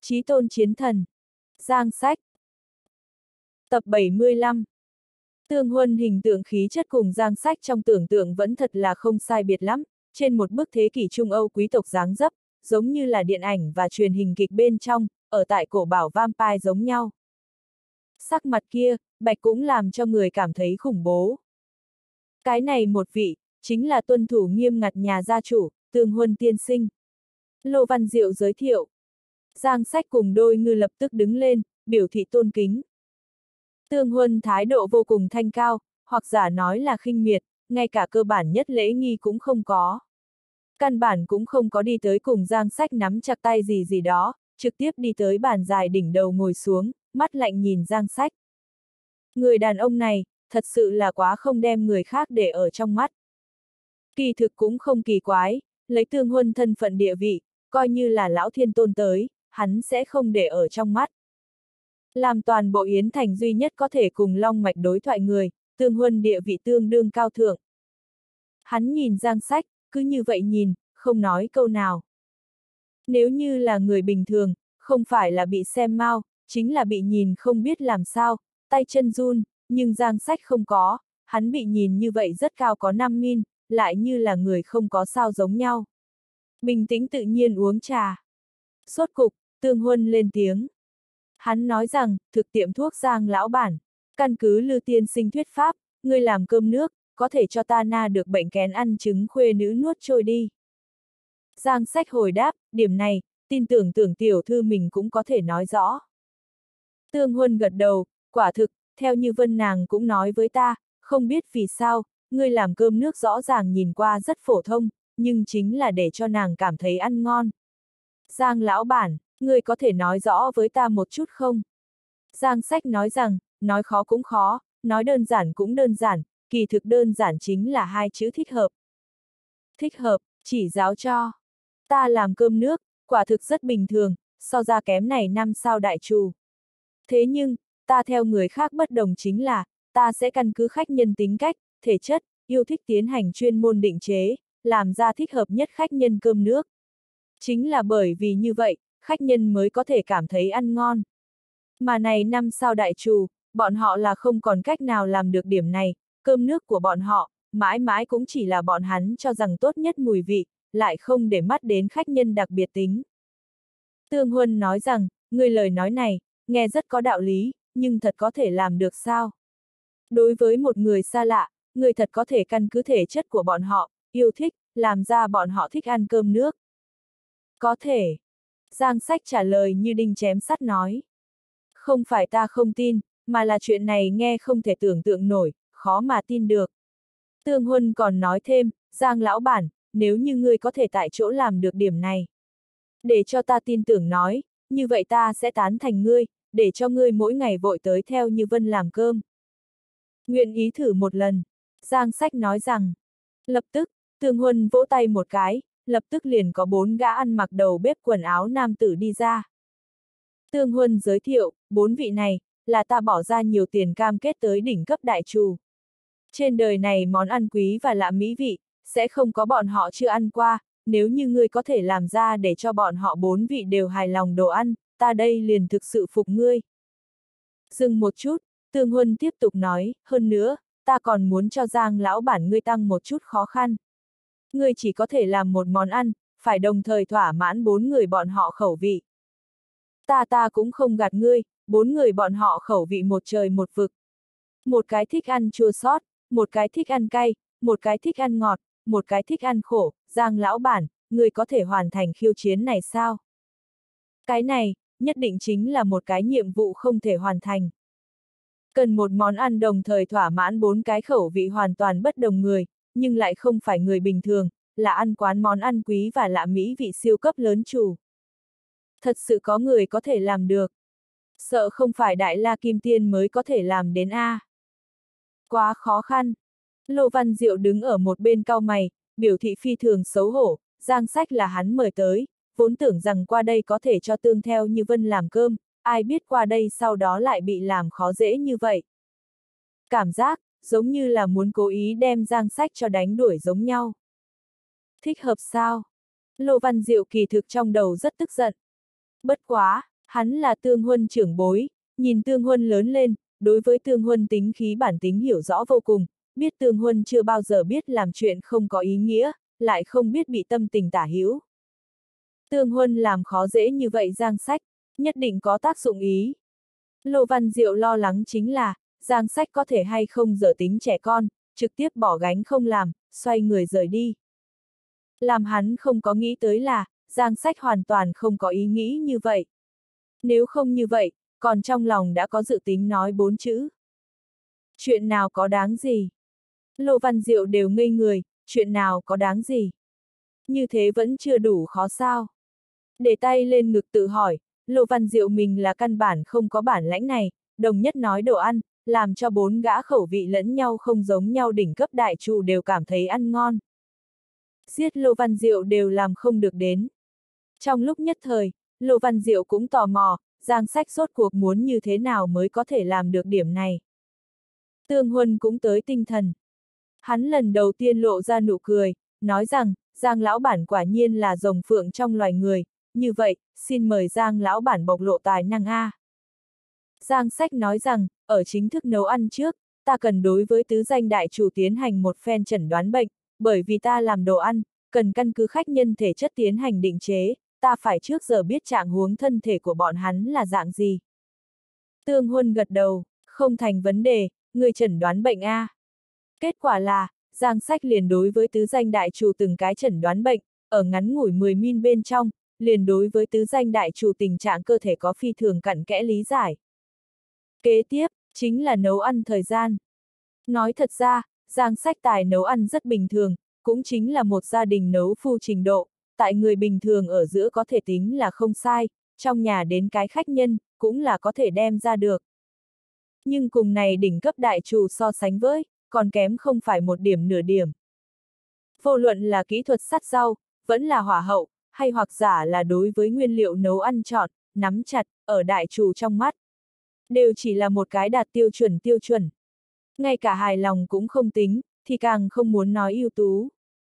Chí tôn chiến thần. Giang sách. Tập 75. Tương Huân hình tượng khí chất cùng Giang sách trong tưởng tượng vẫn thật là không sai biệt lắm, trên một bức thế kỷ Trung Âu quý tộc dáng dấp, giống như là điện ảnh và truyền hình kịch bên trong, ở tại cổ bảo vampire giống nhau. Sắc mặt kia, bạch cũng làm cho người cảm thấy khủng bố. Cái này một vị, chính là tuân thủ nghiêm ngặt nhà gia chủ, Tương Huân tiên sinh. Lô Văn Diệu giới thiệu. Giang sách cùng đôi ngư lập tức đứng lên, biểu thị tôn kính. Tương Huân thái độ vô cùng thanh cao, hoặc giả nói là khinh miệt, ngay cả cơ bản nhất lễ nghi cũng không có. Căn bản cũng không có đi tới cùng Giang sách nắm chặt tay gì đó, trực tiếp đi tới bàn dài đỉnh đầu ngồi xuống, mắt lạnh nhìn Giang sách. Người đàn ông này, thật sự là quá không đem người khác để ở trong mắt. Kỳ thực cũng không kỳ quái, lấy Tương Huân thân phận địa vị, coi như là lão thiên tôn tới, hắn sẽ không để ở trong mắt. Làm toàn bộ Yến Thành duy nhất có thể cùng Long Mạch đối thoại người, Tương Huân địa vị tương đương cao thượng. Hắn nhìn Giang sách, cứ như vậy nhìn, không nói câu nào. Nếu như là người bình thường, không phải là bị xem mau, chính là bị nhìn không biết làm sao, tay chân run, nhưng Giang sách không có, hắn bị nhìn như vậy rất cao có 5 min, lại như là người không có sao giống nhau. Bình tĩnh tự nhiên uống trà. Sốt cục, Tương Huân lên tiếng. Hắn nói rằng, thực tiệm thuốc Giang lão bản, căn cứ Lư tiên sinh thuyết pháp, ngươi làm cơm nước, có thể cho ta na được bệnh kén ăn trứng khuê nữ nuốt trôi đi. Giang sách hồi đáp, điểm này, tin tưởng tiểu thư mình cũng có thể nói rõ. Tương Huân gật đầu, quả thực, theo như Vân nàng cũng nói với ta, không biết vì sao, ngươi làm cơm nước rõ ràng nhìn qua rất phổ thông, nhưng chính là để cho nàng cảm thấy ăn ngon. Giang lão bản, ngươi có thể nói rõ với ta một chút không? Giang sách nói rằng, nói khó cũng khó, nói đơn giản cũng đơn giản, kỳ thực đơn giản chính là hai chữ thích hợp. Thích hợp, chỉ giáo cho. Ta làm cơm nước, quả thực rất bình thường, so ra kém này 5 sao đại trù. Thế nhưng, ta theo người khác bất đồng chính là, ta sẽ căn cứ khách nhân tính cách, thể chất, yêu thích tiến hành chuyên môn định chế, làm ra thích hợp nhất khách nhân cơm nước. Chính là bởi vì như vậy, khách nhân mới có thể cảm thấy ăn ngon. Mà này 5 sao đại trù, bọn họ là không còn cách nào làm được điểm này, cơm nước của bọn họ, mãi mãi cũng chỉ là bọn hắn cho rằng tốt nhất mùi vị, lại không để mắt đến khách nhân đặc biệt tính. Tương Huân nói rằng, người lời nói này, nghe rất có đạo lý, nhưng thật có thể làm được sao? Đối với một người xa lạ, người thật có thể căn cứ thể chất của bọn họ, yêu thích, làm ra bọn họ thích ăn cơm nước. Có thể. Giang sách trả lời như đinh chém sắt nói. Không phải ta không tin, mà là chuyện này nghe không thể tưởng tượng nổi, khó mà tin được. Tương Huân còn nói thêm, Giang lão bản, nếu như ngươi có thể tại chỗ làm được điểm này. Để cho ta tin tưởng nói, như vậy ta sẽ tán thành ngươi, để cho ngươi mỗi ngày vội tới theo như Vân làm cơm. Nguyện ý thử một lần. Giang sách nói rằng. Lập tức, Tương Huân vỗ tay một cái, lập tức liền có 4 gã ăn mặc đầu bếp quần áo nam tử đi ra. Tương Huân giới thiệu, 4 vị này, là ta bỏ ra nhiều tiền cam kết tới đỉnh cấp đại trù. Trên đời này món ăn quý và lạ mỹ vị, sẽ không có bọn họ chưa ăn qua, nếu như ngươi có thể làm ra để cho bọn họ 4 vị đều hài lòng đồ ăn, ta đây liền thực sự phục ngươi. Dừng một chút, Tương Huân tiếp tục nói, hơn nữa, ta còn muốn cho Giang lão bản ngươi tăng một chút khó khăn. Ngươi chỉ có thể làm một món ăn, phải đồng thời thỏa mãn 4 người bọn họ khẩu vị. Ta cũng không gạt ngươi, 4 người bọn họ khẩu vị một trời một vực. Một cái thích ăn chua xót, một cái thích ăn cay, một cái thích ăn ngọt, một cái thích ăn khổ, Giang lão bản, ngươi có thể hoàn thành khiêu chiến này sao? Cái này, nhất định chính là một cái nhiệm vụ không thể hoàn thành. Cần một món ăn đồng thời thỏa mãn 4 cái khẩu vị hoàn toàn bất đồng người, nhưng lại không phải người bình thường, là ăn quán món ăn quý và lạ mỹ vị siêu cấp lớn chủ. Thật sự có người có thể làm được. Sợ không phải Đại La Kim Tiên mới có thể làm đến a. Quá khó khăn. Lô Văn Diệu đứng ở một bên cau mày, biểu thị phi thường xấu hổ, Giang sách là hắn mời tới, vốn tưởng rằng qua đây có thể cho Tương theo như Vân làm cơm, ai biết qua đây sau đó lại bị làm khó dễ như vậy. Cảm giác, giống như là muốn cố ý đem Giang sách cho đánh đuổi giống nhau. Thích hợp sao? Lô Văn Diệu kỳ thực trong đầu rất tức giận. Bất quá, Hắn là Tương Huân trưởng bối, nhìn Tương Huân lớn lên, đối với Tương Huân tính khí bản tính hiểu rõ vô cùng, biết Tương Huân chưa bao giờ biết làm chuyện không có ý nghĩa, lại không biết bị tâm tình tả hữu. Tương Huân làm khó dễ như vậy Giang Sách, nhất định có tác dụng ý. Lô Văn Diệu lo lắng chính là, Giang Sách có thể hay không dở tính trẻ con, trực tiếp bỏ gánh không làm, xoay người rời đi. Làm hắn không có nghĩ tới là, Giang Sách hoàn toàn không có ý nghĩ như vậy. Nếu không như vậy, còn trong lòng đã có dự tính nói 4 chữ. Chuyện nào có đáng gì? Lô Văn Diệu đều ngây người, chuyện nào có đáng gì? Như thế vẫn chưa đủ khó sao? Để tay lên ngực tự hỏi, Lô Văn Diệu mình là căn bản không có bản lãnh này, đồng nhất nói đồ ăn, làm cho 4 gã khẩu vị lẫn nhau không giống nhau đỉnh cấp đại chủ đều cảm thấy ăn ngon. Giết Lô Văn Diệu đều làm không được đến. Trong lúc nhất thời, Lô Văn Diệu cũng tò mò, Giang Sách rốt cuộc muốn như thế nào mới có thể làm được điểm này. Tương Huân cũng tới tinh thần. Hắn lần đầu tiên lộ ra nụ cười, nói rằng, Giang lão bản quả nhiên là rồng phượng trong loài người, như vậy, xin mời Giang lão bản bộc lộ tài năng a. Giang Sách nói rằng, ở chính thức nấu ăn trước, ta cần đối với tứ danh đại chủ tiến hành một phen chẩn đoán bệnh, bởi vì ta làm đồ ăn, cần căn cứ khách nhân thể chất tiến hành định chế, ta phải trước giờ biết trạng huống thân thể của bọn hắn là dạng gì. Tương Huân gật đầu, không thành vấn đề, người chẩn đoán bệnh a. Kết quả là, Giang Sách liền đối với tứ danh đại chủ từng cái chẩn đoán bệnh, ở ngắn ngủi 10 min bên trong, liền đối với tứ danh đại chủ tình trạng cơ thể có phi thường cặn kẽ lý giải. Kế tiếp, chính là nấu ăn thời gian. Nói thật ra, Giang Sách tài nấu ăn rất bình thường, cũng chính là một gia đình nấu phu trình độ, tại người bình thường ở giữa có thể tính là không sai, trong nhà đến cái khách nhân, cũng là có thể đem ra được. Nhưng cùng này đỉnh cấp đại chủ so sánh với, còn kém không phải một điểm nửa điểm. Vô luận là kỹ thuật sắt rau, vẫn là hỏa hậu, hay hoặc giả là đối với nguyên liệu nấu ăn chọn, nắm chặt, ở đại chủ trong mắt. Đều chỉ là một cái đạt tiêu chuẩn. Ngay cả hài lòng cũng không tính, thì càng không muốn nói ưu tú.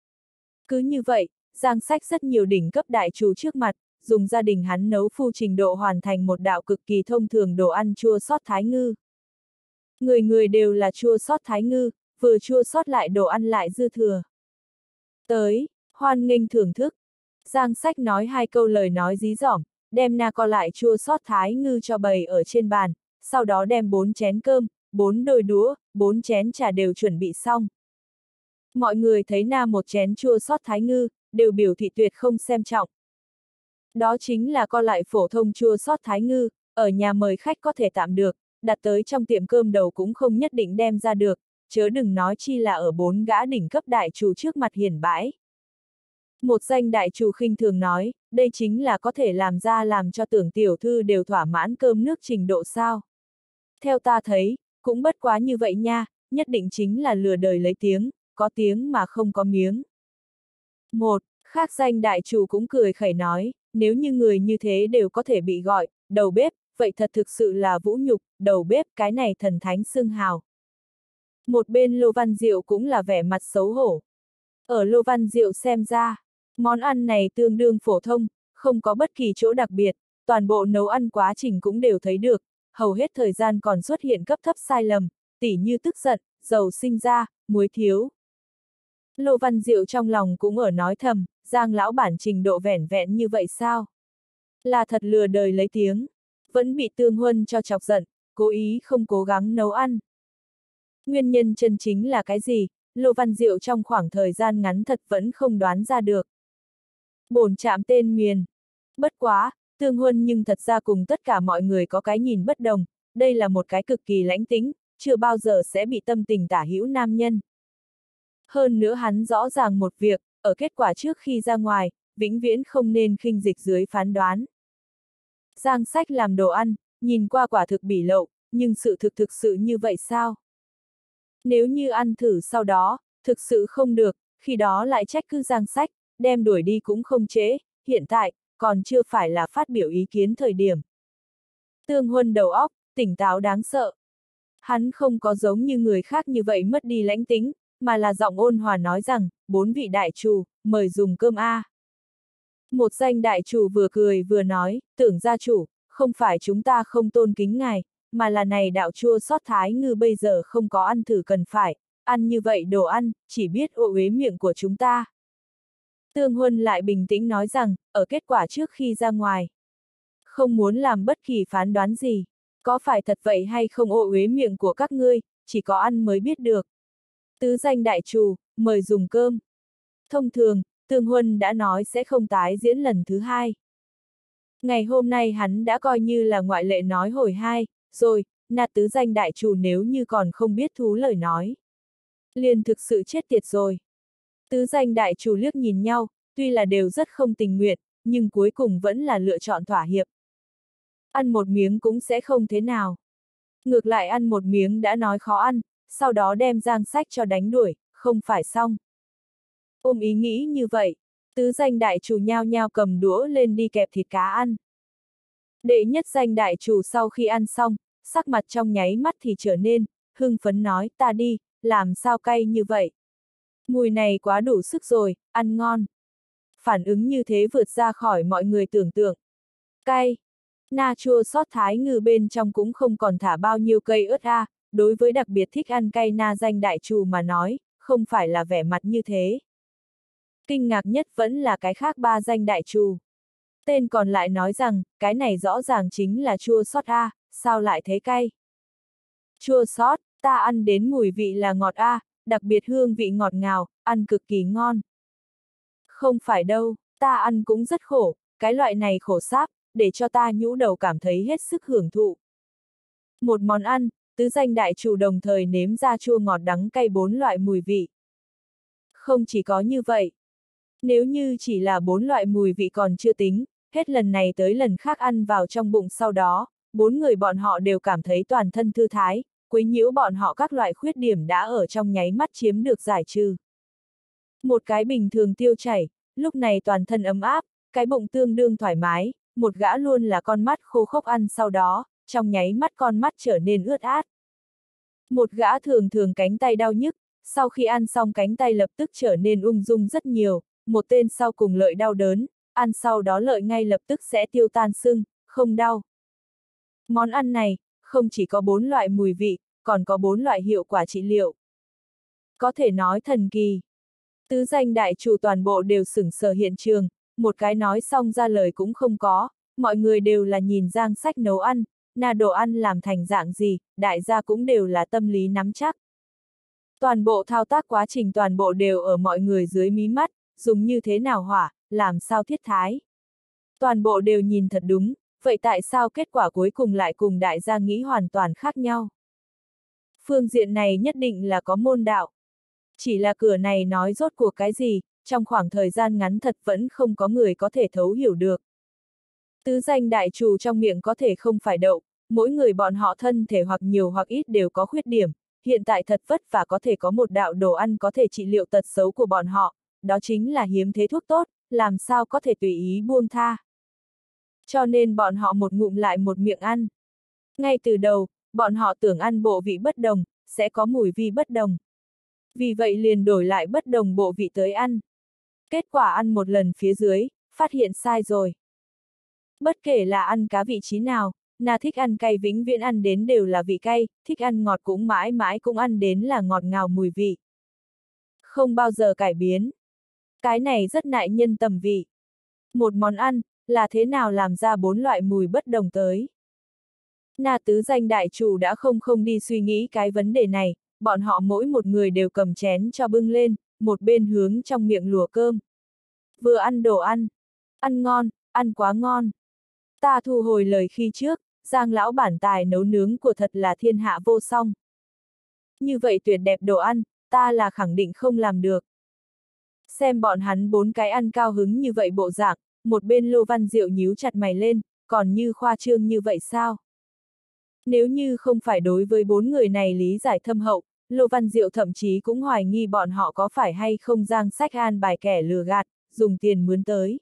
Cứ như vậy, Giang Sách rất nhiều đỉnh cấp đại chủ trước mặt, dùng gia đình hắn nấu phu trình độ hoàn thành một đạo cực kỳ thông thường đồ ăn chua sót thái ngư. Người người đều là chua sót thái ngư, vừa chua sót lại đồ ăn lại dư thừa. Tới, hoan nghênh thưởng thức. Giang Sách nói 2 câu lời nói dí dỏm, đem na co lại chua sót thái ngư cho bày ở trên bàn, sau đó đem 4 chén cơm, 4 đôi đũa, 4 chén trà đều chuẩn bị xong. Mọi người thấy na một chén chua sót thái ngư, đều biểu thị tuyệt không xem trọng. Đó chính là co lại phổ thông chua sót thái ngư, ở nhà mời khách có thể tạm được, đặt tới trong tiệm cơm đầu cũng không nhất định đem ra được, chớ đừng nói chi là ở 4 gã đỉnh cấp đại chủ trước mặt hiển bãi. Một danh đại chủ khinh thường nói, đây chính là có thể làm ra làm cho tưởng tiểu thư đều thỏa mãn cơm nước trình độ sao. Theo ta thấy, cũng bất quá như vậy nha, nhất định chính là lừa đời lấy tiếng, có tiếng mà không có miếng. Một khác danh đại chủ cũng cười khẩy nói, nếu như người như thế đều có thể bị gọi, đầu bếp, vậy thật thực sự là vũ nhục, đầu bếp cái này thần thánh xưng hào. Một bên Lô Văn Diệu cũng là vẻ mặt xấu hổ. Ở Lô Văn Diệu xem ra, món ăn này tương đương phổ thông, không có bất kỳ chỗ đặc biệt, toàn bộ nấu ăn quá trình cũng đều thấy được, hầu hết thời gian còn xuất hiện cấp thấp sai lầm, tỉ như tức giận, dầu sinh ra, muối thiếu. Lô Văn Diệu trong lòng cũng ở nói thầm, Giang lão bản trình độ vẻn vẹn như vậy sao? Là thật lừa đời lấy tiếng, vẫn bị Tương Huân cho chọc giận, cố ý không cố gắng nấu ăn. Nguyên nhân chân chính là cái gì, Lô Văn Diệu trong khoảng thời gian ngắn thật vẫn không đoán ra được. Bổn trạm tên miền. Bất quá, Tương Huân nhưng thật ra cùng tất cả mọi người có cái nhìn bất đồng, đây là một cái cực kỳ lãnh tính, chưa bao giờ sẽ bị tâm tình tả hữu nam nhân. Hơn nữa hắn rõ ràng một việc, ở kết quả trước khi ra ngoài, vĩnh viễn không nên khinh dịch dưới phán đoán. Giang Sách làm đồ ăn, nhìn qua quả thực bỉ lậu, nhưng sự thực sự như vậy sao? Nếu như ăn thử sau đó, thực sự không được, khi đó lại trách cứ Giang Sách, đem đuổi đi cũng không trễ, hiện tại, còn chưa phải là phát biểu ý kiến thời điểm. Tương Huân đầu óc, tỉnh táo đáng sợ. Hắn không có giống như người khác như vậy mất đi lãnh tính, mà là giọng ôn hòa nói rằng, 4 vị đại chủ, mời dùng cơm a. Một danh đại chủ vừa cười vừa nói, tưởng gia chủ, không phải chúng ta không tôn kính ngài, mà là này đạo chua xót thái ngư bây giờ không có ăn thử cần phải, ăn như vậy đồ ăn, chỉ biết ô uế miệng của chúng ta. Tương Huân lại bình tĩnh nói rằng, ở kết quả trước khi ra ngoài, không muốn làm bất kỳ phán đoán gì, có phải thật vậy hay không ô uế miệng của các ngươi, chỉ có ăn mới biết được. Tứ danh đại trù, mời dùng cơm. Thông thường, Tương Huân đã nói sẽ không tái diễn lần thứ hai. Ngày hôm nay hắn đã coi như là ngoại lệ nói hồi hai, rồi, nạt tứ danh đại trù nếu như còn không biết thú lời nói. Liền thực sự chết tiệt rồi. Tứ danh đại trù liếc nhìn nhau, tuy là đều rất không tình nguyện, nhưng cuối cùng vẫn là lựa chọn thỏa hiệp. Ăn một miếng cũng sẽ không thế nào. Ngược lại ăn một miếng đã nói khó ăn, sau đó đem Giang Sách cho đánh đuổi, không phải xong. Ôm ý nghĩ như vậy, tứ danh đại chủ nhao nhao cầm đũa lên đi kẹp thịt cá ăn. Đệ nhất danh đại chủ sau khi ăn xong, sắc mặt trong nháy mắt thì trở nên, hưng phấn nói ta đi, làm sao cay như vậy. Mùi này quá đủ sức rồi, ăn ngon. Phản ứng như thế vượt ra khỏi mọi người tưởng tượng. Cay. Na chua sót thái ngư bên trong cũng không còn thả bao nhiêu cây ớt a, đối với đặc biệt thích ăn cay na danh đại trù mà nói, không phải là vẻ mặt như thế. Kinh ngạc nhất vẫn là cái khác ba danh đại trù. Tên còn lại nói rằng, cái này rõ ràng chính là chua sót a, sao lại thế cay? Chua sót, ta ăn đến mùi vị là ngọt a, đặc biệt hương vị ngọt ngào, ăn cực kỳ ngon. Không phải đâu, ta ăn cũng rất khổ, cái loại này khổ sáp, để cho ta nhũ đầu cảm thấy hết sức hưởng thụ. Một món ăn, tứ danh đại chủ đồng thời nếm ra chua ngọt đắng cay 4 loại mùi vị. Không chỉ có như vậy. Nếu như chỉ là 4 loại mùi vị còn chưa tính, hết lần này tới lần khác ăn vào trong bụng sau đó, 4 người bọn họ đều cảm thấy toàn thân thư thái, quấy nhiễu bọn họ các loại khuyết điểm đã ở trong nháy mắt chiếm được giải trừ. Một cái bình thường tiêu chảy, lúc này toàn thân ấm áp, cái bụng tương đương thoải mái, một gã luôn là con mắt khô khốc ăn sau đó, trong nháy mắt con mắt trở nên ướt át. Một gã thường thường cánh tay đau nhức, sau khi ăn xong cánh tay lập tức trở nên ung dung rất nhiều, một tên sau cùng lợi đau đớn, ăn sau đó lợi ngay lập tức sẽ tiêu tan sưng, không đau. Món ăn này, không chỉ có 4 loại mùi vị, còn có 4 loại hiệu quả trị liệu. Có thể nói thần kỳ. Tứ danh đại chủ toàn bộ đều sững sờ hiện trường, một cái nói xong ra lời cũng không có, mọi người đều là nhìn Giang Sách nấu ăn, na đồ ăn làm thành dạng gì, đại gia cũng đều là tâm lý nắm chắc. Toàn bộ thao tác quá trình toàn bộ đều ở mọi người dưới mí mắt, dùng như thế nào hỏa, làm sao thiết thái. Toàn bộ đều nhìn thật đúng, vậy tại sao kết quả cuối cùng lại cùng đại gia nghĩ hoàn toàn khác nhau? Phương diện này nhất định là có môn đạo. Chỉ là cửa này nói rốt cuộc cái gì, trong khoảng thời gian ngắn thật vẫn không có người có thể thấu hiểu được. Tứ danh đại trù trong miệng có thể không phải đậu, mỗi người bọn họ thân thể hoặc nhiều hoặc ít đều có khuyết điểm, hiện tại thật vất vả có thể có một đạo đồ ăn có thể trị liệu tật xấu của bọn họ, đó chính là hiếm thế thuốc tốt, làm sao có thể tùy ý buông tha. Cho nên bọn họ một ngụm lại một miệng ăn. Ngay từ đầu, bọn họ tưởng ăn bộ vị bất đồng, sẽ có mùi vị bất đồng. Vì vậy liền đổi lại bất đồng bộ vị tới ăn. Kết quả ăn một lần phía dưới, phát hiện sai rồi. Bất kể là ăn cá vị trí nào, na thích ăn cay vĩnh viễn ăn đến đều là vị cay, thích ăn ngọt cũng mãi mãi cũng ăn đến là ngọt ngào mùi vị. Không bao giờ cải biến. Cái này rất nại nhân tầm vị. Một món ăn, là thế nào làm ra 4 loại mùi bất đồng tới. Na tứ danh đại chủ đã không đi suy nghĩ cái vấn đề này, bọn họ mỗi một người đều cầm chén cho bưng lên, một bên hướng trong miệng lùa cơm. Vừa ăn đồ ăn. Ăn ngon, ăn quá ngon. Ta thu hồi lời khi trước, Giang lão bản tài nấu nướng của thật là thiên hạ vô song. Như vậy tuyệt đẹp đồ ăn, ta là khẳng định không làm được. Xem bọn hắn 4 cái ăn cao hứng như vậy bộ dạng, một bên Lô Văn Diệu nhíu chặt mày lên, còn như khoa trương như vậy sao? Nếu như không phải đối với 4 người này lý giải thâm hậu, Lô Văn Diệu thậm chí cũng hoài nghi bọn họ có phải hay không Giang Sách an bài kẻ lừa gạt, dùng tiền mướn tới.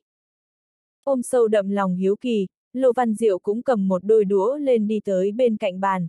Ôm sâu đậm lòng hiếu kỳ, Lô Văn Diệu cũng cầm một đôi đũa lên đi tới bên cạnh bàn.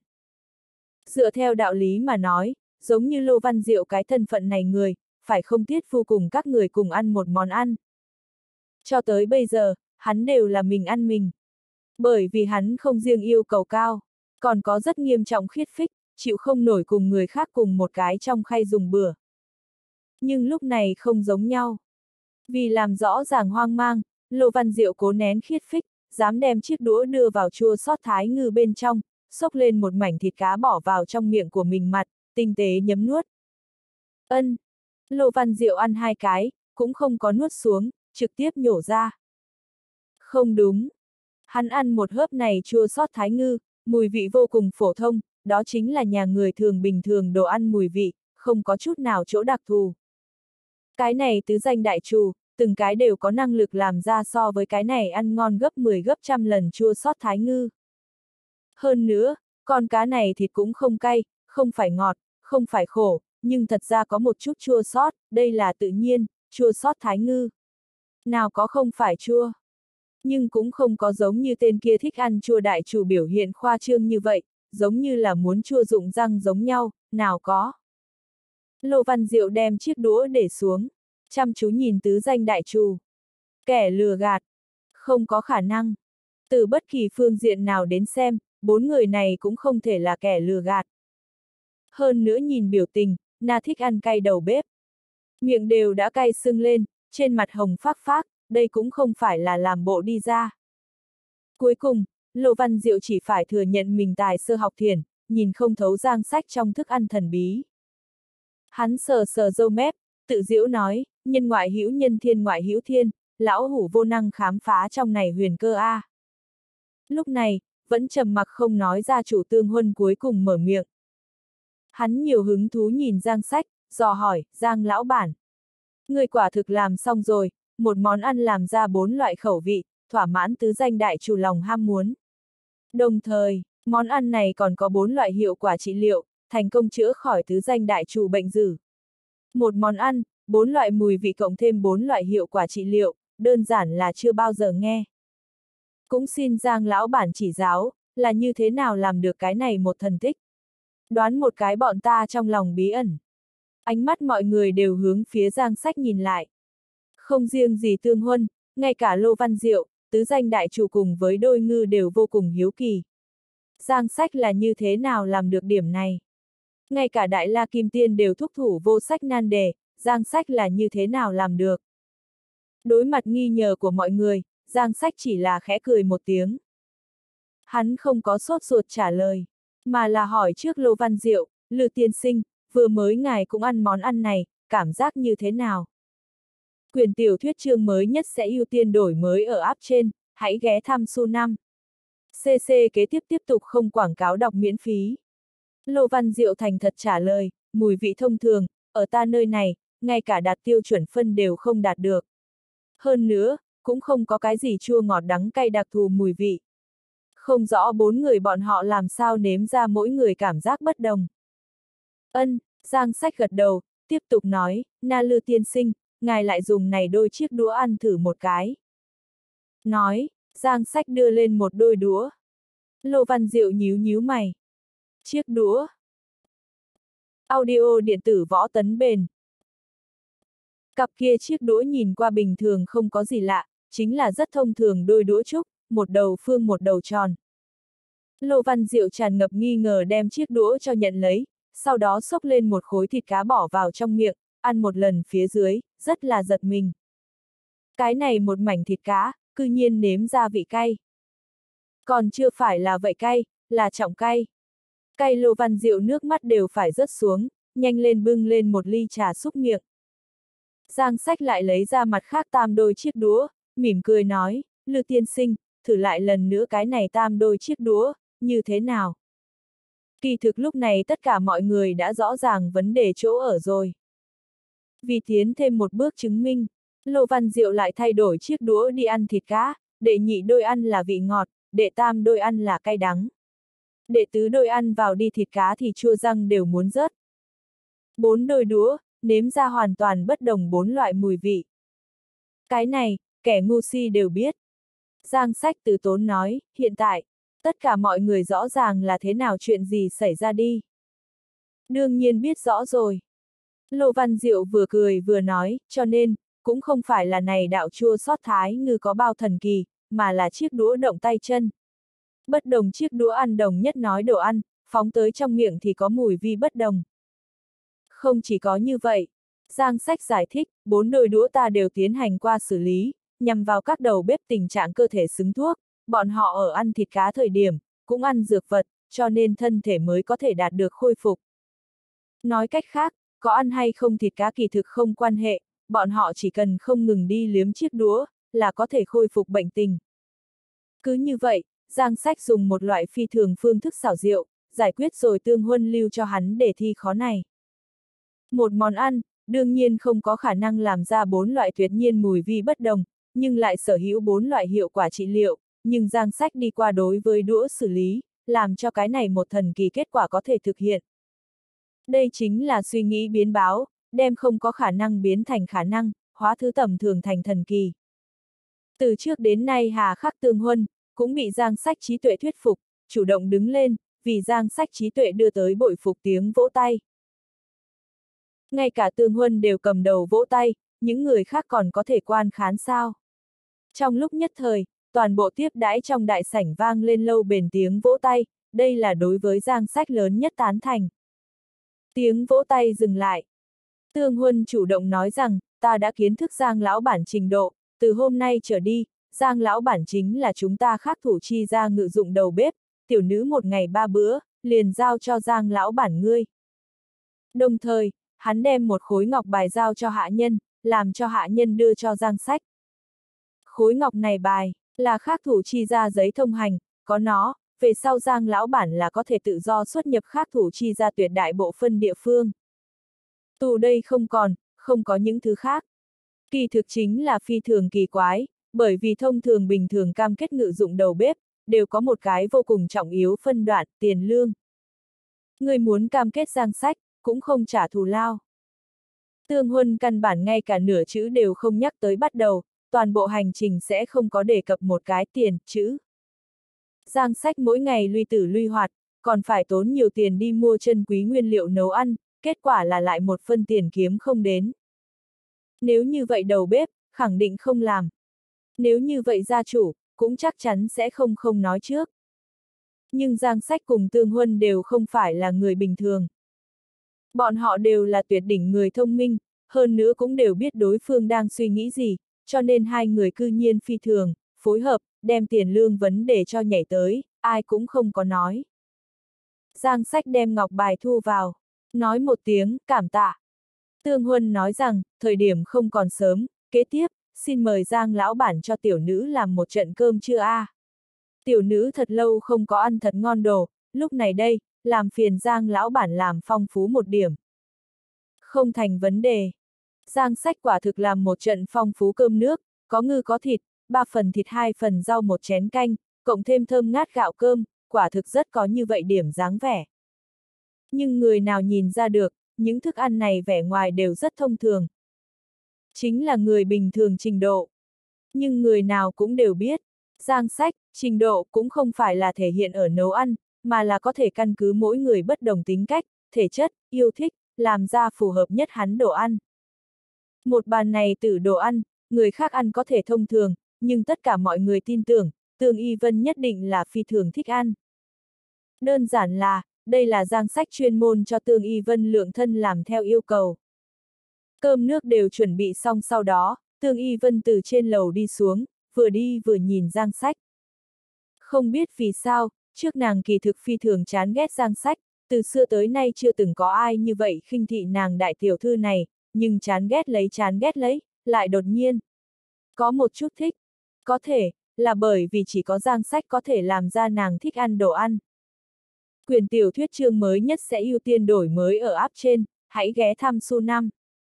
Dựa theo đạo lý mà nói, giống như Lô Văn Diệu cái thân phận này người, phải không tiết phu cùng các người cùng ăn một món ăn. Cho tới bây giờ, hắn đều là mình ăn mình. Bởi vì hắn không riêng yêu cầu cao, còn có rất nghiêm trọng khiết phích, chịu không nổi cùng người khác cùng một cái trong khay dùng bữa. Nhưng lúc này không giống nhau. Vì làm rõ ràng hoang mang, Lô Văn Diệu cố nén khiết phích, dám đem chiếc đũa đưa vào chua sót thái ngư bên trong, xốc lên một mảnh thịt cá bỏ vào trong miệng của mình mặt, tinh tế nhấm nuốt. Ân. Lô Văn Diệu ăn 2 cái, cũng không có nuốt xuống, trực tiếp nhổ ra. Không đúng. Hắn ăn một hớp này chua sót thái ngư, mùi vị vô cùng phổ thông, đó chính là nhà người thường bình thường đồ ăn mùi vị, không có chút nào chỗ đặc thù. Cái này tứ danh đại trù, từng cái đều có năng lực làm ra so với cái này ăn ngon gấp 10 gấp trăm lần chua sót thái ngư. Hơn nữa, con cá này thịt cũng không cay, không phải ngọt, không phải khổ, nhưng thật ra có một chút chua sót, đây là tự nhiên, chua sót thái ngư. Nào có không phải chua. Nhưng cũng không có giống như tên kia thích ăn chua đại chủ biểu hiện khoa trương như vậy, giống như là muốn chua rụng răng giống nhau, nào có. Lô Văn Diệu đem chiếc đũa để xuống, chăm chú nhìn tứ danh đại trù. Kẻ lừa gạt. Không có khả năng. Từ bất kỳ phương diện nào đến xem, 4 người này cũng không thể là kẻ lừa gạt. Hơn nữa nhìn biểu tình, na thích ăn cay đầu bếp. Miệng đều đã cay sưng lên, trên mặt hồng phác phác, đây cũng không phải là làm bộ đi ra. Cuối cùng, Lô Văn Diệu chỉ phải thừa nhận mình tài sơ học thiền, nhìn không thấu Giang Sách trong thức ăn thần bí. Hắn sờ sờ râu mép, tự giễu nói, nhân ngoại hữu nhân thiên ngoại hữu thiên, lão hủ vô năng khám phá trong này huyền cơ a. Lúc này, vẫn trầm mặc không nói ra chủ Tương Huân cuối cùng mở miệng. Hắn nhiều hứng thú nhìn Giang Sách, dò hỏi, Giang lão bản. Người quả thực làm xong rồi, một món ăn làm ra 4 loại khẩu vị, thỏa mãn tứ danh đại chủ lòng ham muốn. Đồng thời, món ăn này còn có 4 loại hiệu quả trị liệu, thành công chữa khỏi tứ danh đại chủ bệnh dữ. Một món ăn, 4 loại mùi vị cộng thêm 4 loại hiệu quả trị liệu, đơn giản là chưa bao giờ nghe. Cũng xin Giang lão bản chỉ giáo, là như thế nào làm được cái này một thần tích. Đoán một cái bọn ta trong lòng bí ẩn. Ánh mắt mọi người đều hướng phía Giang Sách nhìn lại. Không riêng gì Tương Huân, ngay cả Lô Văn Diệu, tứ danh đại chủ cùng với đôi ngư đều vô cùng hiếu kỳ. Giang Sách là như thế nào làm được điểm này? Ngay cả Đại La Kim Tiên đều thúc thủ vô sách nan đề, Giang Sách là như thế nào làm được? Đối mặt nghi ngờ của mọi người, Giang Sách chỉ là khẽ cười một tiếng. Hắn không có sốt ruột trả lời, mà là hỏi trước Lô Văn Diệu, Lư tiên sinh, vừa mới ngài cũng ăn món ăn này, cảm giác như thế nào? Quyển tiểu thuyết chương mới nhất sẽ ưu tiên đổi mới ở app trên, hãy ghé thăm Su 5. CC kế tiếp tục không quảng cáo đọc miễn phí. Lô Văn Diệu thành thật trả lời, mùi vị thông thường, ở ta nơi này, ngay cả đạt tiêu chuẩn phân đều không đạt được. Hơn nữa, cũng không có cái gì chua ngọt đắng cay đặc thù mùi vị. Không rõ 4 người bọn họ làm sao nếm ra mỗi người cảm giác bất đồng. Ân, Giang Sách gật đầu, tiếp tục nói, Na Lư tiên sinh, ngài lại dùng này đôi chiếc đũa ăn thử một cái. Nói, Giang Sách đưa lên một đôi đũa. Lô Văn Diệu nhíu nhíu mày. Chiếc đũa. Audio điện tử Võ Tấn Bền. Cặp kia chiếc đũa nhìn qua bình thường không có gì lạ, chính là rất thông thường đôi đũa trúc, một đầu phương một đầu tròn. Lô Văn Diệu tràn ngập nghi ngờ đem chiếc đũa cho nhận lấy, sau đó xốc lên một khối thịt cá bỏ vào trong miệng, ăn một lần phía dưới, rất là giật mình. Cái này một mảnh thịt cá, cư nhiên nếm ra vị cay. Còn chưa phải là vậy cay, là trọng cay. Cay Lô Văn Diệu nước mắt đều phải rớt xuống, nhanh lên bưng lên một ly trà xúc miệng. Giang Sách lại lấy ra mặt khác tam đôi chiếc đũa, mỉm cười nói, Lư tiên sinh, thử lại lần nữa cái này tam đôi chiếc đũa, như thế nào? Kỳ thực lúc này tất cả mọi người đã rõ ràng vấn đề chỗ ở rồi. Vì tiến thêm một bước chứng minh, Lô Văn Diệu lại thay đổi chiếc đũa đi ăn thịt cá, đệ nhị đôi ăn là vị ngọt, đệ tam đôi ăn là cay đắng. Đệ tứ đôi ăn vào đi thịt cá thì chua răng đều muốn rớt. 4 đôi đũa, nếm ra hoàn toàn bất đồng 4 loại mùi vị. Cái này, kẻ ngu si đều biết. Giang Sách từ tốn nói, hiện tại, tất cả mọi người rõ ràng là thế nào chuyện gì xảy ra đi. Đương nhiên biết rõ rồi. Lô Văn Diệu vừa cười vừa nói, cho nên, cũng không phải là này đạo chua sót thái ngư có bao thần kỳ, mà là chiếc đũa động tay chân, Bất đồng chiếc đũa ăn đồng nhất nói đồ ăn, phóng tới trong miệng thì có mùi vi bất đồng. Không chỉ có như vậy, Giang Sách giải thích, 4 đôi đũa ta đều tiến hành qua xử lý, nhằm vào các đầu bếp tình trạng cơ thể xứng thuốc, bọn họ ở ăn thịt cá thời điểm, cũng ăn dược vật, cho nên thân thể mới có thể đạt được khôi phục. Nói cách khác, có ăn hay không thịt cá kỳ thực không quan hệ, bọn họ chỉ cần không ngừng đi liếm chiếc đũa, là có thể khôi phục bệnh tình. Cứ như vậy, Giang Sách dùng một loại phi thường phương thức xảo diệu, giải quyết rồi Tương Huân lưu cho hắn đề thi khó này. Một món ăn, đương nhiên không có khả năng làm ra 4 loại tuyệt nhiên mùi vi bất đồng, nhưng lại sở hữu 4 loại hiệu quả trị liệu, nhưng Giang Sách đi qua đối với đũa xử lý, làm cho cái này một thần kỳ kết quả có thể thực hiện. Đây chính là suy nghĩ biến báo, đem không có khả năng biến thành khả năng, hóa thứ tầm thường thành thần kỳ. Từ trước đến nay Hà Khắc Tương Huân, cũng bị Giang Sách trí tuệ thuyết phục, chủ động đứng lên, vì Giang Sách trí tuệ đưa tới bội phục tiếng vỗ tay. Ngay cả Tương Huân đều cầm đầu vỗ tay, những người khác còn có thể quan khán sao. Trong lúc nhất thời, toàn bộ tiếp đãi trong đại sảnh vang lên lâu bền tiếng vỗ tay, đây là đối với Giang Sách lớn nhất tán thành. Tiếng vỗ tay dừng lại. Tương Huân chủ động nói rằng, ta đã kiến thức Giang lão bản trình độ, từ hôm nay trở đi, Giang lão bản chính là chúng ta khác thủ chi ra ngự dụng đầu bếp, tiểu nữ một ngày 3 bữa, liền giao cho Giang lão bản ngươi. Đồng thời, hắn đem một khối ngọc bài giao cho hạ nhân, làm cho hạ nhân đưa cho Giang Sách. Khối ngọc này bài, là khác thủ chi ra giấy thông hành, có nó, về sau Giang lão bản là có thể tự do xuất nhập khác thủ chi ra tuyệt đại bộ phân địa phương. Tù đây không có những thứ khác. Kỳ thực chính là phi thường kỳ quái, bởi vì thông thường bình thường cam kết ngự dụng đầu bếp, đều có một cái vô cùng trọng yếu phân đoạn, tiền lương. Người muốn cam kết Giang Sách, cũng không trả thù lao. Tương Huân căn bản ngay cả nửa chữ đều không nhắc tới bắt đầu, toàn bộ hành trình sẽ không có đề cập một cái tiền, chữ. Giang Sách mỗi ngày lui tử lui hoạt, còn phải tốn nhiều tiền đi mua chân quý nguyên liệu nấu ăn, kết quả là lại một phân tiền kiếm không đến. Nếu như vậy đầu bếp, khẳng định không làm. Nếu như vậy gia chủ, cũng chắc chắn sẽ không nói trước. Nhưng Giang Sách cùng Tương Huân đều không phải là người bình thường. Bọn họ đều là tuyệt đỉnh người thông minh, hơn nữa cũng đều biết đối phương đang suy nghĩ gì, cho nên hai người cư nhiên phi thường, phối hợp, đem tiền lương vấn đề cho nhảy tới, ai cũng không có nói. Giang Sách đem ngọc bài thu vào, nói một tiếng, cảm tạ. Tương Huân nói rằng, thời điểm không còn sớm, kế tiếp, xin mời Giang lão bản cho tiểu nữ làm một trận cơm trưa a. Tiểu nữ thật lâu không có ăn thật ngon đồ, lúc này đây, làm phiền Giang lão bản làm phong phú một điểm. Không thành vấn đề. Giang Sách quả thực làm một trận phong phú cơm nước, có ngư có thịt, 3 phần thịt 2 phần rau một chén canh, cộng thêm thơm ngát gạo cơm, quả thực rất có như vậy điểm dáng vẻ. Nhưng người nào nhìn ra được, những thức ăn này vẻ ngoài đều rất thông thường. Chính là người bình thường trình độ. Nhưng người nào cũng đều biết, Giang Sách, trình độ cũng không phải là thể hiện ở nấu ăn, mà là có thể căn cứ mỗi người bất đồng tính cách, thể chất, yêu thích, làm ra phù hợp nhất hắn đồ ăn. Một bàn này từ đồ ăn, người khác ăn có thể thông thường, nhưng tất cả mọi người tin tưởng, Tương Y Vân nhất định là phi thường thích ăn. Đơn giản là, đây là Giang Sách chuyên môn cho Tương Y Vân lượng thân làm theo yêu cầu. Cơm nước đều chuẩn bị xong sau đó, Tương Y Vân từ trên lầu đi xuống, vừa đi vừa nhìn Giang Sách. Không biết vì sao, trước nàng kỳ thực phi thường chán ghét Giang Sách, từ xưa tới nay chưa từng có ai như vậy khinh thị nàng đại tiểu thư này, nhưng chán ghét lấy, lại đột nhiên. Có một chút thích, có thể, là bởi vì chỉ có Giang Sách có thể làm ra nàng thích ăn đồ ăn. Quyển tiểu thuyết chương mới nhất sẽ ưu tiên đổi mới ở app trên, hãy ghé thăm Su 5.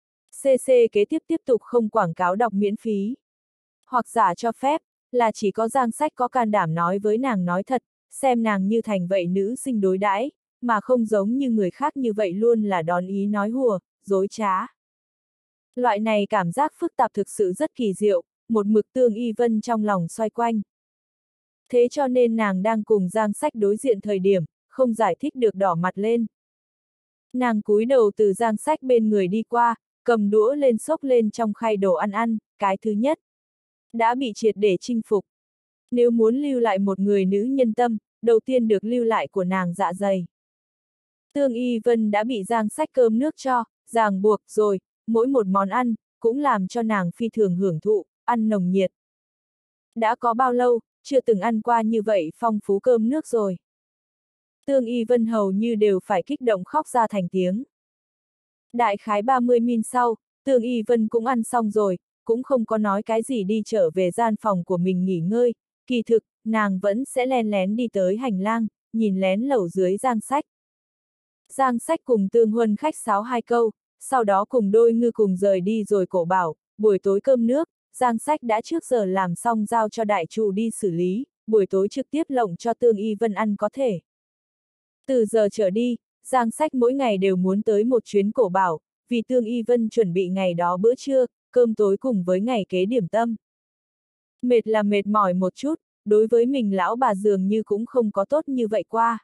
CC kế tiếp tục không quảng cáo đọc miễn phí. Hoặc giả cho phép, là chỉ có Giang Sách có can đảm nói với nàng nói thật, xem nàng như thành vậy nữ sinh đối đãi, mà không giống như người khác như vậy luôn là đón ý nói hùa, dối trá. Loại này cảm giác phức tạp thực sự rất kỳ diệu, một mực Tương Y Vân trong lòng xoay quanh. Thế cho nên nàng đang cùng Giang Sách đối diện thời điểm, không giải thích được đỏ mặt lên. Nàng cúi đầu từ Giang Sách bên người đi qua, cầm đũa lên xốc lên trong khay đồ ăn, cái thứ nhất. Đã bị triệt để chinh phục. Nếu muốn lưu lại một người nữ nhân tâm, đầu tiên được lưu lại của nàng dạ dày. Tương Y Vân đã bị Giang Sách cơm nước cho, ràng buộc rồi, mỗi một món ăn, cũng làm cho nàng phi thường hưởng thụ, ăn nồng nhiệt. Đã có bao lâu, chưa từng ăn qua như vậy phong phú cơm nước rồi. Tương Y Vân hầu như đều phải kích động khóc ra thành tiếng. Đại khái 30 min sau, Tương Y Vân cũng ăn xong rồi, cũng không có nói cái gì đi trở về gian phòng của mình nghỉ ngơi, kỳ thực, nàng vẫn sẽ len lén đi tới hành lang, nhìn lén lầu dưới Giang Sách. Giang Sách cùng Tương Huân khách sáo 2 câu, sau đó cùng đôi ngư cùng rời đi rồi cổ bảo, buổi tối cơm nước, Giang Sách đã trước giờ làm xong giao cho đại chủ đi xử lý, buổi tối trực tiếp lộng cho Tương Y Vân ăn có thể. Từ giờ trở đi, Giang Sách mỗi ngày đều muốn tới một chuyến cổ bảo, vì Tương Y Vân chuẩn bị ngày đó bữa trưa, cơm tối cùng với ngày kế điểm tâm. Mệt là mệt mỏi một chút, đối với mình lão bà dường như cũng không có tốt như vậy qua.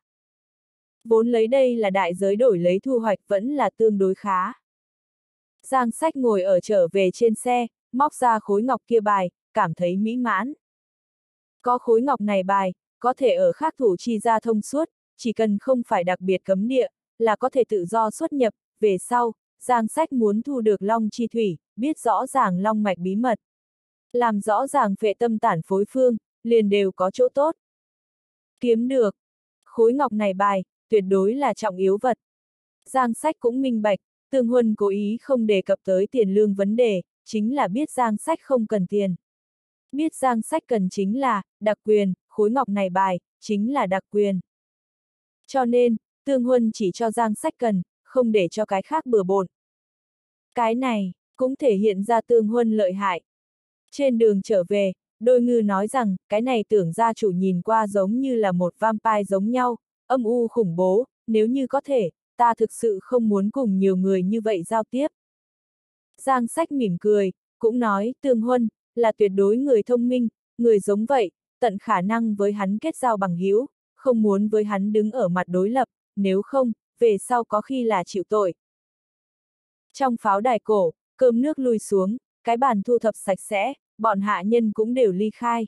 Vốn lấy đây là đại giới đổi lấy thu hoạch vẫn là tương đối khá. Giang Sách ngồi ở trở về trên xe, móc ra khối ngọc kia bài, cảm thấy mỹ mãn. Có khối ngọc này bài, có thể ở khác thủ chi ra thông suốt, chỉ cần không phải đặc biệt cấm địa, là có thể tự do xuất nhập, về sau, Giang Sách muốn thu được long chi thủy, biết rõ ràng long mạch bí mật. Làm rõ ràng phệ tâm tản phối phương, liền đều có chỗ tốt. Kiếm được. Khối ngọc này bài, tuyệt đối là trọng yếu vật. Giang Sách cũng minh bạch, Tương Huân cố ý không đề cập tới tiền lương vấn đề, chính là biết Giang Sách không cần tiền. Biết Giang Sách cần chính là, đặc quyền, khối ngọc này bài, chính là đặc quyền. Cho nên, Tương Huân chỉ cho Giang Sách cần, không để cho cái khác bừa bộn. Cái này, cũng thể hiện ra Tương Huân lợi hại. Trên đường trở về, đôi ngư nói rằng, cái này tưởng gia chủ nhìn qua giống như là một vampire giống nhau, âm u khủng bố, nếu như có thể, ta thực sự không muốn cùng nhiều người như vậy giao tiếp. Giang Sách mỉm cười, cũng nói, Tương Huân, là tuyệt đối người thông minh, người giống vậy, tận khả năng với hắn kết giao bằng hữu, không muốn với hắn đứng ở mặt đối lập, nếu không, về sau có khi là chịu tội. Trong pháo đài cổ, cơm nước lui xuống, cái bàn thu thập sạch sẽ, bọn hạ nhân cũng đều ly khai.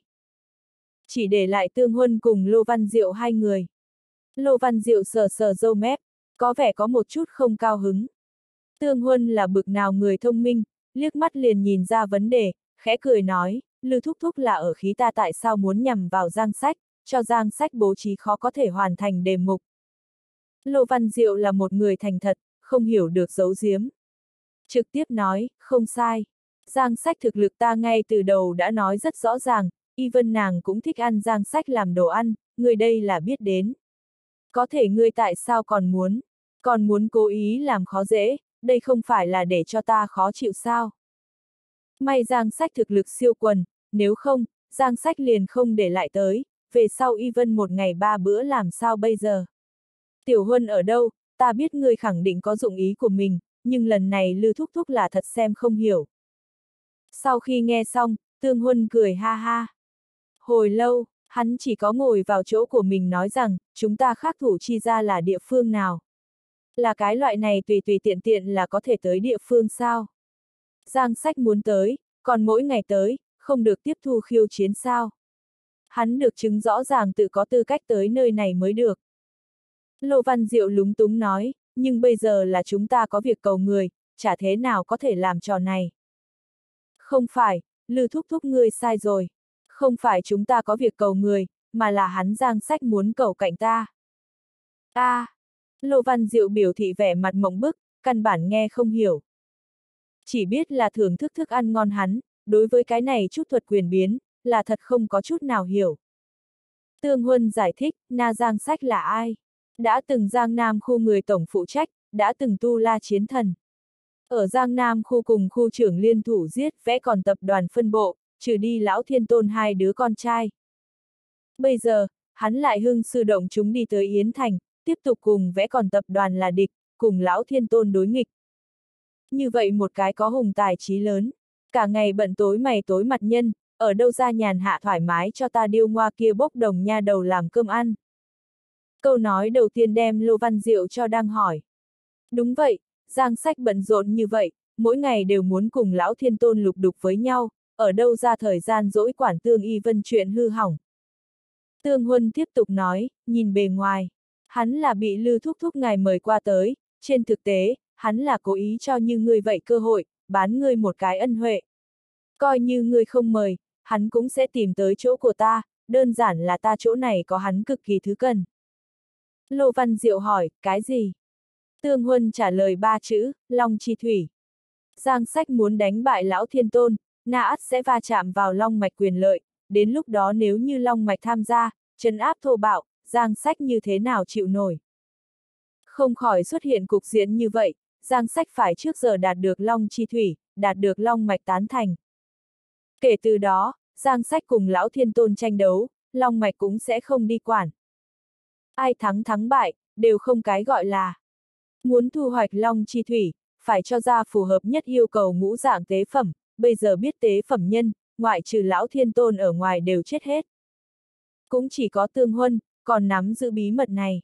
Chỉ để lại Tương Huân cùng Lô Văn Diệu hai người. Lô Văn Diệu sờ sờ râu mép, có vẻ có một chút không cao hứng. Tương Huân là bực nào người thông minh, liếc mắt liền nhìn ra vấn đề, khẽ cười nói, Lư thúc thúc là ở khí ta tại sao muốn nhằm vào Giang Sách, cho Giang Sách bố trí khó có thể hoàn thành đề mục. Lô Văn Diệu là một người thành thật, không hiểu được giấu giếm. Trực tiếp nói, không sai. Giang Sách thực lực ta ngay từ đầu đã nói rất rõ ràng, Y Vân nàng cũng thích ăn Giang Sách làm đồ ăn, người đây là biết đến. Có thể ngươi tại sao còn muốn cố ý làm khó dễ, đây không phải là để cho ta khó chịu sao? May Giang Sách thực lực siêu quần, nếu không, Giang Sách liền không để lại tới, về sau Y Vân một ngày 3 bữa làm sao bây giờ? Tiểu Huân ở đâu, ta biết ngươi khẳng định có dụng ý của mình, nhưng lần này Lư thúc thúc là thật xem không hiểu. Sau khi nghe xong, Tương Huân cười ha ha. Hồi lâu, hắn chỉ có ngồi vào chỗ của mình nói rằng, chúng ta khác thủ chi ra là địa phương nào? Là cái loại này tùy tùy tiện tiện là có thể tới địa phương sao? Giang Sách muốn tới, còn mỗi ngày tới, không được tiếp thu khiêu chiến sao? Hắn được chứng rõ ràng tự có tư cách tới nơi này mới được. Lô Văn Diệu lúng túng nói, nhưng bây giờ là chúng ta có việc cầu người, chả thế nào có thể làm trò này. Không phải, Lư thúc thúc ngươi sai rồi. Không phải chúng ta có việc cầu người, mà là hắn Giang Sách muốn cầu cạnh ta. Lô Văn Diệu biểu thị vẻ mặt mộng bức, căn bản nghe không hiểu. Chỉ biết là thưởng thức thức ăn ngon hắn, đối với cái này chút thuật quyền biến, là thật không có chút nào hiểu. Tương Huân giải thích, Na Giang Sách là ai? Đã từng Giang Nam khu người tổng phụ trách, đã từng tu la chiến thần. Ở Giang Nam khu cùng khu trưởng liên thủ giết vẽ còn tập đoàn phân bộ, trừ đi Lão Thiên Tôn hai đứa con trai. Bây giờ, hắn lại hưng sư động chúng đi tới Yến Thành, tiếp tục cùng vẽ còn tập đoàn là địch, cùng Lão Thiên Tôn đối nghịch. Như vậy một cái có hùng tài trí lớn, cả ngày bận tối mày tối mặt nhân, ở đâu ra nhàn hạ thoải mái cho ta điêu ngoa kia bốc đồng nha đầu làm cơm ăn. Câu nói đầu tiên đem Lô Văn Diệu cho đang hỏi. Đúng vậy, Giang Sách bận rộn như vậy, mỗi ngày đều muốn cùng Lão Thiên Tôn lục đục với nhau, ở đâu ra thời gian dỗi quản Tương Y Vân chuyện hư hỏng, Tương Huân tiếp tục nói, nhìn bề ngoài. Hắn là bị Lư thúc thúc ngài mời qua tới, trên thực tế, hắn là cố ý cho như ngươi vậy cơ hội, bán ngươi một cái ân huệ. Coi như ngươi không mời, hắn cũng sẽ tìm tới chỗ của ta, đơn giản là ta chỗ này có hắn cực kỳ thứ cần. Lô Văn Diệu hỏi, cái gì? Tương Huân trả lời 3 chữ, Long Chi Thủy. Giang Sách muốn đánh bại Lão Thiên Tôn, Na ắt sẽ va chạm vào Long Mạch quyền lợi, đến lúc đó nếu như Long Mạch tham gia, trấn áp thô bạo, Giang Sách như thế nào chịu nổi? Không khỏi xuất hiện cục diện như vậy, Giang Sách phải trước giờ đạt được Long Chi Thủy, đạt được Long Mạch tán thành. Kể từ đó, Giang Sách cùng Lão Thiên Tôn tranh đấu, Long Mạch cũng sẽ không đi quản. Ai thắng thắng bại, đều không cái gọi là. Muốn thu hoạch Long Chi Thủy, phải cho ra phù hợp nhất yêu cầu ngũ dạng tế phẩm, bây giờ biết tế phẩm nhân, ngoại trừ Lão Thiên Tôn ở ngoài đều chết hết. Cũng chỉ có Tương Huân, còn nắm giữ bí mật này.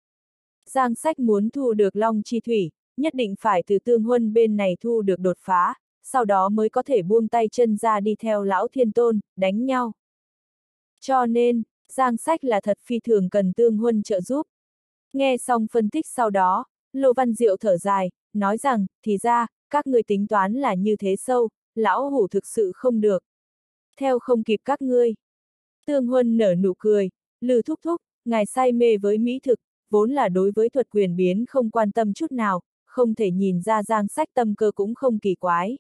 Giang Sách muốn thu được Long Chi Thủy, nhất định phải từ Tương Huân bên này thu được đột phá, sau đó mới có thể buông tay chân ra đi theo Lão Thiên Tôn, đánh nhau. Cho nên, Giang Sách là thật phi thường cần Tương Huân trợ giúp. Nghe xong phân tích sau đó, Lô Văn Diệu thở dài, nói rằng, thì ra, các ngươi tính toán là như thế sâu, lão hủ thực sự không được. Theo không kịp các ngươi. Tương Huân nở nụ cười, Lư thúc thúc, ngài say mê với mỹ thực, vốn là đối với thuật quyền biến không quan tâm chút nào, không thể nhìn ra Giang Sách tâm cơ cũng không kỳ quái.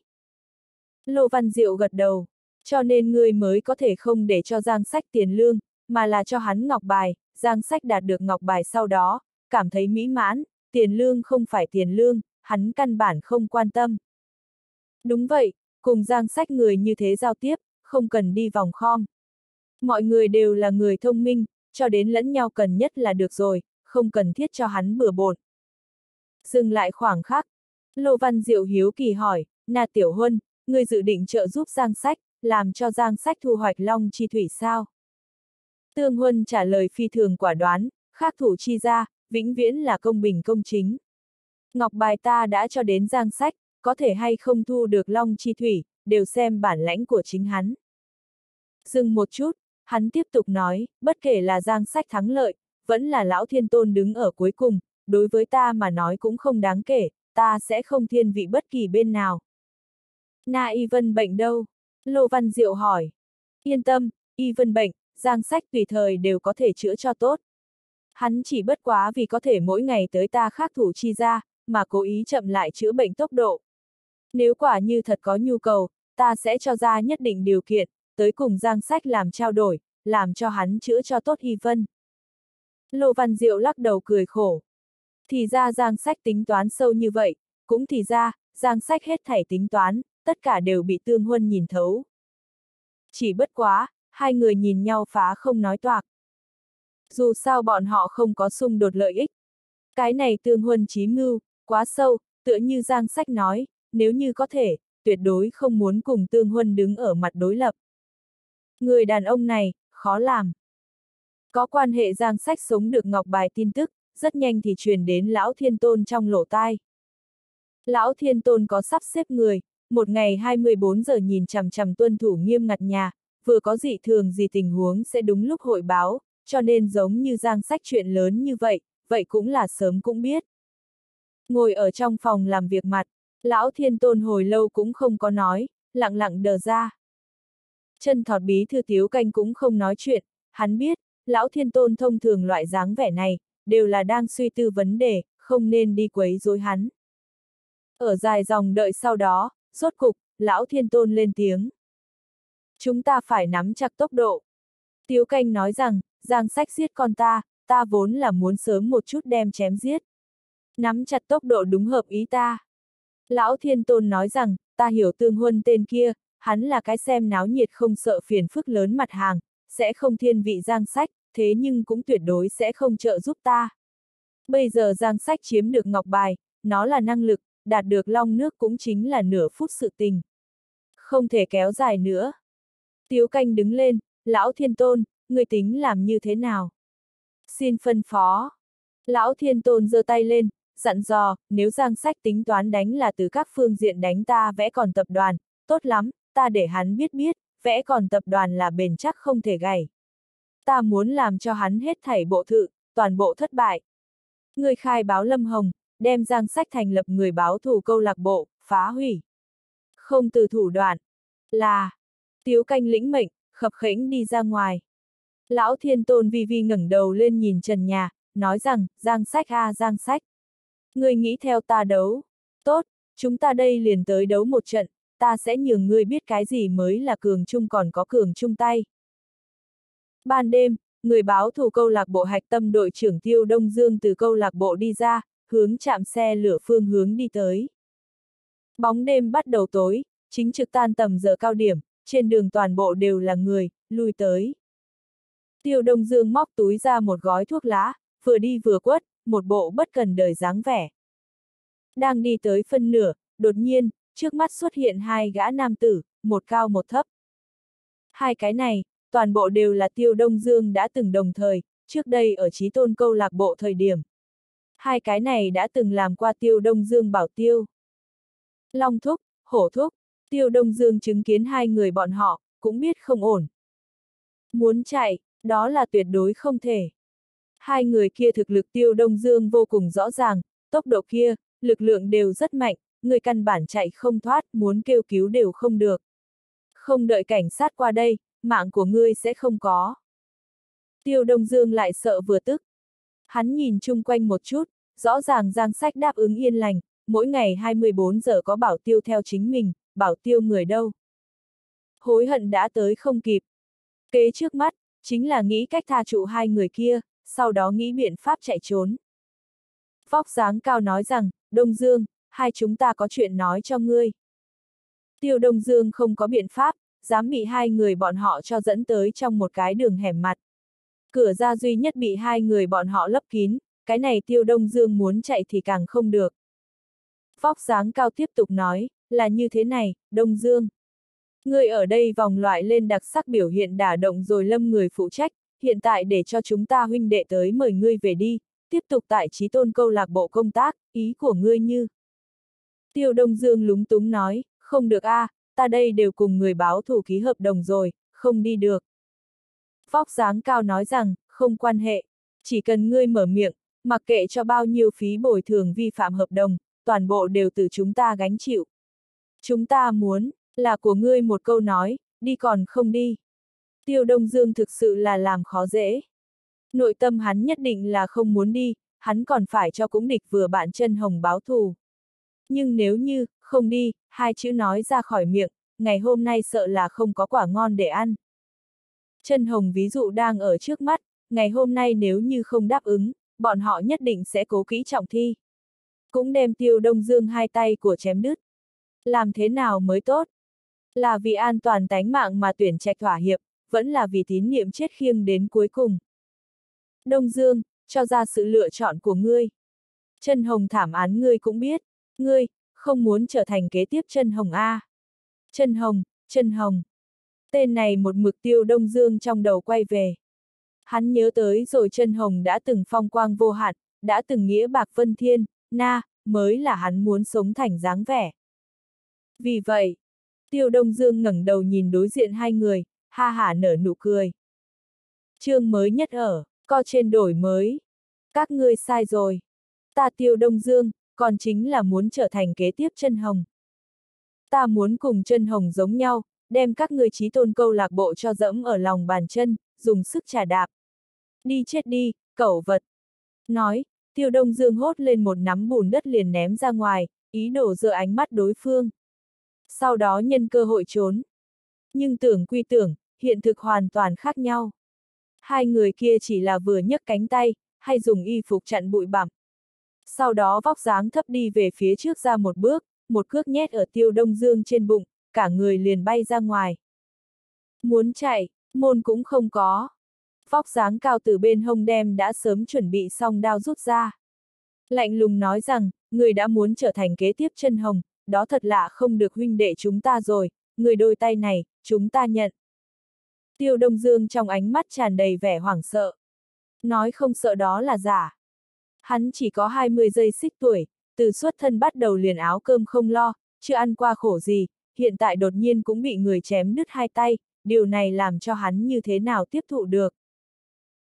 Lô Văn Diệu gật đầu, cho nên ngươi mới có thể không để cho Giang Sách tiền lương, mà là cho hắn ngọc bài, Giang Sách đạt được ngọc bài sau đó, cảm thấy mỹ mãn, tiền lương không phải tiền lương, hắn căn bản không quan tâm. Đúng vậy, cùng Giang Sách người như thế giao tiếp, không cần đi vòng khom. Mọi người đều là người thông minh, cho đến lẫn nhau cần nhất là được rồi, không cần thiết cho hắn bừa bộn. Dừng lại khoảng khắc, Lô Văn Diệu hiếu kỳ hỏi, Na Tiểu Huân, ngươi dự định trợ giúp Giang Sách, làm cho Giang Sách thu hoạch Long Chi Thủy sao? Tương Huân trả lời phi thường quả đoán, khác thủ chi ra, vĩnh viễn là công bình công chính. Ngọc bài ta đã cho đến Giang Sách, có thể hay không thu được Long Chi Thủy, đều xem bản lãnh của chính hắn. Dừng một chút, hắn tiếp tục nói, bất kể là Giang Sách thắng lợi, vẫn là Lão Thiên Tôn đứng ở cuối cùng, đối với ta mà nói cũng không đáng kể, ta sẽ không thiên vị bất kỳ bên nào. Na Y Vân bệnh đâu? Lô Văn Diệu hỏi. Yên tâm, Y Vân bệnh, Giang Sách tùy thời đều có thể chữa cho tốt. Hắn chỉ bất quá vì có thể mỗi ngày tới ta khác thủ chi ra, mà cố ý chậm lại chữa bệnh tốc độ. Nếu quả như thật có nhu cầu, ta sẽ cho ra nhất định điều kiện, tới cùng Giang Sách làm trao đổi, làm cho hắn chữa cho tốt Y Vân. Lô Văn Diệu lắc đầu cười khổ. Thì ra Giang Sách tính toán sâu như vậy, cũng thì ra, Giang Sách hết thảy tính toán, tất cả đều bị Tương Huân nhìn thấu. Chỉ bất quá, hai người nhìn nhau phá không nói toạc. Dù sao bọn họ không có xung đột lợi ích. Cái này Tương Huân chí mưu, quá sâu, tựa như Giang Sách nói, nếu như có thể, tuyệt đối không muốn cùng Tương Huân đứng ở mặt đối lập. Người đàn ông này, khó làm. Có quan hệ Giang Sách sống được ngọc bài tin tức, rất nhanh thì truyền đến Lão Thiên Tôn trong lỗ tai. Lão Thiên Tôn có sắp xếp người, một ngày 24 giờ nhìn chằm chằm tuân thủ nghiêm ngặt nhà, vừa có dị thường gì tình huống sẽ đúng lúc hội báo, cho nên giống như Giang Sách chuyện lớn như vậy, vậy cũng là sớm cũng biết. Ngồi ở trong phòng làm việc mặt, Lão Thiên Tôn hồi lâu cũng không có nói, lặng lặng đờ ra. Chân thọt bí thư Tiếu Canh cũng không nói chuyện, hắn biết, Lão Thiên Tôn thông thường loại dáng vẻ này, đều là đang suy tư vấn đề, không nên đi quấy rối hắn. Ở dài dòng đợi sau đó, rốt cục, Lão Thiên Tôn lên tiếng. Chúng ta phải nắm chặt tốc độ. Tiếu Canh nói rằng, Giang Sách giết con ta vốn là muốn sớm một chút đem chém giết. Nắm chặt tốc độ đúng hợp ý ta. Lão Thiên Tôn nói rằng, ta hiểu Tương Huân tên kia, hắn là cái xem náo nhiệt không sợ phiền phức lớn mặt hàng, sẽ không thiên vị Giang Sách, thế nhưng cũng tuyệt đối sẽ không trợ giúp ta. Bây giờ Giang Sách chiếm được ngọc bài, nó là năng lực, đạt được long nước cũng chính là nửa phút sự tình. Không thể kéo dài nữa. Tiếu Canh đứng lên, Lão Thiên Tôn, người tính làm như thế nào? Xin phân phó. Lão Thiên Tôn giơ tay lên, dặn dò, nếu Giang Sách tính toán đánh là từ các phương diện đánh ta vẽ còn tập đoàn, tốt lắm, ta để hắn biết, vẽ còn tập đoàn là bền chắc không thể gãy. Ta muốn làm cho hắn hết thảy bộ thự, toàn bộ thất bại. Ngươi khai báo Lâm Hồng, đem Giang Sách thành lập người báo thù câu lạc bộ, phá hủy. Không từ thủ đoạn. Là. Tiếu Canh lĩnh mệnh, khập khiễng đi ra ngoài. Lão Thiên Tôn vi vi ngẩng đầu lên nhìn trần nhà, nói rằng, Giang Sách a Giang Sách. Ngươi nghĩ theo ta đấu. Tốt, chúng ta đây liền tới đấu một trận, ta sẽ nhường ngươi biết cái gì mới là cường chung còn có cường chung tay. Ban đêm, người báo thù câu lạc bộ hạch tâm đội trưởng Tiêu Đông Dương từ câu lạc bộ đi ra, hướng trạm xe lửa phương hướng đi tới. Bóng đêm bắt đầu tối, chính trực tan tầm giờ cao điểm, trên đường toàn bộ đều là người, lui tới. Tiêu Đông Dương móc túi ra một gói thuốc lá, vừa đi vừa quất, một bộ bất cần đời dáng vẻ. Đang đi tới phân nửa, đột nhiên, trước mắt xuất hiện hai gã nam tử, một cao một thấp. Hai cái này, toàn bộ đều là Tiêu Đông Dương đã từng đồng thời, trước đây ở Chí Tôn câu lạc bộ thời điểm. Hai cái này đã từng làm qua Tiêu Đông Dương bảo tiêu. Long thúc, hổ thúc, Tiêu Đông Dương chứng kiến hai người bọn họ, cũng biết không ổn. Muốn chạy, đó là tuyệt đối không thể. Hai người kia thực lực Tiêu Đông Dương vô cùng rõ ràng, tốc độ kia, lực lượng đều rất mạnh, người căn bản chạy không thoát, muốn kêu cứu đều không được. Không đợi cảnh sát qua đây, mạng của ngươi sẽ không có. Tiêu Đông Dương lại sợ vừa tức. Hắn nhìn chung quanh một chút, rõ ràng Giang Sách đáp ứng yên lành, mỗi ngày 24 giờ có bảo tiêu theo chính mình, bảo tiêu người đâu. Hối hận đã tới không kịp. Kế trước mắt, chính là nghĩ cách tha trụ hai người kia, sau đó nghĩ biện pháp chạy trốn. Vóc dáng cao nói rằng, Đông Dương, hai chúng ta có chuyện nói cho ngươi. Tiêu Đông Dương không có biện pháp, dám bị hai người bọn họ cho dẫn tới trong một cái đường hẻm mặt. Cửa ra duy nhất bị hai người bọn họ lấp kín, cái này Tiêu Đông Dương muốn chạy thì càng không được. Vóc dáng cao tiếp tục nói, là như thế này, Đông Dương. Ngươi ở đây vòng loại lên đặc sắc biểu hiện đả động rồi Lâm người phụ trách, hiện tại để cho chúng ta huynh đệ tới mời ngươi về đi, tiếp tục tại Chí Tôn câu lạc bộ công tác, ý của ngươi như. Tiêu Đông Dương lúng túng nói, không được a, ta đây đều cùng người báo thù ký hợp đồng rồi, không đi được. Vóc dáng cao nói rằng, không quan hệ, chỉ cần ngươi mở miệng, mặc kệ cho bao nhiêu phí bồi thường vi phạm hợp đồng, toàn bộ đều từ chúng ta gánh chịu. Chúng ta muốn, là của ngươi một câu nói, đi còn không đi. Tiêu Đông Dương thực sự là làm khó dễ. Nội tâm hắn nhất định là không muốn đi, hắn còn phải cho cũng địch vừa bạn Chân Hồng báo thù. Nhưng nếu như, không đi, hai chữ nói ra khỏi miệng, ngày hôm nay sợ là không có quả ngon để ăn. Chân Hồng ví dụ đang ở trước mắt, ngày hôm nay nếu như không đáp ứng, bọn họ nhất định sẽ cố kỹ trọng thi. Cũng đem Tiêu Đông Dương hai tay của chém đứt. Làm thế nào mới tốt? Là vì an toàn tánh mạng mà tuyển trạch thỏa hiệp, vẫn là vì tín niệm chết khiêng đến cuối cùng. Đông Dương, cho ra sự lựa chọn của ngươi. Chân Hồng thảm án ngươi cũng biết, ngươi, không muốn trở thành kế tiếp Chân Hồng A. Chân Hồng, Chân Hồng. Tên này một mực Tiêu Đông Dương trong đầu quay về. Hắn nhớ tới rồi Chân Hồng đã từng phong quang vô hạn, đã từng nghĩa bạc vân thiên, mới là hắn muốn sống thành dáng vẻ. Vì vậy, Tiêu Đông Dương ngẩng đầu nhìn đối diện hai người, ha hả nở nụ cười. Chương mới nhất ở, co trên đổi mới. Các ngươi sai rồi. Ta Tiêu Đông Dương, còn chính là muốn trở thành kế tiếp Chân Hồng. Ta muốn cùng Chân Hồng giống nhau, đem các ngươi Chí Tôn câu lạc bộ cho dẫm ở lòng bàn chân, dùng sức chà đạp. Đi chết đi, cẩu vật. Nói, Tiêu Đông Dương hốt lên một nắm bùn đất liền ném ra ngoài, ý đồ giơ ánh mắt đối phương. Sau đó nhân cơ hội trốn. Nhưng tưởng quy tưởng, hiện thực hoàn toàn khác nhau. Hai người kia chỉ là vừa nhấc cánh tay, hay dùng y phục chặn bụi bặm. Sau đó vóc dáng thấp đi về phía trước ra một cước nhét ở Tiêu Đông Dương trên bụng, cả người liền bay ra ngoài. Muốn chạy, môn cũng không có. Vóc dáng cao từ bên hông đem đã sớm chuẩn bị xong đao rút ra. Lạnh lùng nói rằng, người đã muốn trở thành kế tiếp Chân Hồng, đó thật lạ không được huynh đệ chúng ta rồi, người đôi tay này, chúng ta nhận. Tiêu Đông Dương trong ánh mắt tràn đầy vẻ hoảng sợ. Nói không sợ đó là giả. Hắn chỉ có 20 giây xích tuổi, từ xuất thân bắt đầu liền áo cơm không lo, chưa ăn qua khổ gì, hiện tại đột nhiên cũng bị người chém đứt hai tay, điều này làm cho hắn như thế nào tiếp thụ được.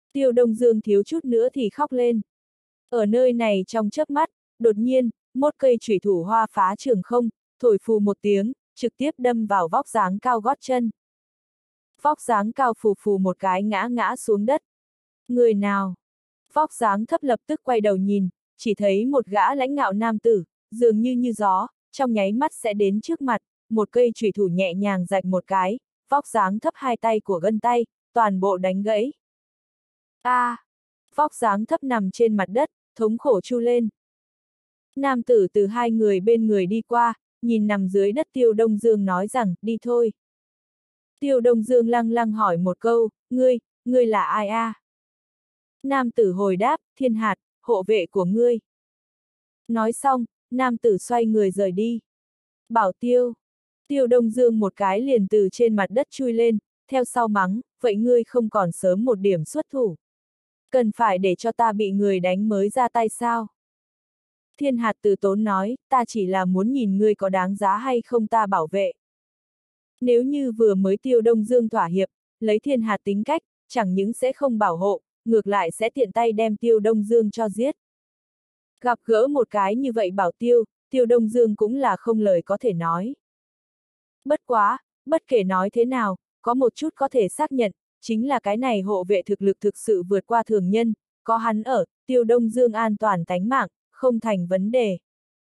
Tiêu Đông Dương thiếu chút nữa thì khóc lên. Ở nơi này trong chớp mắt, đột nhiên, một cây chủy thủ hoa phá trường không, thổi phù một tiếng, trực tiếp đâm vào vóc dáng cao gót chân. Vóc dáng cao phù phù một cái ngã ngã xuống đất. Người nào? Vóc dáng thấp lập tức quay đầu nhìn, chỉ thấy một gã lãnh ngạo nam tử, dường như gió, trong nháy mắt sẽ đến trước mặt, một cây chủy thủ nhẹ nhàng rạch một cái, vóc dáng thấp hai tay của gân tay, toàn bộ đánh gãy. Vóc dáng thấp nằm trên mặt đất, thống khổ chu lên. Nam tử từ hai người bên người đi qua, nhìn nằm dưới đất Tiêu Đông Dương nói rằng, đi thôi. Tiêu Đông Dương lăng lăng hỏi một câu, ngươi là ai a? Nam tử hồi đáp, Thiên Hạt, hộ vệ của ngươi. Nói xong, nam tử xoay người rời đi. Bảo Tiêu. Tiêu Đông Dương một cái liền từ trên mặt đất chui lên, theo sau mắng, vậy ngươi không còn sớm một điểm xuất thủ. Cần phải để cho ta bị người đánh mới ra tay sao? Thiên Hạt từ tốn nói, ta chỉ là muốn nhìn ngươi có đáng giá hay không ta bảo vệ. Nếu như vừa mới Tiêu Đông Dương thỏa hiệp, lấy Thiên Hạt tính cách, chẳng những sẽ không bảo hộ, ngược lại sẽ tiện tay đem Tiêu Đông Dương cho giết. Gặp gỡ một cái như vậy bảo Tiêu Đông Dương cũng là không lời có thể nói. Bất quá, bất kể nói thế nào, có một chút có thể xác nhận, chính là cái này hộ vệ thực lực thực sự vượt qua thường nhân, có hắn ở, Tiêu Đông Dương an toàn tánh mạng, không thành vấn đề.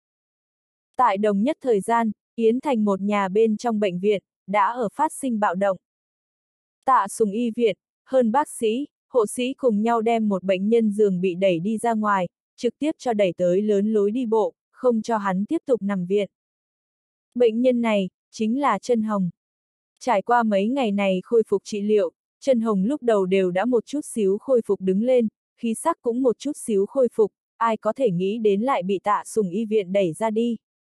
Tại đồng nhất thời gian, Yến Thành một nhà bên trong bệnh viện, đã ở phát sinh bạo động. Tạ Sùng y viện, hơn bác sĩ, hộ sĩ cùng nhau đem một bệnh nhân giường bị đẩy đi ra ngoài, trực tiếp cho đẩy tới lớn lối đi bộ, không cho hắn tiếp tục nằm viện. Bệnh nhân này, chính là Chân Hồng. Trải qua mấy ngày này khôi phục trị liệu, Chân Hồng lúc đầu đều đã một chút xíu khôi phục đứng lên, khí sắc cũng một chút xíu khôi phục, ai có thể nghĩ đến lại bị Tạ Sùng y viện đẩy ra đi.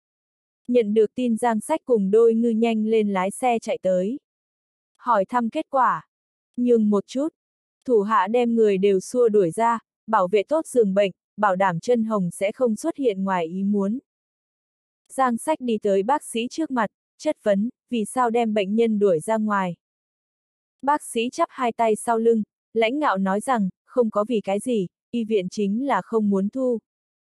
Nhận được tin Giang Sách cùng Đôi Ngư nhanh lên lái xe chạy tới. Hỏi thăm kết quả. Nhưng một chút, thủ hạ đem người đều xua đuổi ra, bảo vệ tốt giường bệnh, bảo đảm Chân Hồng sẽ không xuất hiện ngoài ý muốn. Giang Sách đi tới bác sĩ trước mặt, chất vấn, vì sao đem bệnh nhân đuổi ra ngoài. Bác sĩ chắp hai tay sau lưng, lãnh ngạo nói rằng, không có vì cái gì, y viện chính là không muốn thu.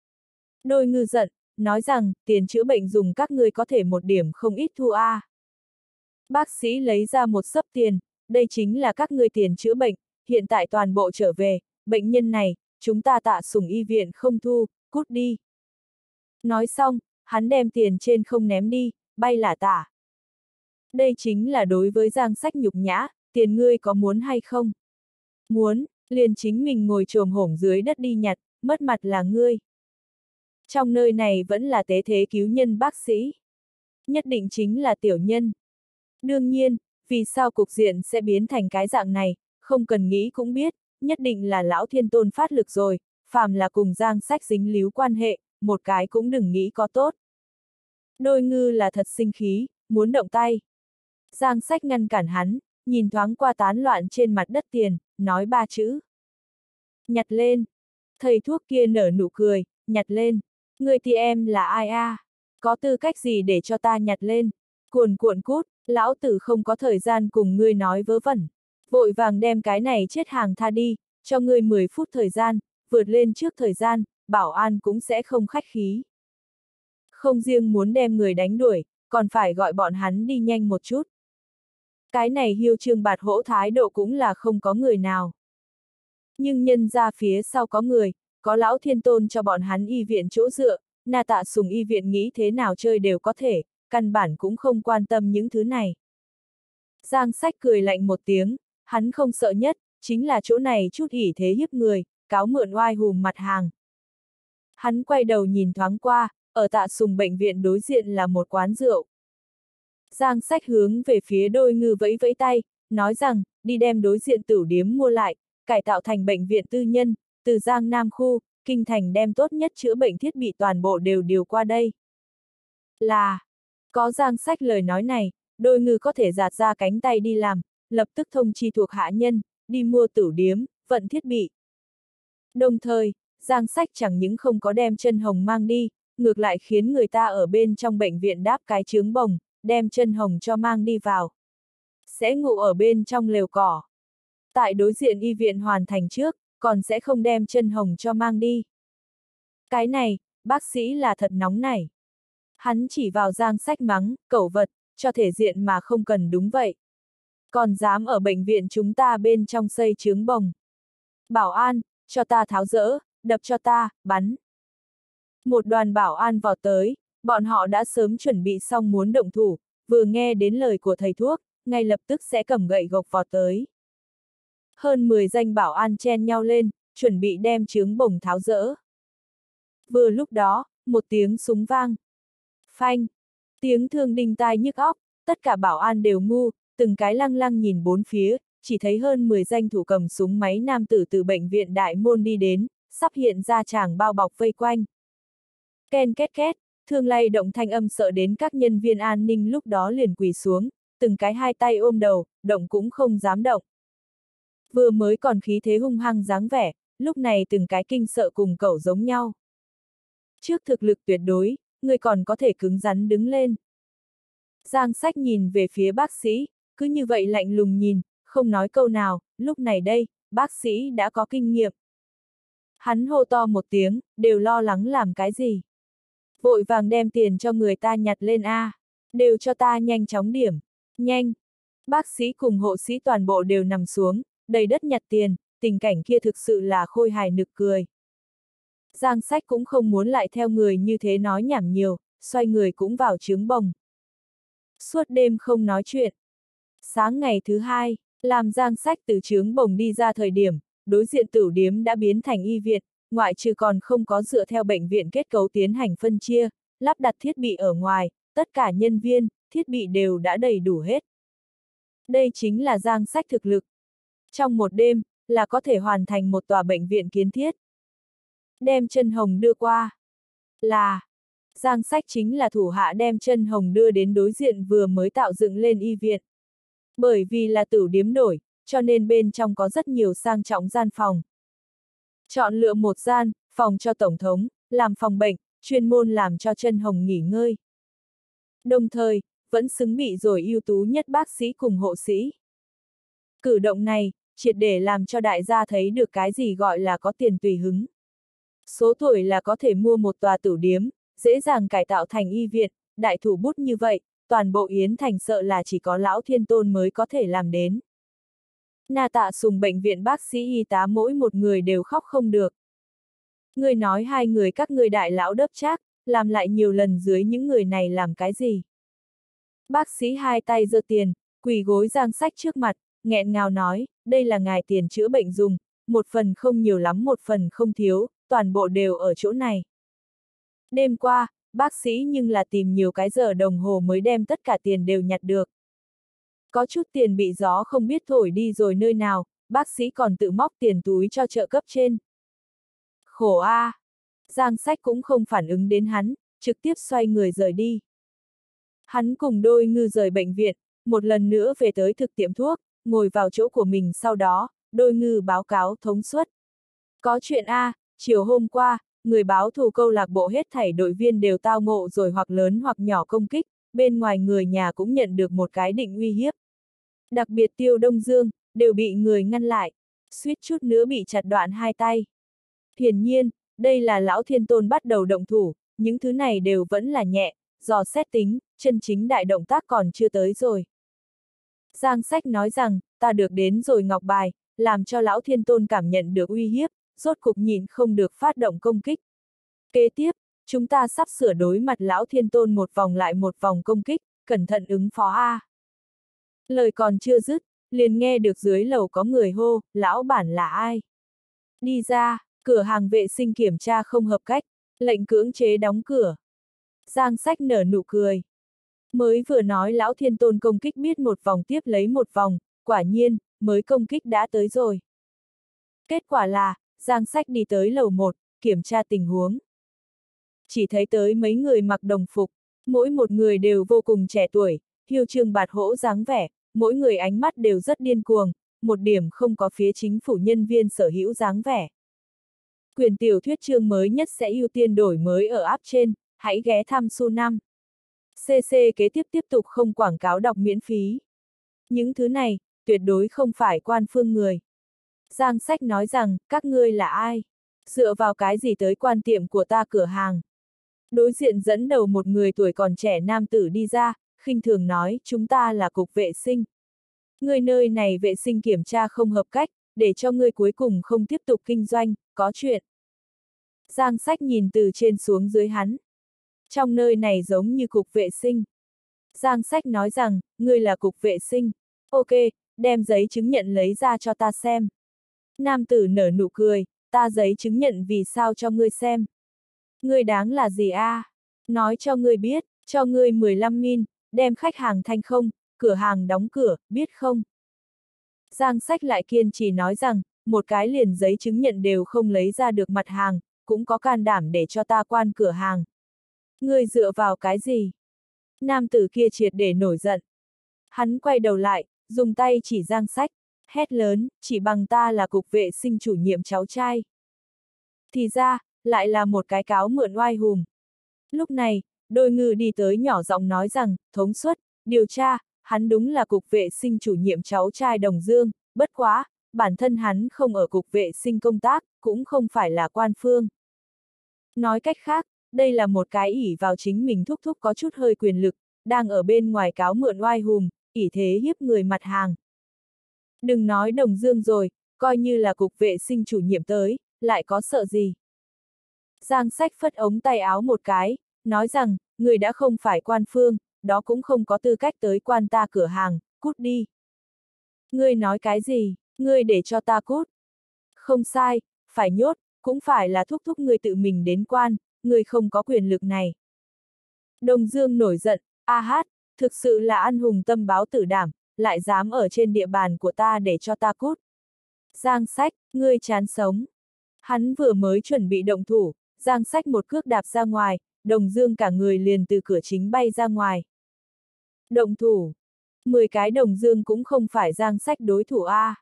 Đôi Ngư giận, nói rằng, tiền chữa bệnh dùng các ngươi có thể một điểm không ít thu a. Bác sĩ lấy ra một xấp tiền, đây chính là các ngươi tiền chữa bệnh, hiện tại toàn bộ trở về, bệnh nhân này, chúng ta Tạ Sùng y viện không thu, cút đi. Nói xong, hắn đem tiền trên không ném đi, bay là tả. Đây chính là đối với Giang Sách nhục nhã, tiền ngươi có muốn hay không? Muốn, liền chính mình ngồi chồm hổm dưới đất đi nhặt, mất mặt là ngươi. Trong nơi này vẫn là tế thế cứu nhân bác sĩ. Nhất định chính là tiểu nhân. Đương nhiên, vì sao cục diện sẽ biến thành cái dạng này, không cần nghĩ cũng biết, nhất định là Lão Thiên Tôn phát lực rồi, phàm là cùng Giang Sách dính líu quan hệ, một cái cũng đừng nghĩ có tốt. Đôi Ngư là thật sinh khí, muốn động tay. Giang Sách ngăn cản hắn, nhìn thoáng qua tán loạn trên mặt đất tiền, nói ba chữ. Nhặt lên. Thầy thuốc kia nở nụ cười, nhặt lên. Người thì em là ai a? Có tư cách gì để cho ta nhặt lên? Cuồn cuộn cút, lão tử không có thời gian cùng ngươi nói vớ vẩn. Vội vàng đem cái này chết hàng tha đi, cho ngươi 10 phút thời gian, vượt lên trước thời gian, bảo an cũng sẽ không khách khí. Không riêng muốn đem người đánh đuổi, còn phải gọi bọn hắn đi nhanh một chút. Cái này hiêu trương bạt hỗ thái độ cũng là không có người nào. Nhưng nhân ra phía sau có người, có Lão Thiên Tôn cho bọn hắn y viện chỗ dựa, na Tạ Sùng y viện nghĩ thế nào chơi đều có thể, căn bản cũng không quan tâm những thứ này. Giang Sách cười lạnh một tiếng, hắn không sợ nhất, chính là chỗ này chút ỷ thế hiếp người, cáo mượn oai hùm mặt hàng. Hắn quay đầu nhìn thoáng qua, ở Tạ Sùng bệnh viện đối diện là một quán rượu. Giang Sách hướng về phía Đôi Ngư vẫy vẫy tay, nói rằng, đi đem đối diện tửu điếm mua lại, cải tạo thành bệnh viện tư nhân, từ Giang Nam khu, Kinh Thành đem tốt nhất chữa bệnh thiết bị toàn bộ đều điều qua đây. Là, có Giang Sách lời nói này, Đôi Ngư có thể giạt ra cánh tay đi làm, lập tức thông chi thuộc hạ nhân, đi mua tửu điếm, vận thiết bị. Đồng thời, Giang Sách chẳng những không có đem Chân Hồng mang đi, ngược lại khiến người ta ở bên trong bệnh viện đáp cái trướng bồng, đem Chân Hồng cho mang đi vào. Sẽ ngủ ở bên trong lều cỏ. Tại đối diện y viện hoàn thành trước, còn sẽ không đem chân hồng cho mang đi. Cái này, bác sĩ là thật nóng nảy. Hắn chỉ vào Giang Sách mắng, cẩu vật, cho thể diện mà không cần đúng vậy. Còn dám ở bệnh viện chúng ta bên trong xây trướng bồng. Bảo an, cho ta tháo dỡ, đập cho ta, bắn. Một đoàn bảo an vọt tới, bọn họ đã sớm chuẩn bị xong muốn động thủ, vừa nghe đến lời của thầy thuốc, ngay lập tức sẽ cầm gậy gộc vọt tới. Hơn 10 danh bảo an chen nhau lên, chuẩn bị đem trướng bồng tháo dỡ. Vừa lúc đó, một tiếng súng vang. Phanh! Tiếng thương đinh tai nhức óc, tất cả bảo an đều ngu, từng cái lăng lăng nhìn bốn phía, chỉ thấy hơn 10 danh thủ cầm súng máy nam tử từ bệnh viện Đại Môn đi đến, sắp hiện ra tràng bao bọc vây quanh. Ken két két, thương lay động thanh âm sợ đến các nhân viên an ninh lúc đó liền quỳ xuống, từng cái hai tay ôm đầu, động cũng không dám động. Vừa mới còn khí thế hung hăng dáng vẻ, lúc này từng cái kinh sợ cùng cẩu giống nhau. Trước thực lực tuyệt đối, người còn có thể cứng rắn đứng lên. Giang Sách nhìn về phía bác sĩ, cứ như vậy lạnh lùng nhìn, không nói câu nào, lúc này đây, bác sĩ đã có kinh nghiệm. Hắn hô to một tiếng, đều lo lắng làm cái gì. Vội vàng đem tiền cho người ta nhặt lên a, đều cho ta nhanh chóng điểm, nhanh. Bác sĩ cùng hộ sĩ toàn bộ đều nằm xuống, đầy đất nhặt tiền, tình cảnh kia thực sự là khôi hài nực cười. Giang Sách cũng không muốn lại theo người như thế nói nhảm nhiều, xoay người cũng vào trướng bồng. Suốt đêm không nói chuyện. Sáng ngày thứ hai, làm Giang Sách từ trướng bồng đi ra thời điểm, đối diện tửu điếm đã biến thành y viện, ngoại trừ còn không có dựa theo bệnh viện kết cấu tiến hành phân chia, lắp đặt thiết bị ở ngoài, tất cả nhân viên, thiết bị đều đã đầy đủ hết. Đây chính là Giang Sách thực lực. Trong một đêm, là có thể hoàn thành một tòa bệnh viện kiến thiết. Đem chân hồng đưa qua. Giang Sách chính là thủ hạ đem chân hồng đưa đến đối diện vừa mới tạo dựng lên y viện. Bởi vì là tửu điếm đổi, cho nên bên trong có rất nhiều sang trọng gian phòng. Chọn lựa một gian, phòng cho tổng thống, làm phòng bệnh, chuyên môn làm cho chân hồng nghỉ ngơi. Đồng thời, vẫn xứng bị rồi ưu tú nhất bác sĩ cùng hộ sĩ. Cử động này, triệt để làm cho đại gia thấy được cái gì gọi là có tiền tùy hứng. Số tuổi là có thể mua một tòa tửu điếm, dễ dàng cải tạo thành y viện, đại thủ bút như vậy, toàn bộ Yến Thành sợ là chỉ có Lão Thiên Tôn mới có thể làm đến. Na Tạ Sùng bệnh viện bác sĩ y tá mỗi một người đều khóc không được. Người nói hai người các ngươi đại lão đớp trác, làm lại nhiều lần dưới những người này làm cái gì? Bác sĩ hai tay giơ tiền, quỳ gối Giang Sách trước mặt, nghẹn ngào nói, đây là ngài tiền chữa bệnh dùng, một phần không nhiều lắm một phần không thiếu, toàn bộ đều ở chỗ này. Đêm qua, bác sĩ nhưng là tìm nhiều cái giờ đồng hồ mới đem tất cả tiền đều nhặt được. Có chút tiền bị gió không biết thổi đi rồi nơi nào, bác sĩ còn tự móc tiền túi cho trợ cấp trên. Khổ a! Giang Sách cũng không phản ứng đến hắn, trực tiếp xoay người rời đi. Hắn cùng đôi ngư rời bệnh viện, một lần nữa về tới thực tiệm thuốc, ngồi vào chỗ của mình sau đó, đôi ngư báo cáo thống suất. Có chuyện a, chiều hôm qua, người báo thù câu lạc bộ hết thảy đội viên đều tao ngộ rồi hoặc lớn hoặc nhỏ công kích, bên ngoài người nhà cũng nhận được một cái định uy hiếp. Đặc biệt Tiêu Đông Dương, đều bị người ngăn lại, suýt chút nữa bị chặt đoạn hai tay. Hiển nhiên, đây là Lão Thiên Tôn bắt đầu động thủ, những thứ này đều vẫn là nhẹ, dò xét tính, chân chính đại động tác còn chưa tới rồi. Giang Sách nói rằng, ta được đến rồi ngọc bài, làm cho Lão Thiên Tôn cảm nhận được uy hiếp, rốt cục nhịn không được phát động công kích. Kế tiếp, chúng ta sắp sửa đối mặt Lão Thiên Tôn một vòng lại một vòng công kích, cẩn thận ứng phó a. Lời còn chưa dứt, liền nghe được dưới lầu có người hô, lão bản là ai? Đi ra, cửa hàng vệ sinh kiểm tra không hợp cách, lệnh cưỡng chế đóng cửa. Giang Sách nở nụ cười. Mới vừa nói Lão Thiên Tôn công kích biết một vòng tiếp lấy một vòng, quả nhiên, mới công kích đã tới rồi. Kết quả là, Giang Sách đi tới lầu 1, kiểm tra tình huống. Chỉ thấy tới mấy người mặc đồng phục, mỗi một người đều vô cùng trẻ tuổi, hiêu trương bạt hỗ dáng vẻ, mỗi người ánh mắt đều rất điên cuồng, một điểm không có phía chính phủ nhân viên sở hữu dáng vẻ. Quyển tiểu thuyết chương mới nhất sẽ ưu tiên đổi mới ở app trên, hãy ghé thăm Su 5. CC kế tiếp tiếp tục không quảng cáo đọc miễn phí. Những thứ này, tuyệt đối không phải Quan Phương người. Giang Sách nói rằng, các ngươi là ai? Dựa vào cái gì tới quan tiệm của ta cửa hàng? Đối diện dẫn đầu một người tuổi còn trẻ nam tử đi ra, khinh thường nói, chúng ta là cục vệ sinh. Ngươi nơi này vệ sinh kiểm tra không hợp cách, để cho ngươi cuối cùng không tiếp tục kinh doanh, có chuyện. Giang Sách nhìn từ trên xuống dưới hắn. Trong nơi này giống như cục vệ sinh. Giang Sách nói rằng, ngươi là cục vệ sinh. Ok, đem giấy chứng nhận lấy ra cho ta xem. Nam tử nở nụ cười, ta giấy chứng nhận vì sao cho ngươi xem. Ngươi đáng là gì a? Nói cho ngươi biết, cho ngươi 15 min, đem khách hàng thanh không, cửa hàng đóng cửa, biết không? Giang Sách lại kiên trì nói rằng, một cái liền giấy chứng nhận đều không lấy ra được mặt hàng, cũng có can đảm để cho ta quan cửa hàng. Ngươi dựa vào cái gì? Nam tử kia triệt để nổi giận. Hắn quay đầu lại, dùng tay chỉ Giang Sách, hét lớn, chỉ bằng ta là cục vệ sinh chủ nhiệm cháu trai. Thì ra, lại là một cái cáo mượn oai hùm. Lúc này, Đôi Ngư đi tới nhỏ giọng nói rằng, thống suất, điều tra, hắn đúng là cục vệ sinh chủ nhiệm cháu trai Đồng Dương, bất quá, bản thân hắn không ở cục vệ sinh công tác, cũng không phải là Quan Phương. Nói cách khác, đây là một cái ỷ vào chính mình thúc thúc có chút hơi quyền lực, đang ở bên ngoài cáo mượn oai hùm, ỷ thế hiếp người mặt hàng. Đừng nói Đồng Dương rồi, coi như là cục vệ sinh chủ nhiệm tới, lại có sợ gì. Giang Sách phất ống tay áo một cái, nói rằng, người đã không phải Quan Phương, đó cũng không có tư cách tới quan ta cửa hàng, cút đi. Ngươi nói cái gì, ngươi để cho ta cút. Không sai, phải nhốt, cũng phải là thúc thúc ngươi tự mình đến quan, ngươi không có quyền lực này. Đồng Dương nổi giận, a hát, thực sự là ăn hùng tâm báo tử đảm, lại dám ở trên địa bàn của ta để cho ta cút. Giang Sách, ngươi chán sống. Hắn vừa mới chuẩn bị động thủ, Giang Sách một cước đạp ra ngoài, Đồng Dương cả người liền từ cửa chính bay ra ngoài. Động thủ. 10 cái Đồng Dương cũng không phải Giang Sách đối thủ a.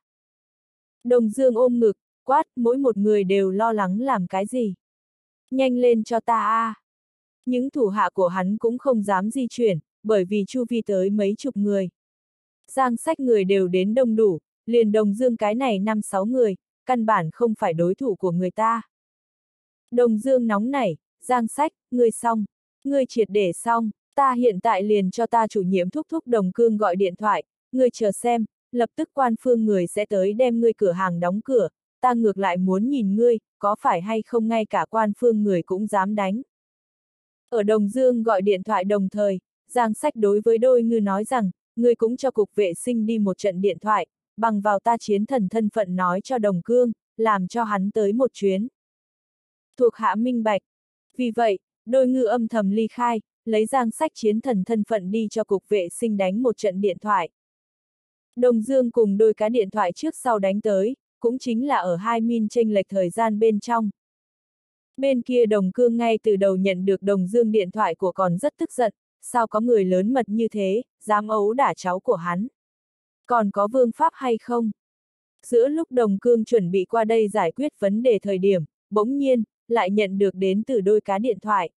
Đồng Dương ôm ngực, quát, mỗi một người đều lo lắng làm cái gì. Nhanh lên cho ta a. Những thủ hạ của hắn cũng không dám di chuyển, bởi vì chu vi tới mấy chục người. Giang Sách người đều đến đông đủ, liền Đồng Dương cái này 5-6 người, căn bản không phải đối thủ của người ta. Đồng Dương nóng nảy, Giang Sách, ngươi xong, ngươi triệt để xong, ta hiện tại liền cho ta chủ nhiệm thúc thúc Đồng Cương gọi điện thoại, ngươi chờ xem, lập tức Quan Phương người sẽ tới đem ngươi cửa hàng đóng cửa, ta ngược lại muốn nhìn ngươi, có phải hay không ngay cả Quan Phương người cũng dám đánh. Ở Đồng Dương gọi điện thoại đồng thời, Giang Sách đối với Đôi Ngư nói rằng, ngươi cũng cho cục vệ sinh đi một trận điện thoại, bằng vào ta chiến thần thân phận nói cho Đồng Cương, làm cho hắn tới một chuyến. Thuộc hạ minh bạch. Vì vậy, Đôi Ngư âm thầm ly khai, lấy Giang Sách chiến thần thân phận đi cho cục vệ sinh đánh một trận điện thoại. Đồng Dương cùng đôi cá điện thoại trước sau đánh tới, cũng chính là ở 2 min chênh lệch thời gian bên trong. Bên kia Đồng Cương ngay từ đầu nhận được Đồng Dương điện thoại của còn rất tức giận, sao có người lớn mật như thế, dám ấu đả cháu của hắn. Còn có vương pháp hay không? Giữa lúc Đồng Cương chuẩn bị qua đây giải quyết vấn đề thời điểm, bỗng nhiên, lại nhận được đến từ đôi cá điện thoại.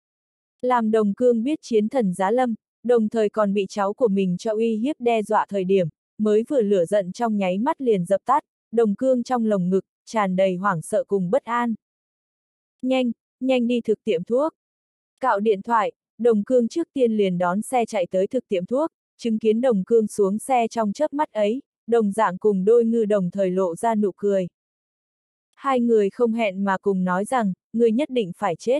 Làm Đồng Cương biết chiến thần giá lâm, đồng thời còn bị cháu của mình cho uy hiếp đe dọa thời điểm, mới vừa lửa giận trong nháy mắt liền dập tắt, Đồng Cương trong lồng ngực, tràn đầy hoảng sợ cùng bất an. Nhanh, nhanh đi thực tiệm thuốc. Cạo điện thoại, Đồng Cương trước tiên liền đón xe chạy tới thực tiệm thuốc, chứng kiến Đồng Cương xuống xe trong chớp mắt ấy, đồng dạng cùng Đôi Ngư đồng thời lộ ra nụ cười. Hai người không hẹn mà cùng nói rằng, người nhất định phải chết.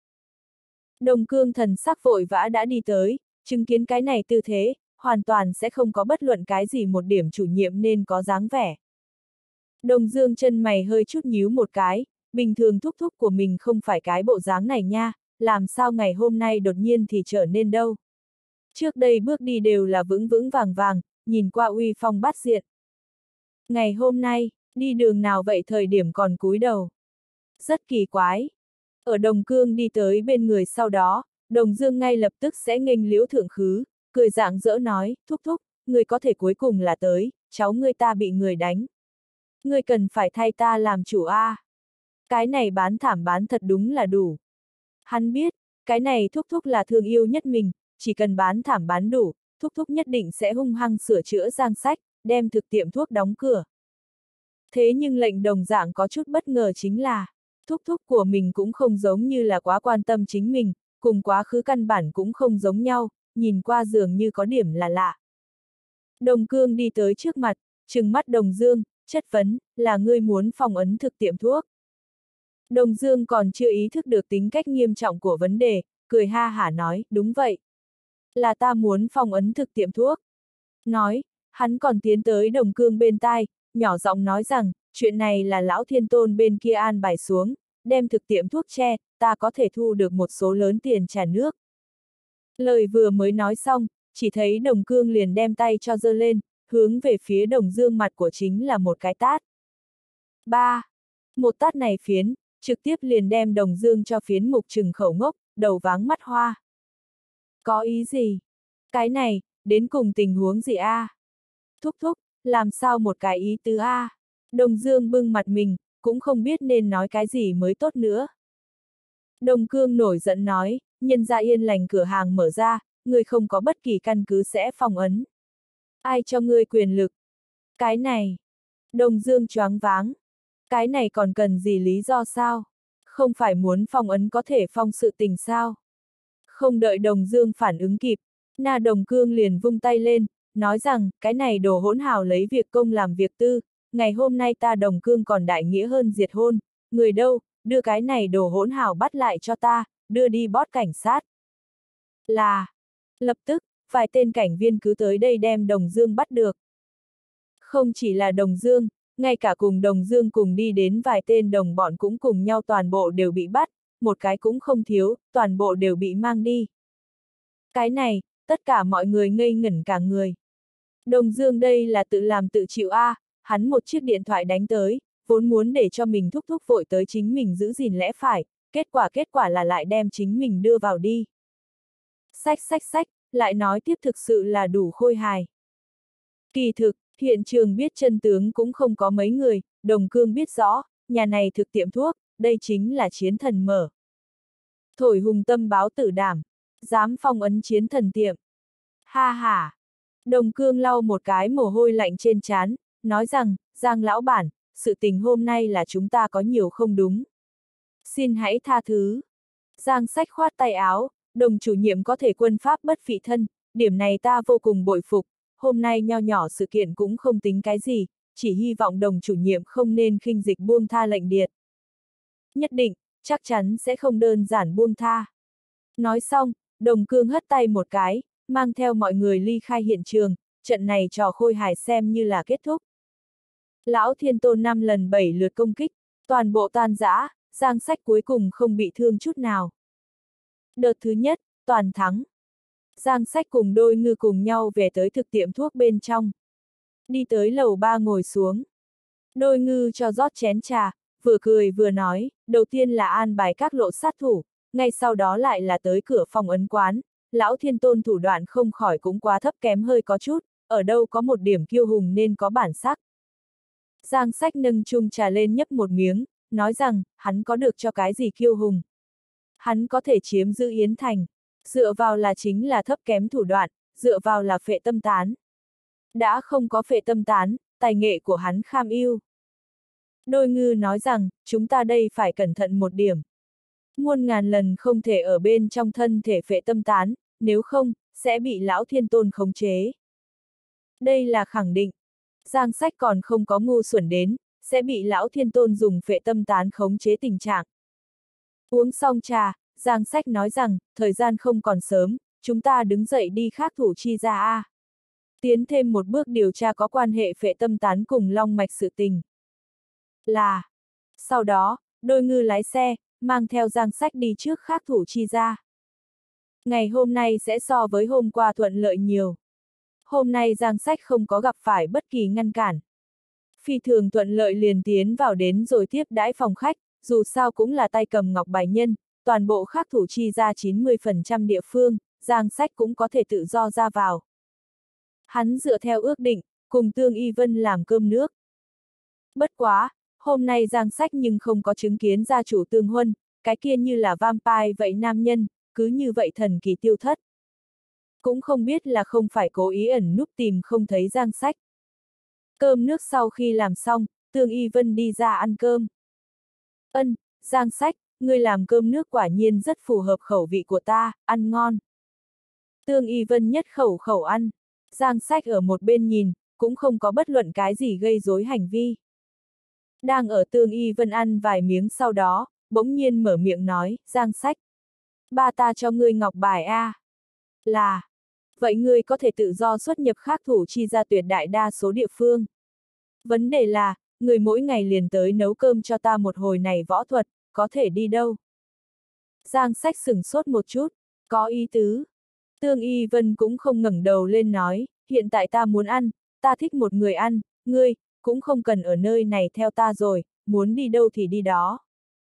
Đồng Cương thần sắc vội vã đã đi tới, chứng kiến cái này tư thế, hoàn toàn sẽ không có bất luận cái gì một điểm chủ nhiệm nên có dáng vẻ. Đồng Dương chân mày hơi chút nhíu một cái, bình thường thúc thúc của mình không phải cái bộ dáng này nha, làm sao ngày hôm nay đột nhiên thì trở nên đâu. Trước đây bước đi đều là vững vững vàng vàng, nhìn qua uy phong bát diện. Ngày hôm nay, đi đường nào vậy thời điểm còn cúi đầu. Rất kỳ quái. Ở Đồng Cương đi tới bên người sau đó, Đồng Dương ngay lập tức sẽ nghênh Liễu Thượng Khứ, cười rạng rỡ nói, thúc thúc, người có thể cuối cùng là tới, cháu ngươi ta bị người đánh. Ngươi cần phải thay ta làm chủ a. Cái này bán thảm bán thật đúng là đủ. Hắn biết, cái này thúc thúc là thương yêu nhất mình, chỉ cần bán thảm bán đủ, thúc thúc nhất định sẽ hung hăng sửa chữa Giang Sách, đem thực tiệm thuốc đóng cửa. Thế nhưng lệnh đồng dạng có chút bất ngờ chính là, thúc thúc của mình cũng không giống như là quá quan tâm chính mình, cùng quá khứ căn bản cũng không giống nhau, nhìn qua dường như có điểm là lạ. Đồng Cương đi tới trước mặt, trừng mắt Đồng Dương, chất vấn, là ngươi muốn phong ấn thực tiệm thuốc. Đồng Dương còn chưa ý thức được tính cách nghiêm trọng của vấn đề, cười ha hả nói, đúng vậy. Là ta muốn phong ấn thực tiệm thuốc. Nói, hắn còn tiến tới Đồng Cương bên tai, nhỏ giọng nói rằng, chuyện này là lão thiên tôn bên kia an bài xuống, đem thực tiệm thuốc che, ta có thể thu được một số lớn tiền trả nước. Lời vừa mới nói xong, chỉ thấy Đồng Cương liền đem tay cho giơ lên, hướng về phía Đồng Dương mặt của chính là một cái tát. Một tát này phiến, trực tiếp liền đem Đồng Dương cho phiến mục trừng khẩu ngốc, đầu váng mắt hoa. Có ý gì? Cái này, đến cùng tình huống gì a? Thúc thúc, làm sao một cái ý tứ a? Đồng Dương bưng mặt mình, cũng không biết nên nói cái gì mới tốt nữa. Đồng Cương nổi giận nói, nhân gia yên lành cửa hàng mở ra, ngươi không có bất kỳ căn cứ sẽ phong ấn. Ai cho ngươi quyền lực? Cái này. Đồng Dương choáng váng. Cái này còn cần gì lý do sao? Không phải muốn phong ấn có thể phong sự tình sao? Không đợi Đồng Dương phản ứng kịp, Na Đồng Cương liền vung tay lên, nói rằng, cái này đồ hỗn hào lấy việc công làm việc tư, ngày hôm nay ta Đồng Cương còn đại nghĩa hơn diệt hôn, người đâu, đưa cái này đồ hỗn hào bắt lại cho ta, đưa đi bót cảnh sát. Là, lập tức, vài tên cảnh viên cứ tới đây đem Đồng Dương bắt được. Không chỉ là Đồng Dương, ngay cả cùng Đồng Dương cùng đi đến vài tên đồng bọn cũng cùng nhau toàn bộ đều bị bắt, một cái cũng không thiếu, toàn bộ đều bị mang đi. Cái này, tất cả mọi người ngây ngẩn cả người. Đồng Dương đây là tự làm tự chịu a, hắn một chiếc điện thoại đánh tới, vốn muốn để cho mình thúc thúc vội tới chính mình giữ gìn lẽ phải, kết quả là lại đem chính mình đưa vào đi. Sách, lại nói tiếp thực sự là đủ khôi hài. Kỳ thực, hiện trường biết chân tướng cũng không có mấy người, Đồng Cương biết rõ, nhà này thực tiệm thuốc, đây chính là chiến thần mở. Thổi hùng tâm báo tử đảm, dám phong ấn chiến thần tiệm. Ha ha! Đồng Cương lau một cái mồ hôi lạnh trên trán, nói rằng, Giang lão bản, sự tình hôm nay là chúng ta có nhiều không đúng. Xin hãy tha thứ. Giang Sách khoát tay áo, Đồng chủ nhiệm có thể quân pháp bất phị thân, điểm này ta vô cùng bội phục, hôm nay nho nhỏ sự kiện cũng không tính cái gì, chỉ hy vọng Đồng chủ nhiệm không nên khinh dịch buông tha lệnh điệt. Nhất định, chắc chắn sẽ không đơn giản buông tha. Nói xong, Đồng Cương hất tay một cái, mang theo mọi người ly khai hiện trường, trận này trò khôi hài xem như là kết thúc. Lão Thiên Tôn 5 lần 7 lượt công kích, toàn bộ tan rã, Giang Sách cuối cùng không bị thương chút nào. Đợt thứ nhất, toàn thắng. Giang Sách cùng Đôi Ngư cùng nhau về tới thực tiệm thuốc bên trong. Đi tới lầu 3 ngồi xuống. Đôi Ngư cho rót chén trà, vừa cười vừa nói, đầu tiên là an bài các lộ sát thủ, ngay sau đó lại là tới cửa phòng ấn quán, Lão Thiên Tôn thủ đoạn không khỏi cũng quá thấp kém hơi có chút, ở đâu có một điểm kiêu hùng nên có bản sắc. Giang Sách nâng chung trà lên nhấp một miếng, nói rằng, hắn có được cho cái gì kiêu hùng. Hắn có thể chiếm giữ Yến Thành, dựa vào là chính là thấp kém thủ đoạn, dựa vào là phệ tâm tán. Đã không có phệ tâm tán, tài nghệ của hắn kham ưu. Đôi Ngư nói rằng, chúng ta đây phải cẩn thận một điểm. Muôn ngàn lần không thể ở bên trong thân thể phệ tâm tán, nếu không, sẽ bị Lão Thiên Tôn khống chế. Đây là khẳng định. Giang Sách còn không có ngu xuẩn đến, sẽ bị Lão Thiên Tôn dùng phệ tâm tán khống chế tình trạng. Uống xong trà, Giang Sách nói rằng, thời gian không còn sớm, chúng ta đứng dậy đi khác thủ chi ra a. Tiến thêm một bước điều tra có quan hệ phệ tâm tán cùng long mạch sự tình. Là. Sau đó, Đôi Ngư lái xe, mang theo Giang Sách đi trước khác thủ chi ra. Ngày hôm nay sẽ so với hôm qua thuận lợi nhiều. Hôm nay Giang Sách không có gặp phải bất kỳ ngăn cản. Phi thường thuận lợi liền tiến vào đến rồi tiếp đãi phòng khách, dù sao cũng là tay cầm ngọc bài nhân, toàn bộ khác thủ chi ra 90% địa phương, Giang Sách cũng có thể tự do ra vào. Hắn dựa theo ước định, cùng Tương Y Vân làm cơm nước. Bất quá, hôm nay Giang Sách nhưng không có chứng kiến gia chủ Tương Huân, cái kia như là vampire vậy nam nhân, cứ như vậy thần kỳ tiêu thất. Cũng không biết là không phải cố ý ẩn núp tìm không thấy Giang Sách. Cơm nước sau khi làm xong, Tương Y Vân đi ra ăn cơm. Ân, Giang Sách, ngươi làm cơm nước quả nhiên rất phù hợp khẩu vị của ta, ăn ngon. Tương Y Vân nhất khẩu khẩu ăn, Giang Sách ở một bên nhìn, cũng không có bất luận cái gì gây rối hành vi. Đang ở Tương Y Vân ăn vài miếng sau đó, bỗng nhiên mở miệng nói, Giang Sách. Ba ta cho ngươi ngọc bài a. Là. Vậy ngươi có thể tự do xuất nhập khác thủ chi ra tuyệt đại đa số địa phương. Vấn đề là, người mỗi ngày liền tới nấu cơm cho ta một hồi này võ thuật, có thể đi đâu? Giang Sách sửng sốt một chút, có ý tứ. Tương Y Vân cũng không ngẩng đầu lên nói, hiện tại ta muốn ăn, ta thích một người ăn, ngươi, cũng không cần ở nơi này theo ta rồi, muốn đi đâu thì đi đó.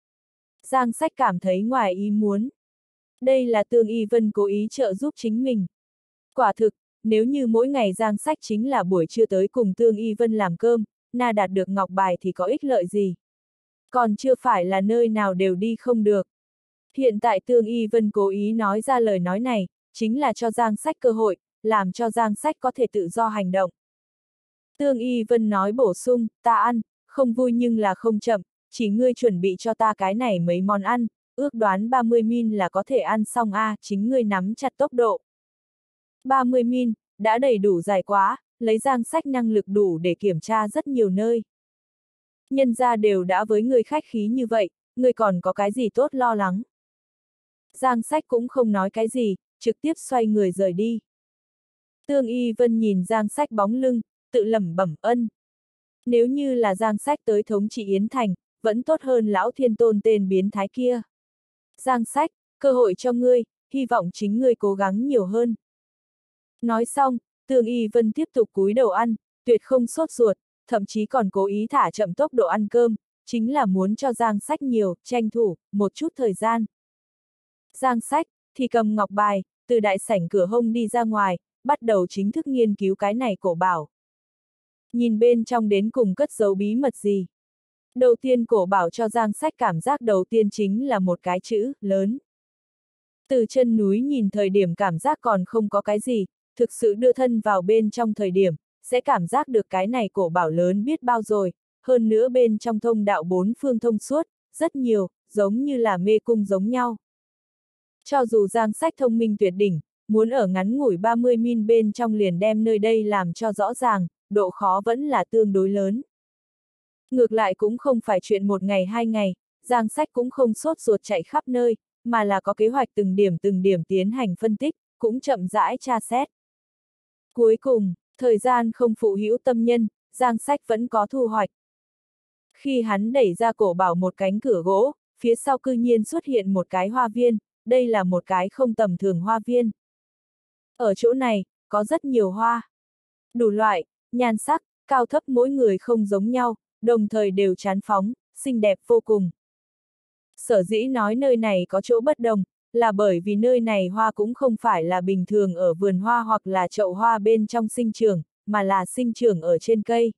Giang Sách cảm thấy ngoài ý muốn. Đây là Tương Y Vân cố ý trợ giúp chính mình. Quả thực, nếu như mỗi ngày Giang Sách chính là buổi trưa tới cùng Tương Y Vân làm cơm, na đạt được ngọc bài thì có ích lợi gì. Còn chưa phải là nơi nào đều đi không được. Hiện tại Tương Y Vân cố ý nói ra lời nói này, chính là cho Giang Sách cơ hội, làm cho Giang Sách có thể tự do hành động. Tương Y Vân nói bổ sung, ta ăn, không vui nhưng là không chậm, chỉ ngươi chuẩn bị cho ta cái này mấy món ăn, ước đoán 30 min là có thể ăn xong a, chính ngươi nắm chặt tốc độ. 30 min, đã đầy đủ dài quá, lấy Giang Sách năng lực đủ để kiểm tra rất nhiều nơi. Nhân ra đều đã với người khách khí như vậy, người còn có cái gì tốt lo lắng. Giang Sách cũng không nói cái gì, trực tiếp xoay người rời đi. Tương Y Vân nhìn Giang Sách bóng lưng, tự lẩm bẩm ân. Nếu như là Giang Sách tới thống trị Yến Thành, vẫn tốt hơn lão thiên tôn tên biến thái kia. Giang Sách, cơ hội cho ngươi, hy vọng chính ngươi cố gắng nhiều hơn. Nói xong, Tương Y Vân tiếp tục cúi đầu ăn, tuyệt không sốt ruột, thậm chí còn cố ý thả chậm tốc độ ăn cơm, chính là muốn cho Giang Sách nhiều, tranh thủ, một chút thời gian. Giang Sách, thì cầm ngọc bài, từ đại sảnh cửa hông đi ra ngoài, bắt đầu chính thức nghiên cứu cái này cổ bảo. Nhìn bên trong đến cùng cất giấu bí mật gì. Đầu tiên cổ bảo cho Giang Sách cảm giác đầu tiên chính là một cái chữ, lớn. Từ chân núi nhìn thời điểm cảm giác còn không có cái gì, thực sự đưa thân vào bên trong thời điểm, sẽ cảm giác được cái này cổ bảo lớn biết bao rồi, hơn nữa bên trong thông đạo bốn phương thông suốt, rất nhiều, giống như là mê cung giống nhau. Cho dù Giang Sách thông minh tuyệt đỉnh, muốn ở ngắn ngủi 30 min bên trong liền đem nơi đây làm cho rõ ràng, độ khó vẫn là tương đối lớn. Ngược lại cũng không phải chuyện một ngày hai ngày, Giang Sách cũng không sốt ruột chạy khắp nơi, mà là có kế hoạch từng điểm tiến hành phân tích, cũng chậm rãi tra xét. Cuối cùng, thời gian không phụ hữu tâm nhân, Giang Sách vẫn có thu hoạch. Khi hắn đẩy ra cổ bảo một cánh cửa gỗ, phía sau cư nhiên xuất hiện một cái hoa viên, đây là một cái không tầm thường hoa viên. Ở chỗ này, có rất nhiều hoa. Đủ loại, nhan sắc, cao thấp mỗi người không giống nhau, đồng thời đều chán phóng, xinh đẹp vô cùng. Sở dĩ nói nơi này có chỗ bất đồng, là bởi vì nơi này hoa cũng không phải là bình thường ở vườn hoa hoặc là chậu hoa bên trong sinh trưởng, mà là sinh trưởng ở trên cây.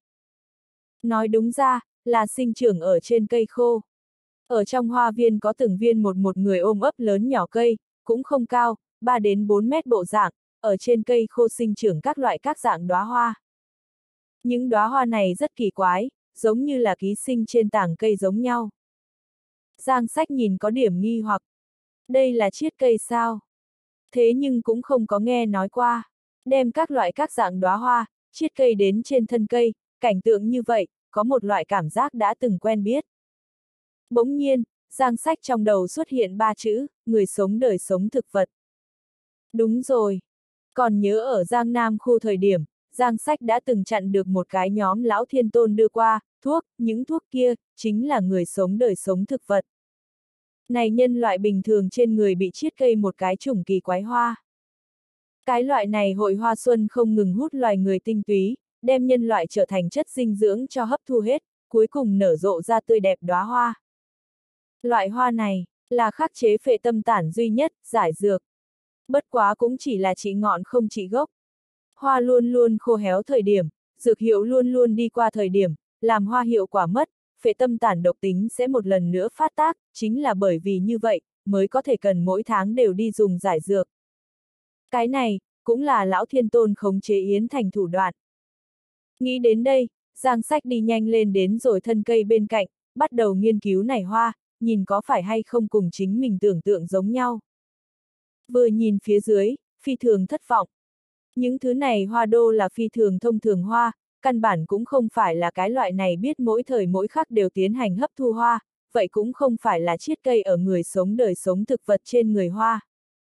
Nói đúng ra, là sinh trưởng ở trên cây khô. Ở trong hoa viên có từng viên một người ôm ấp lớn nhỏ cây, cũng không cao, 3 đến 4 mét bộ dạng, ở trên cây khô sinh trưởng các loại các dạng đóa hoa. Những đóa hoa này rất kỳ quái, giống như là ký sinh trên tảng cây giống nhau. Giang Sách nhìn có điểm nghi hoặc. Đây là chiết cây sao? Thế nhưng cũng không có nghe nói qua. Đem các loại các dạng đóa hoa, chiết cây đến trên thân cây, cảnh tượng như vậy, có một loại cảm giác đã từng quen biết. Bỗng nhiên, Giang Sách trong đầu xuất hiện 3 chữ, người sống đời sống thực vật. Đúng rồi. Còn nhớ ở Giang Nam khu thời điểm, Giang Sách đã từng chặn được một cái nhóm lão thiên tôn đưa qua, thuốc, những thuốc kia, chính là người sống đời sống thực vật. Này nhân loại bình thường trên người bị chiết cây một cái chủng kỳ quái hoa. Cái loại này hội hoa xuân không ngừng hút loài người tinh túy, đem nhân loại trở thành chất dinh dưỡng cho hấp thu hết, cuối cùng nở rộ ra tươi đẹp đóa hoa. Loại hoa này, là khắc chế phệ tâm tản duy nhất, giải dược. Bất quá cũng chỉ là trị ngọn không trị gốc. Hoa luôn luôn khô héo thời điểm, dược hiệu luôn luôn đi qua thời điểm, làm hoa hiệu quả mất, phệ tâm tản độc tính sẽ một lần nữa phát tác, chính là bởi vì như vậy, mới có thể cần mỗi tháng đều đi dùng giải dược. Cái này, cũng là lão thiên tôn khống chế Yến Thành thủ đoạn. Nghĩ đến đây, Giang Sách đi nhanh lên đến rồi thân cây bên cạnh, bắt đầu nghiên cứu nảy hoa, nhìn có phải hay không cùng chính mình tưởng tượng giống nhau. Vừa nhìn phía dưới, phi thường thất vọng. Những thứ này hoa đô là phi thường thông thường hoa, căn bản cũng không phải là cái loại này biết mỗi thời mỗi khắc đều tiến hành hấp thu hoa, vậy cũng không phải là chiết cây ở người sống đời sống thực vật trên người hoa.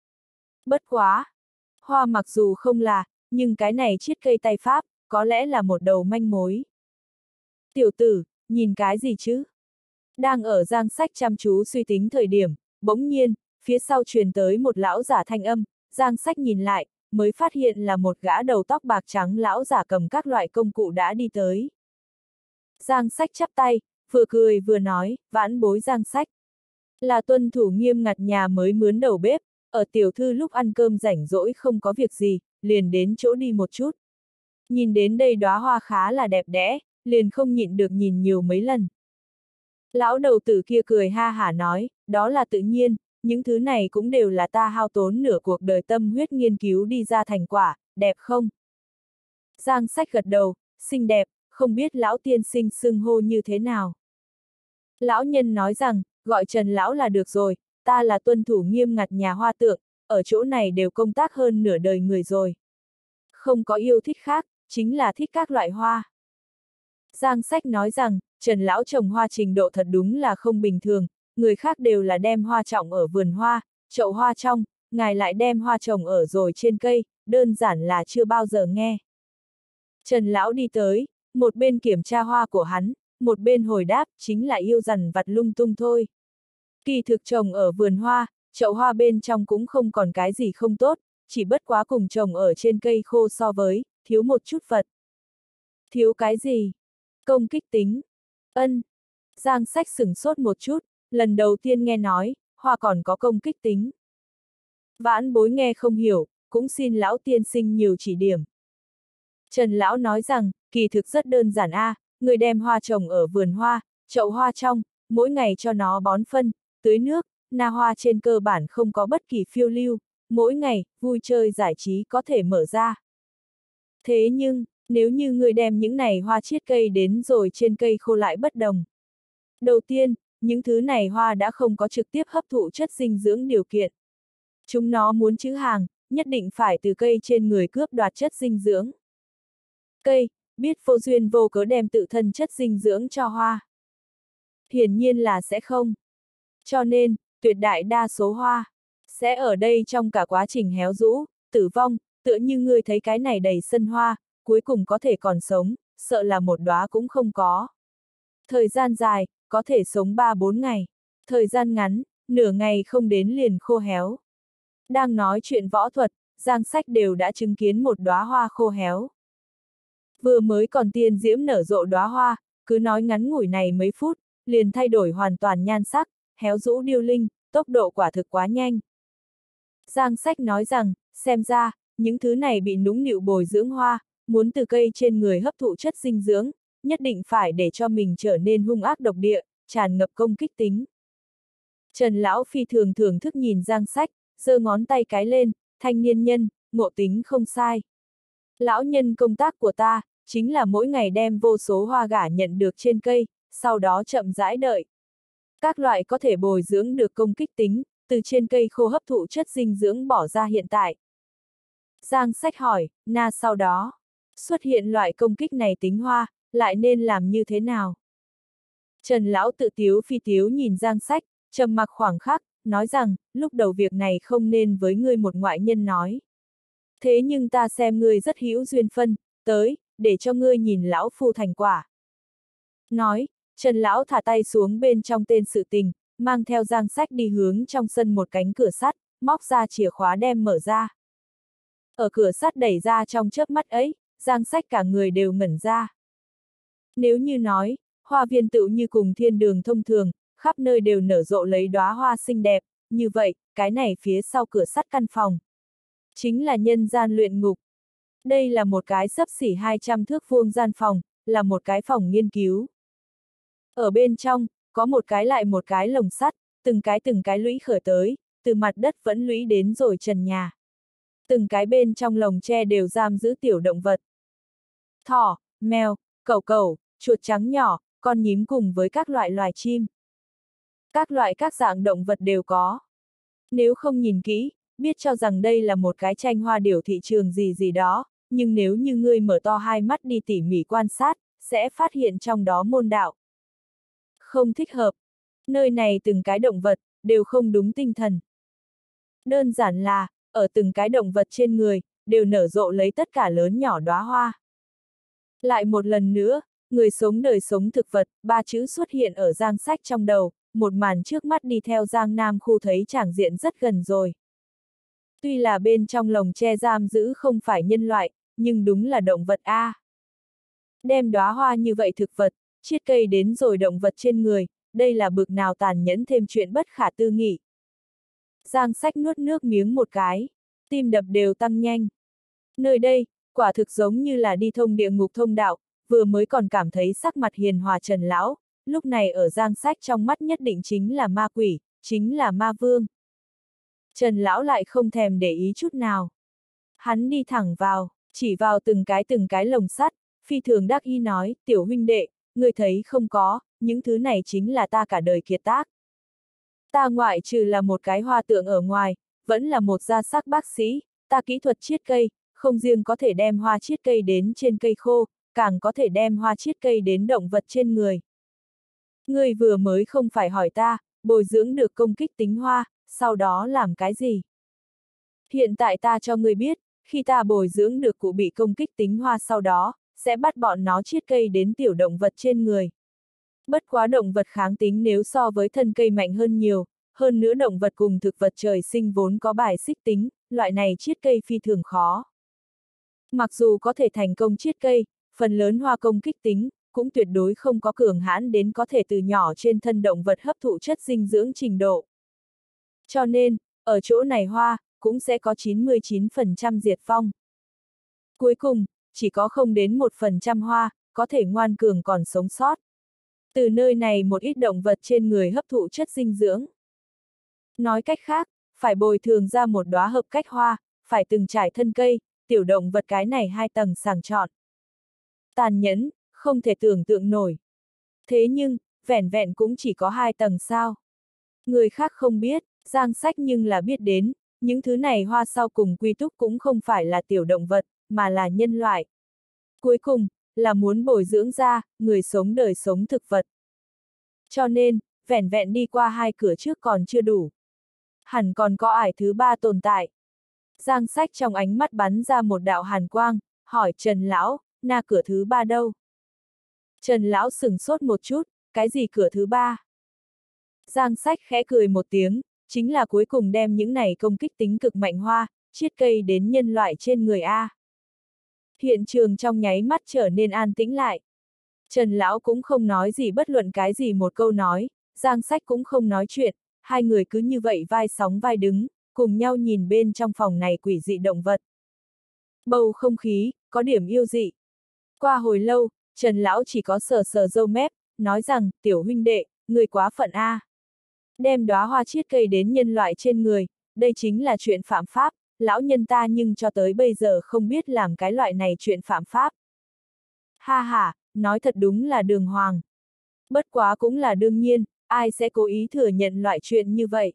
Bất quá! Hoa mặc dù không là, nhưng cái này chiết cây tay pháp, có lẽ là một đầu manh mối. Tiểu tử, nhìn cái gì chứ? Đang ở Giang Sách chăm chú suy tính thời điểm, bỗng nhiên, phía sau truyền tới một lão giả thanh âm, Giang Sách nhìn lại, mới phát hiện là một gã đầu tóc bạc trắng lão giả cầm các loại công cụ đã đi tới. Giang Sách chắp tay, vừa cười vừa nói, vãn bối Giang Sách. Là tuân thủ nghiêm ngặt nhà mới mướn đầu bếp, ở tiểu thư lúc ăn cơm rảnh rỗi không có việc gì, liền đến chỗ đi một chút. Nhìn đến đây đóa hoa khá là đẹp đẽ, liền không nhịn được nhìn nhiều mấy lần. Lão đầu tử kia cười ha hả nói, đó là tự nhiên, những thứ này cũng đều là ta hao tốn nửa cuộc đời tâm huyết nghiên cứu đi ra thành quả, đẹp không? Giang Sách gật đầu, xinh đẹp, không biết lão tiên sinh xưng hô như thế nào. Lão nhân nói rằng, gọi Trần lão là được rồi, ta là tuân thủ nghiêm ngặt nhà hoa tượng, ở chỗ này đều công tác hơn nửa đời người rồi. Không có yêu thích khác, chính là thích các loại hoa. Giang Sách nói rằng, Trần lão trồng hoa trình độ thật đúng là không bình thường, người khác đều là đem hoa trồng ở vườn hoa, chậu hoa trong, ngài lại đem hoa trồng ở rồi trên cây, đơn giản là chưa bao giờ nghe. Trần lão đi tới, một bên kiểm tra hoa của hắn, một bên hồi đáp, chính là yêu dằn vặt lung tung thôi. Kỳ thực trồng ở vườn hoa, chậu hoa bên trong cũng không còn cái gì không tốt, chỉ bất quá cùng trồng ở trên cây khô so với, thiếu một chút vật. Thiếu cái gì? Công kích tính. Ân. Giang Sách sửng sốt một chút, lần đầu tiên nghe nói, hoa còn có công kích tính. Vãn bối nghe không hiểu, cũng xin lão tiên sinh nhiều chỉ điểm. Trần lão nói rằng, kỳ thực rất đơn giản người đem hoa trồng ở vườn hoa, chậu hoa trong, mỗi ngày cho nó bón phân, tưới nước, na hoa trên cơ bản không có bất kỳ phiêu lưu, mỗi ngày, vui chơi giải trí có thể mở ra. Thế nhưng, nếu như người đem những này hoa chiết cây đến rồi trên cây khô lại bất đồng. Đầu tiên, những thứ này hoa đã không có trực tiếp hấp thụ chất dinh dưỡng điều kiện. Chúng nó muốn trữ hàng, nhất định phải từ cây trên người cướp đoạt chất dinh dưỡng. Cây, biết vô duyên vô cớ đem tự thân chất dinh dưỡng cho hoa. Hiển nhiên là sẽ không. Cho nên, tuyệt đại đa số hoa, sẽ ở đây trong cả quá trình héo rũ, tử vong, tựa như ngươi thấy cái này đầy sân hoa, cuối cùng có thể còn sống, sợ là một đóa cũng không có. Thời gian dài, có thể sống 3-4 ngày. Thời gian ngắn, nửa ngày không đến liền khô héo. Đang nói chuyện võ thuật, Giang Sách đều đã chứng kiến một đóa hoa khô héo. Vừa mới còn tiên diễm nở rộ đóa hoa, cứ nói ngắn ngủi này mấy phút, liền thay đổi hoàn toàn nhan sắc, héo rũ điêu linh, tốc độ quả thực quá nhanh. Giang Sách nói rằng, xem ra, những thứ này bị nũng nịu bồi dưỡng hoa, muốn từ cây trên người hấp thụ chất dinh dưỡng, nhất định phải để cho mình trở nên hung ác độc địa, tràn ngập công kích tính. Trần lão phi thường thưởng thức nhìn Giang Sách, giơ ngón tay cái lên, thanh niên nhân, ngộ tính không sai. Lão nhân công tác của ta, chính là mỗi ngày đem vô số hoa gả nhận được trên cây, sau đó chậm rãi đợi. Các loại có thể bồi dưỡng được công kích tính, từ trên cây khô hấp thụ chất dinh dưỡng bỏ ra hiện tại. Giang Sách hỏi, sau đó, xuất hiện loại công kích này tính hoa, lại nên làm như thế nào? Trần lão tự tiếu phi tiếu nhìn Giang Sách, trầm mặc khoảng khắc, nói rằng, lúc đầu việc này không nên với ngươi một ngoại nhân nói. Thế nhưng ta xem ngươi rất hữu duyên phân, tới, để cho ngươi nhìn lão phu thành quả. Nói, Trần lão thả tay xuống bên trong tên sự tình, mang theo Giang Sách đi hướng trong sân một cánh cửa sắt, móc ra chìa khóa đem mở ra. Ở cửa sắt đẩy ra trong chớp mắt ấy, Giang Sách cả người đều ngẩn ra. Nếu như nói, hoa viên tựu như cùng thiên đường thông thường, khắp nơi đều nở rộ lấy đóa hoa xinh đẹp, như vậy, cái này phía sau cửa sắt căn phòng. Chính là nhân gian luyện ngục. Đây là một cái xấp xỉ 200 thước vuông gian phòng, là một cái phòng nghiên cứu. Ở bên trong, có một cái lại một cái lồng sắt, từng cái lũy khởi tới, từ mặt đất vẫn lũy đến rồi trần nhà. Từng cái bên trong lồng tre đều giam giữ tiểu động vật. Thỏ, mèo, cẩu cẩu, chuột trắng nhỏ, con nhím cùng với các loại loài chim. Các loại các dạng động vật đều có. Nếu không nhìn kỹ, biết cho rằng đây là một cái tranh hoa điểu thị trường gì gì đó, nhưng nếu như ngươi mở to hai mắt đi tỉ mỉ quan sát, sẽ phát hiện trong đó môn đạo. Không thích hợp. Nơi này từng cái động vật, đều không đúng tinh thần. Đơn giản là, ở từng cái động vật trên người, đều nở rộ lấy tất cả lớn nhỏ đóa hoa. Lại một lần nữa, người sống đời sống thực vật, ba chữ xuất hiện ở Giang Sách trong đầu, một màn trước mắt đi theo Giang Nam khu thấy tràng diện rất gần rồi. Tuy là bên trong lồng tre giam giữ không phải nhân loại, nhưng đúng là động vật a. Đem đóa hoa như vậy thực vật, chiết cây đến rồi động vật trên người, đây là bực nào tàn nhẫn thêm chuyện bất khả tư nghị. Giang Sách nuốt nước miếng một cái, tim đập đều tăng nhanh. Nơi đây, quả thực giống như là đi thông địa ngục thông đạo, vừa mới còn cảm thấy sắc mặt hiền hòa Trần lão, lúc này ở Giang Sách trong mắt nhất định chính là ma quỷ, chính là ma vương. Trần lão lại không thèm để ý chút nào. Hắn đi thẳng vào, chỉ vào từng cái lồng sắt, phi thường đắc ý nói, tiểu huynh đệ, ngươi thấy không có, những thứ này chính là ta cả đời kiệt tác. Ta ngoại trừ là một cái hoa tượng ở ngoài, vẫn là một gia sắc bác sĩ, ta kỹ thuật chiết cây, không riêng có thể đem hoa chiết cây đến trên cây khô, càng có thể đem hoa chiết cây đến động vật trên người. Ngươi vừa mới không phải hỏi ta, bồi dưỡng được công kích tính hoa, sau đó làm cái gì? Hiện tại ta cho ngươi biết, khi ta bồi dưỡng được cụ bị công kích tính hoa sau đó, sẽ bắt bọn nó chiết cây đến tiểu động vật trên người. Bất quá động vật kháng tính nếu so với thân cây mạnh hơn nhiều, hơn nữa động vật cùng thực vật trời sinh vốn có bài xích tính, loại này chiết cây phi thường khó. Mặc dù có thể thành công chiết cây, phần lớn hoa công kích tính, cũng tuyệt đối không có cường hãn đến có thể từ nhỏ trên thân động vật hấp thụ chất dinh dưỡng trình độ. Cho nên, ở chỗ này hoa, cũng sẽ có 99% diệt vong. Cuối cùng, chỉ có không đến 1% hoa, có thể ngoan cường còn sống sót. Từ nơi này một ít động vật trên người hấp thụ chất dinh dưỡng. Nói cách khác, phải bồi thường ra một đóa hợp cách hoa, phải từng trải thân cây, tiểu động vật cái này 2 tầng sàng chọn. Tàn nhẫn, không thể tưởng tượng nổi. Thế nhưng, vẻn vẹn cũng chỉ có 2 tầng sao. Người khác không biết, Giang Sách nhưng là biết đến, những thứ này hoa sau cùng quy túc cũng không phải là tiểu động vật, mà là nhân loại. Cuối cùng, là muốn bồi dưỡng ra, người sống đời sống thực vật. Cho nên, vẻn vẹn đi qua 2 cửa trước còn chưa đủ. Hẳn còn có ải thứ 3 tồn tại. Giang Sách trong ánh mắt bắn ra một đạo hàn quang, hỏi Trần lão, na cửa thứ 3 đâu? Trần lão sửng sốt một chút, cái gì cửa thứ 3? Giang Sách khẽ cười một tiếng, chính là cuối cùng đem những này công kích tính cực mạnh hoa, chiết cây đến nhân loại trên người A. Hiện trường trong nháy mắt trở nên an tĩnh lại. Trần lão cũng không nói gì bất luận cái gì một câu nói, Giang Sách cũng không nói chuyện, hai người cứ như vậy vai sóng vai đứng, cùng nhau nhìn bên trong phòng này quỷ dị động vật. Bầu không khí, có điểm yêu dị. Qua hồi lâu, Trần lão chỉ có sờ sờ râu mép, nói rằng, tiểu huynh đệ, người quá phận A. Đem đóa hoa chiết cây đến nhân loại trên người, đây chính là chuyện phạm pháp, lão nhân ta nhưng cho tới bây giờ không biết làm cái loại này chuyện phạm pháp. Ha ha, nói thật đúng là đường hoàng. Bất quá cũng là đương nhiên, ai sẽ cố ý thừa nhận loại chuyện như vậy.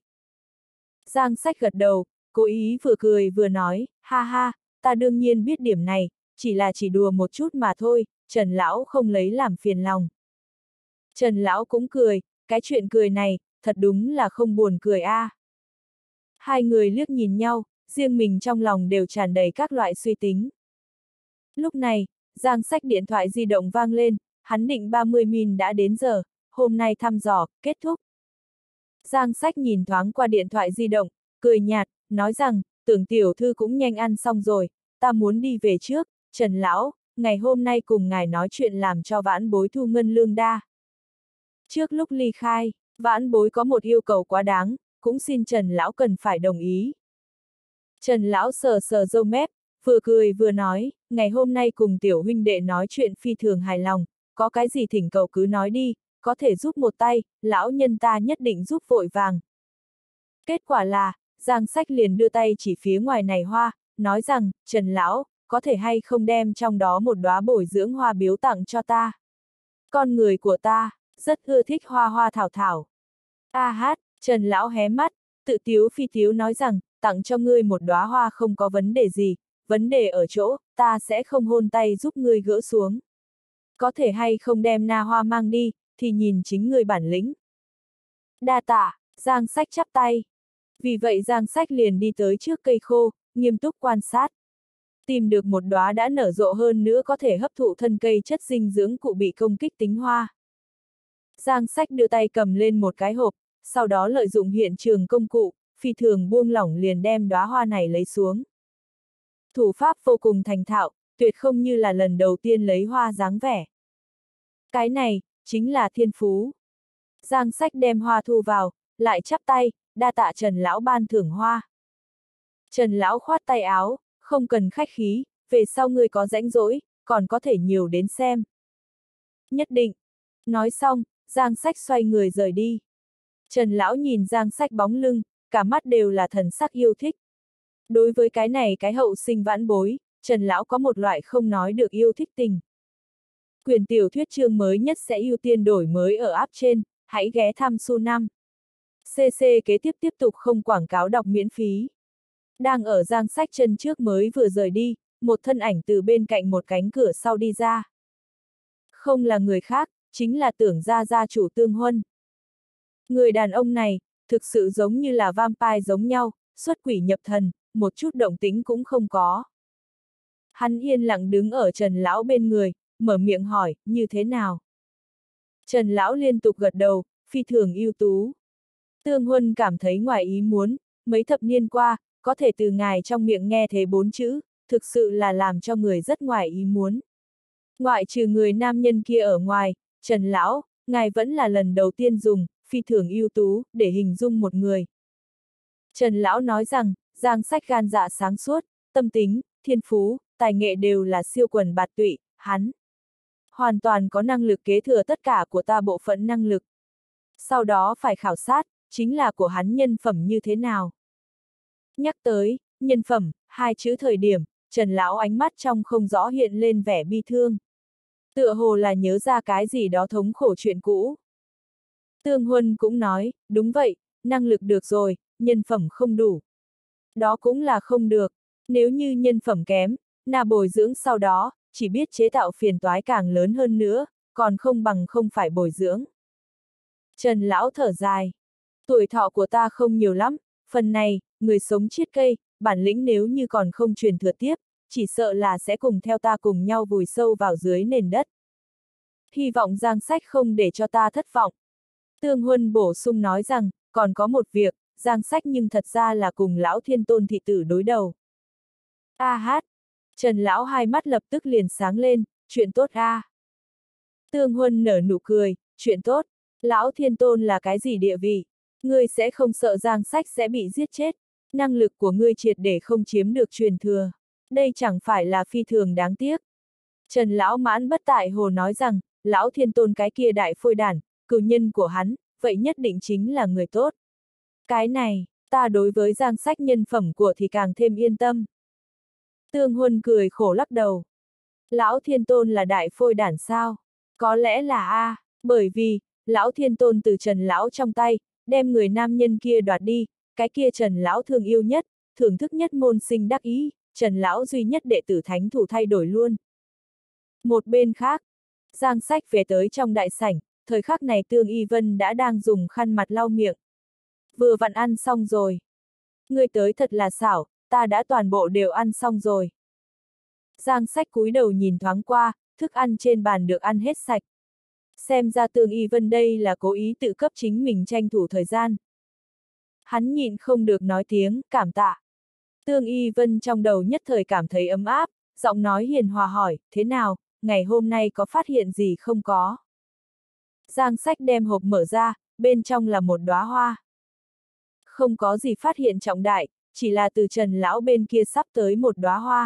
Giang Sách gật đầu, cố ý vừa cười vừa nói, ha ha, ta đương nhiên biết điểm này, chỉ đùa một chút mà thôi, Trần lão không lấy làm phiền lòng. Trần lão cũng cười, cái chuyện cười này, thật đúng là không buồn cười a. Hai người liếc nhìn nhau, riêng mình trong lòng đều tràn đầy các loại suy tính. Lúc này, Giang Sách điện thoại di động vang lên, hắn định 30 min đã đến giờ, hôm nay thăm dò, kết thúc. Giang Sách nhìn thoáng qua điện thoại di động, cười nhạt, nói rằng, tưởng tiểu thư cũng nhanh ăn xong rồi, ta muốn đi về trước, Trần lão, ngày hôm nay cùng ngài nói chuyện làm cho vãn bối thu ngân lương đa. Trước lúc ly khai, vãn bối có một yêu cầu quá đáng, cũng xin Trần lão cần phải đồng ý. Trần lão sờ sờ râu mép, vừa cười vừa nói, ngày hôm nay cùng tiểu huynh đệ nói chuyện phi thường hài lòng, có cái gì thỉnh cầu cứ nói đi, có thể giúp một tay, lão nhân ta nhất định giúp vội vàng. Kết quả là, Giang Sách liền đưa tay chỉ phía ngoài này hoa, nói rằng, Trần lão, có thể hay không đem trong đó một đóa bồi dưỡng hoa biếu tặng cho ta. Con người của ta, rất ưa thích hoa hoa thảo thảo. A hát, Trần lão hé mắt, tự tiếu phi tiếu nói rằng, tặng cho ngươi một đóa hoa không có vấn đề gì, vấn đề ở chỗ, ta sẽ không hôn tay giúp ngươi gỡ xuống. Có thể hay không đem na hoa mang đi, thì nhìn chính ngươi bản lĩnh. Đa tạ, Giang Sách chắp tay. Vì vậy Giang Sách liền đi tới trước cây khô, nghiêm túc quan sát. Tìm được một đóa đã nở rộ hơn nữa có thể hấp thụ thân cây chất dinh dưỡng cụ bị công kích tính hoa. Giang Sách đưa tay cầm lên một cái hộp, sau đó lợi dụng hiện trường công cụ, phi thường buông lỏng liền đem đóa hoa này lấy xuống. Thủ pháp vô cùng thành thạo, tuyệt không như là lần đầu tiên lấy hoa dáng vẻ. Cái này, chính là thiên phú. Giang Sách đem hoa thu vào, lại chắp tay, đa tạ Trần lão ban thưởng hoa. Trần lão khoát tay áo, không cần khách khí, về sau ngươi có rãnh rỗi, còn có thể nhiều đến xem. Nhất định. Nói xong, Giang Sách xoay người rời đi. Trần lão nhìn Giang Sách bóng lưng, cả mắt đều là thần sắc yêu thích. Đối với cái này cái hậu sinh vãn bối, Trần lão có một loại không nói được yêu thích tình. Quyển tiểu thuyết chương mới nhất sẽ ưu tiên đổi mới ở app trên, hãy ghé thăm Su 5. CC kế tiếp tục không quảng cáo đọc miễn phí. Đang ở Giang Sách chân trước mới vừa rời đi, một thân ảnh từ bên cạnh một cánh cửa sau đi ra. Không là người khác, chính là Tưởng gia gia chủ Tương Huân. Người đàn ông này, thực sự giống như là vampire giống nhau, xuất quỷ nhập thần, một chút động tĩnh cũng không có. Hắn yên lặng đứng ở Trần lão bên người, mở miệng hỏi, như thế nào? Trần lão liên tục gật đầu, phi thường ưu tú. Tương Huân cảm thấy ngoài ý muốn, mấy thập niên qua, có thể từ ngài trong miệng nghe thấy 4 chữ, thực sự là làm cho người rất ngoài ý muốn. Ngoại trừ người nam nhân kia ở ngoài, Trần lão, ngài vẫn là lần đầu tiên dùng, phi thường ưu tú, để hình dung một người. Trần lão nói rằng, Giang Sách gan dạ sáng suốt, tâm tính, thiên phú, tài nghệ đều là siêu quần bạt tụy, hắn hoàn toàn có năng lực kế thừa tất cả của ta bộ phận năng lực. Sau đó phải khảo sát, chính là của hắn nhân phẩm như thế nào. Nhắc tới, nhân phẩm, hai chữ thời điểm, Trần lão ánh mắt trong không rõ hiện lên vẻ bi thương. Tựa hồ là nhớ ra cái gì đó thống khổ chuyện cũ. Tương Huân cũng nói, đúng vậy, năng lực được rồi, nhân phẩm không đủ. Đó cũng là không được, nếu như nhân phẩm kém, na bồi dưỡng sau đó, chỉ biết chế tạo phiền toái càng lớn hơn nữa, còn không bằng không phải bồi dưỡng. Trần lão thở dài. Tuổi thọ của ta không nhiều lắm, phần này, người sống chiết cây, bản lĩnh nếu như còn không truyền thừa tiếp, chỉ sợ là sẽ cùng theo ta cùng nhau vùi sâu vào dưới nền đất. Hy vọng Giang Sách không để cho ta thất vọng. Tương Huân bổ sung nói rằng, còn có một việc, Giang Sách nhưng thật ra là cùng lão Thiên Tôn thị tử đối đầu. A hát! Trần lão hai mắt lập tức liền sáng lên, chuyện tốt a. Tương Huân nở nụ cười, chuyện tốt, lão Thiên Tôn là cái gì địa vị? Ngươi sẽ không sợ Giang Sách sẽ bị giết chết, năng lực của ngươi triệt để không chiếm được truyền thừa. Đây chẳng phải là phi thường đáng tiếc. Trần lão mãn bất tại hồ nói rằng, lão Thiên Tôn cái kia đại phôi đản, cửu nhân của hắn, vậy nhất định chính là người tốt. Cái này, ta đối với Giang Sách nhân phẩm của thì càng thêm yên tâm. Tương Huân cười khổ lắc đầu. Lão Thiên Tôn là đại phôi đản sao? Có lẽ là a, bởi vì, lão Thiên Tôn từ Trần lão trong tay, đem người nam nhân kia đoạt đi, cái kia Trần lão thương yêu nhất, thưởng thức nhất môn sinh đắc ý, Trần lão duy nhất đệ tử thánh thủ thay đổi luôn. Một bên khác, Giang Sách về tới trong đại sảnh, thời khắc này Tương Y Vân đã đang dùng khăn mặt lau miệng. Vừa vặn ăn xong rồi. Ngươi tới thật là xảo, ta đã toàn bộ đều ăn xong rồi. Giang Sách cúi đầu nhìn thoáng qua, thức ăn trên bàn được ăn hết sạch. Xem ra Tương Y Vân đây là cố ý tự cấp chính mình tranh thủ thời gian. Hắn nhịn không được nói tiếng, cảm tạ. Tương Y Vân trong đầu nhất thời cảm thấy ấm áp, giọng nói hiền hòa hỏi, thế nào, ngày hôm nay có phát hiện gì không có? Giang Sách đem hộp mở ra, bên trong là một đóa hoa. Không có gì phát hiện trọng đại, chỉ là từ Trần lão bên kia sắp tới một đóa hoa.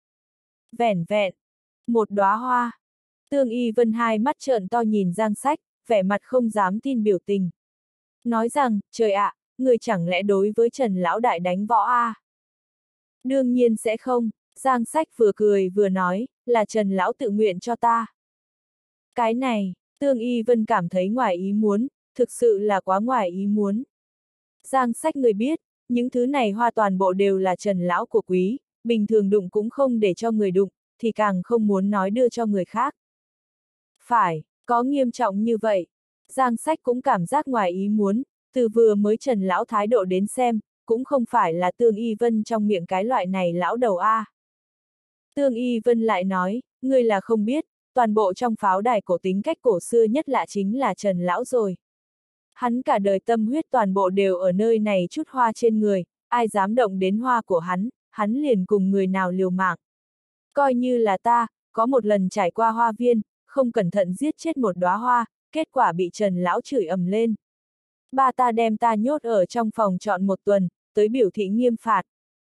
Vẻn vẹn, một đóa hoa. Tương Y Vân hai mắt trợn to nhìn Giang Sách, vẻ mặt không dám tin biểu tình. Nói rằng, trời ạ, người chẳng lẽ đối với Trần lão đại đánh võ a? Đương nhiên sẽ không, Giang Sách vừa cười vừa nói, là Trần Lão tự nguyện cho ta. Cái này, Tương Y Vân cảm thấy ngoài ý muốn, thực sự là quá ngoài ý muốn. Giang Sách người biết, những thứ này hoa toàn bộ đều là Trần Lão của quý, bình thường đụng cũng không để cho người đụng, thì càng không muốn nói đưa cho người khác. Phải, có nghiêm trọng như vậy. Giang Sách cũng cảm giác ngoài ý muốn, từ vừa mới Trần Lão thái độ đến xem, cũng không phải là Tương Y Vân trong miệng cái loại này lão đầu a. Tương Y Vân lại nói, ngươi là không biết, toàn bộ trong pháo đài cổ tính cách cổ xưa nhất lạ chính là Trần Lão rồi. Hắn cả đời tâm huyết toàn bộ đều ở nơi này chút hoa trên người, ai dám động đến hoa của hắn liền cùng người nào liều mạng. Coi như là ta, có một lần trải qua hoa viên, không cẩn thận giết chết một đóa hoa, kết quả bị Trần Lão chửi ầm lên. Ba ta đem ta nhốt ở trong phòng trọn một tuần, tới biểu thị nghiêm phạt.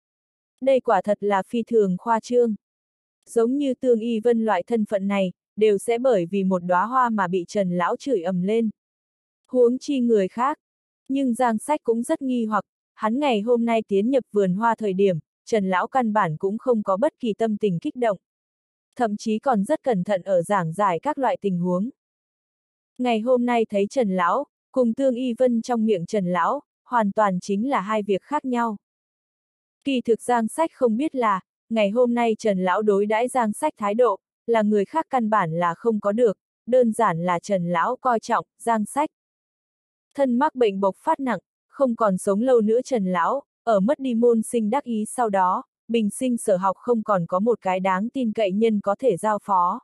Đây quả thật là phi thường khoa trương. Giống như Tương Y Vân loại thân phận này, đều sẽ bởi vì một đóa hoa mà bị Trần Lão chửi ầm lên. Huống chi người khác. Nhưng Giang Sách cũng rất nghi hoặc, hắn ngày hôm nay tiến nhập vườn hoa thời điểm, Trần Lão căn bản cũng không có bất kỳ tâm tình kích động. Thậm chí còn rất cẩn thận ở giảng giải các loại tình huống. Ngày hôm nay thấy Trần Lão, cùng Tương Y Vân trong miệng Trần Lão, hoàn toàn chính là hai việc khác nhau. Kỳ thực Giang Sách không biết là, ngày hôm nay Trần Lão đối đãi Giang Sách thái độ, là người khác căn bản là không có được, đơn giản là Trần Lão coi trọng Giang Sách. Thân mắc bệnh bộc phát nặng, không còn sống lâu nữa Trần Lão, ở mất đi môn sinh đắc ý sau đó, bình sinh sở học không còn có một cái đáng tin cậy nhân có thể giao phó.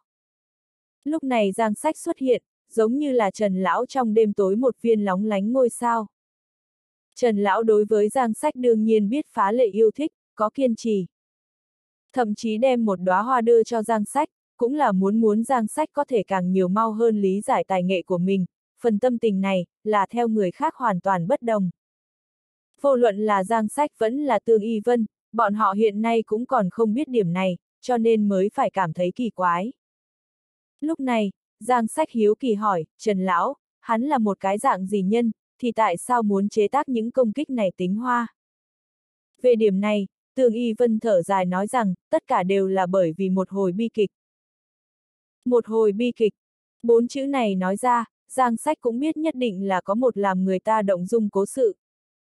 Lúc này Giang Sách xuất hiện, giống như là Trần Lão trong đêm tối một viên lóng lánh ngôi sao. Trần Lão đối với Giang Sách đương nhiên biết phá lệ yêu thích, có kiên trì. Thậm chí đem một đóa hoa đưa cho Giang Sách, cũng là muốn Giang Sách có thể càng nhiều mau hơn lý giải tài nghệ của mình, phần tâm tình này, là theo người khác hoàn toàn bất đồng. Vô luận là Giang Sách vẫn là Tương Y Vân, bọn họ hiện nay cũng còn không biết điểm này, cho nên mới phải cảm thấy kỳ quái. Lúc này, Giang Sách hiếu kỳ hỏi, Trần Lão, hắn là một cái dạng gì nhân, thì tại sao muốn chế tác những công kích này tính hoa? Về điểm này, Tương Y Vân thở dài nói rằng, tất cả đều là bởi vì một hồi bi kịch. Một hồi bi kịch. 4 chữ này nói ra, Giang Sách cũng biết nhất định là có một làm người ta động dung cố sự.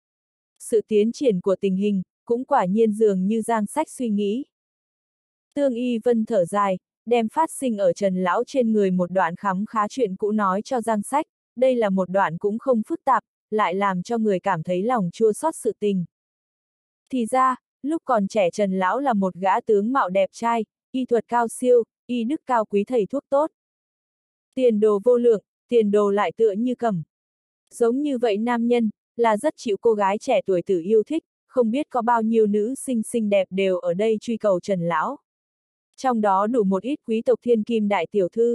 Sự tiến triển của tình hình, cũng quả nhiên dường như Giang Sách suy nghĩ. Tương Y Vân thở dài, đem phát sinh ở Trần Lão trên người một đoạn khắm khá chuyện cũ nói cho Giang Sách, đây là một đoạn cũng không phức tạp, lại làm cho người cảm thấy lòng chua xót sự tình. Thì ra, lúc còn trẻ Trần Lão là một gã tướng mạo đẹp trai, y thuật cao siêu, y đức cao quý thầy thuốc tốt. Tiền đồ vô lượng, tiền đồ lại tựa như cầm. Giống như vậy nam nhân, là rất chịu cô gái trẻ tuổi tử yêu thích, không biết có bao nhiêu nữ sinh xinh đẹp đều ở đây truy cầu Trần Lão. Trong đó đủ một ít quý tộc thiên kim đại tiểu thư.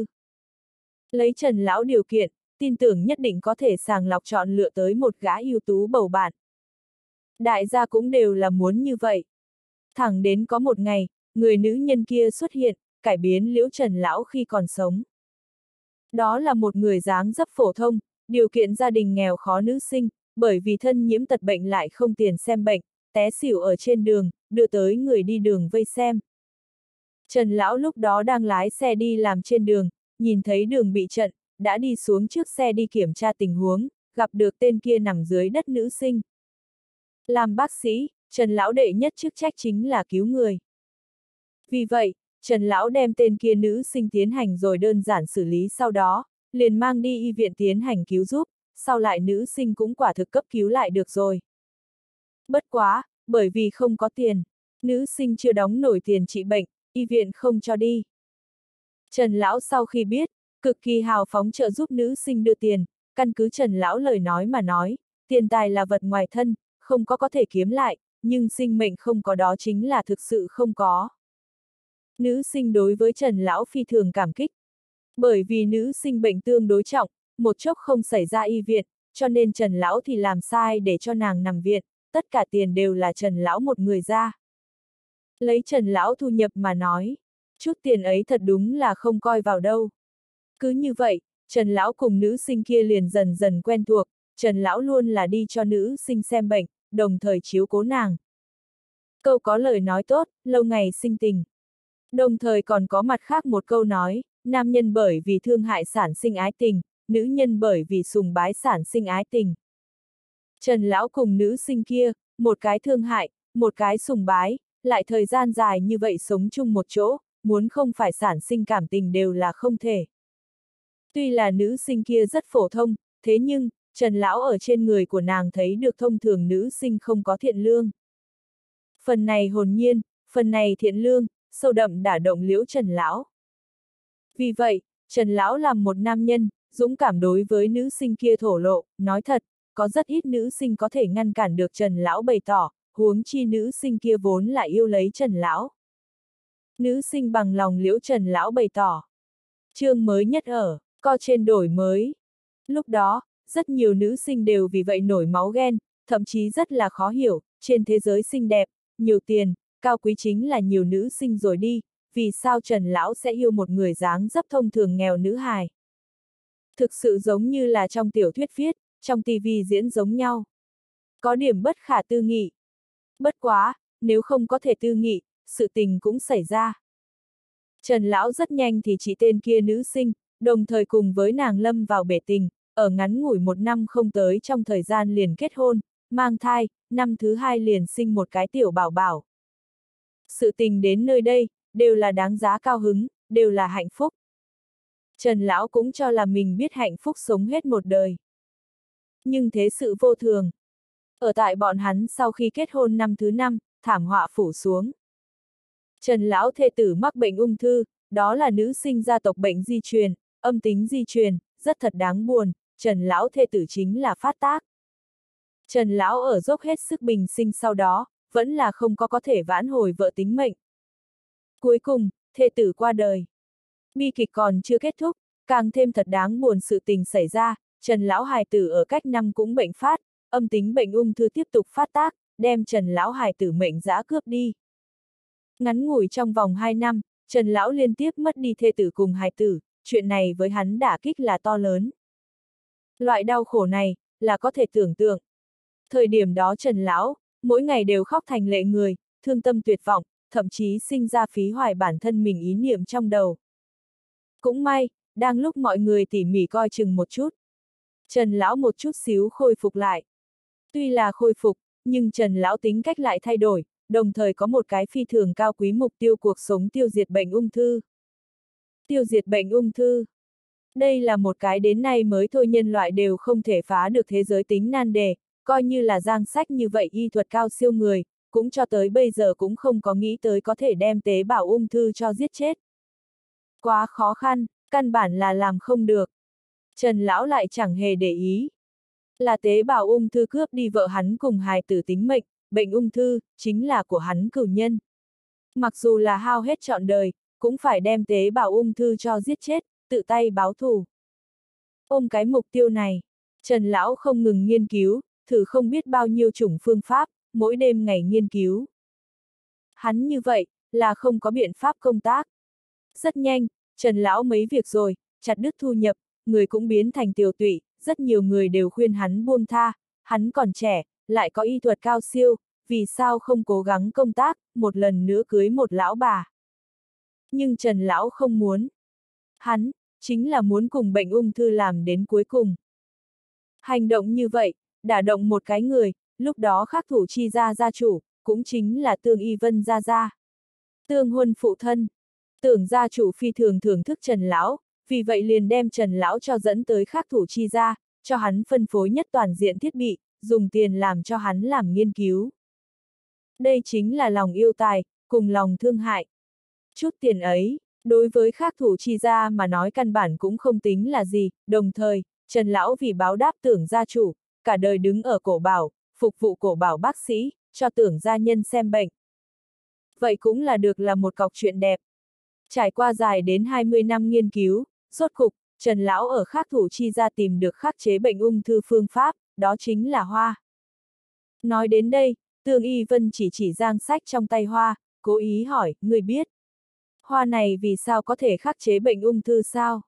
Lấy Trần Lão điều kiện, tin tưởng nhất định có thể sàng lọc chọn lựa tới một gã ưu tú bầu bạn. Đại gia cũng đều là muốn như vậy. Thẳng đến có một ngày, người nữ nhân kia xuất hiện, cải biến Liễu Trần Lão khi còn sống. Đó là một người dáng dấp phổ thông, điều kiện gia đình nghèo khó nữ sinh, bởi vì thân nhiễm tật bệnh lại không tiền xem bệnh, té xỉu ở trên đường, đưa tới người đi đường vây xem. Trần Lão lúc đó đang lái xe đi làm trên đường, nhìn thấy đường bị chặn, đã đi xuống trước xe đi kiểm tra tình huống, gặp được tên kia nằm dưới đất nữ sinh. Làm bác sĩ, Trần Lão đệ nhất chức trách chính là cứu người. Vì vậy, Trần Lão đem tên kia nữ sinh tiến hành rồi đơn giản xử lý sau đó, liền mang đi y viện tiến hành cứu giúp, sau lại nữ sinh cũng quả thực cấp cứu lại được rồi. Bất quá, bởi vì không có tiền, nữ sinh chưa đóng nổi tiền trị bệnh, y viện không cho đi. Trần Lão sau khi biết, cực kỳ hào phóng trợ giúp nữ sinh đưa tiền, căn cứ Trần Lão lời nói mà nói, tiền tài là vật ngoài thân, không có thể kiếm lại, nhưng sinh mệnh không có đó chính là thực sự không có. Nữ sinh đối với Trần Lão phi thường cảm kích. Bởi vì nữ sinh bệnh tương đối trọng, một chốc không xảy ra y viện, cho nên Trần Lão thì làm sai để cho nàng nằm viện, tất cả tiền đều là Trần Lão một người ra. Lấy Trần Lão thu nhập mà nói, chút tiền ấy thật đúng là không coi vào đâu. Cứ như vậy, Trần Lão cùng nữ sinh kia liền dần dần quen thuộc, Trần Lão luôn là đi cho nữ sinh xem bệnh, đồng thời chiếu cố nàng. câu có lời nói tốt, lâu ngày sinh tình. Đồng thời còn có mặt khác một câu nói, nam nhân bởi vì thương hại sản sinh ái tình, nữ nhân bởi vì sùng bái sản sinh ái tình. Trần Lão cùng nữ sinh kia, một cái thương hại, một cái sùng bái, lại thời gian dài như vậy sống chung một chỗ, muốn không phải sản sinh cảm tình đều là không thể. Tuy là nữ sinh kia rất phổ thông, thế nhưng, Trần Lão ở trên người của nàng thấy được thông thường nữ sinh không có thiện lương. Phần này hồn nhiên, phần này thiện lương, sâu đậm đả động liễu Trần Lão. Vì vậy, Trần Lão làm một nam nhân, dũng cảm đối với nữ sinh kia thổ lộ, nói thật, có rất ít nữ sinh có thể ngăn cản được Trần Lão bày tỏ, huống chi nữ sinh kia vốn lại yêu lấy Trần Lão. Nữ sinh bằng lòng liễu Trần Lão bày tỏ. Chương mới nhất ở, co trên đổi mới. Lúc đó, rất nhiều nữ sinh đều vì vậy nổi máu ghen, thậm chí rất là khó hiểu, trên thế giới xinh đẹp, nhiều tiền, cao quý chính là nhiều nữ sinh rồi đi, vì sao Trần Lão sẽ yêu một người dáng dấp thông thường nghèo nữ hài. Thực sự giống như là trong tiểu thuyết viết, trong tivi diễn giống nhau. Có điểm bất khả tư nghị. Bất quá, nếu không có thể tư nghị, sự tình cũng xảy ra. Trần Lão rất nhanh thì chỉ tên kia nữ sinh, đồng thời cùng với nàng lâm vào bể tình, ở ngắn ngủi 1 năm không tới trong thời gian liền kết hôn, mang thai, năm thứ 2 liền sinh một cái tiểu bảo bảo. Sự tình đến nơi đây, đều là đáng giá cao hứng, đều là hạnh phúc. Trần Lão cũng cho là mình biết hạnh phúc sống hết một đời. Nhưng thế sự vô thường. Ở tại bọn hắn sau khi kết hôn năm thứ 5, thảm họa phủ xuống. Trần Lão thê tử mắc bệnh ung thư, đó là nữ sinh gia tộc bệnh di truyền, âm tính di truyền, rất thật đáng buồn, Trần Lão thê tử chính là phát tác. Trần Lão ở dốc hết sức bình sinh sau đó, vẫn là không có thể vãn hồi vợ tính mệnh. Cuối cùng, thê tử qua đời. Bi kịch còn chưa kết thúc, càng thêm thật đáng buồn sự tình xảy ra, Trần Lão hài tử ở cách năm cũng bệnh phát, âm tính bệnh ung thư tiếp tục phát tác, đem Trần Lão hài tử mệnh dã cướp đi. Ngắn ngủi trong vòng 2 năm, Trần Lão liên tiếp mất đi thê tử cùng hài tử, chuyện này với hắn đả kích là to lớn. Loại đau khổ này, là có thể tưởng tượng. Thời điểm đó Trần Lão, mỗi ngày đều khóc thành lệ người, thương tâm tuyệt vọng, thậm chí sinh ra phí hoài bản thân mình ý niệm trong đầu. Cũng may, đang lúc mọi người tỉ mỉ coi chừng một chút, Trần Lão một chút xíu khôi phục lại. Tuy là khôi phục, nhưng Trần Lão tính cách lại thay đổi, đồng thời có một cái phi thường cao quý mục tiêu cuộc sống tiêu diệt bệnh ung thư. Tiêu diệt bệnh ung thư. Đây là một cái đến nay mới thôi nhân loại đều không thể phá được thế giới tính nan đề, coi như là Giang Sách như vậy y thuật cao siêu người, cũng cho tới bây giờ cũng không có nghĩ tới có thể đem tế bào ung thư cho giết chết. Quá khó khăn, căn bản là làm không được. Trần Lão lại chẳng hề để ý. Là tế bào ung thư cướp đi vợ hắn cùng hài tử tính mệnh, bệnh ung thư, chính là của hắn cửu nhân. Mặc dù là hao hết trọn đời, cũng phải đem tế bào ung thư cho giết chết, tự tay báo thù. Ôm cái mục tiêu này, Trần Lão không ngừng nghiên cứu, thử không biết bao nhiêu chủng phương pháp, mỗi đêm ngày nghiên cứu. Hắn như vậy, là không có biện pháp công tác. Rất nhanh, Trần Lão mấy việc rồi, chặt đứt thu nhập, người cũng biến thành tiều tụy, rất nhiều người đều khuyên hắn buông tha, hắn còn trẻ, lại có y thuật cao siêu, vì sao không cố gắng công tác, một lần nữa cưới một lão bà. Nhưng Trần Lão không muốn. Hắn, chính là muốn cùng bệnh ung thư làm đến cuối cùng. Hành động như vậy, đả động một cái người, lúc đó Khắc Thủ Chi gia gia chủ, cũng chính là Tương Y Vân gia gia. Tương Huân phụ thân. Tưởng gia chủ phi thường thưởng thức Trần Lão, vì vậy liền đem Trần Lão cho dẫn tới Khắc Thủ Chi gia, cho hắn phân phối nhất toàn diện thiết bị, dùng tiền làm cho hắn làm nghiên cứu. Đây chính là lòng yêu tài, cùng lòng thương hại. Chút tiền ấy, đối với Khắc Thủ Chi gia mà nói căn bản cũng không tính là gì, đồng thời, Trần Lão vì báo đáp Tưởng gia chủ, cả đời đứng ở cổ bảo, phục vụ cổ bảo bác sĩ, cho Tưởng gia nhân xem bệnh. Vậy cũng là được là một cọc chuyện đẹp. Trải qua dài đến 20 năm nghiên cứu, rốt cục, Trần Lão ở Khắc Thủ Chi gia tìm được khắc chế bệnh ung thư phương pháp, đó chính là hoa. Nói đến đây, Tương Y Vân chỉ Giang Sách trong tay hoa, cố ý hỏi, người biết. Hoa này vì sao có thể khắc chế bệnh ung thư sao?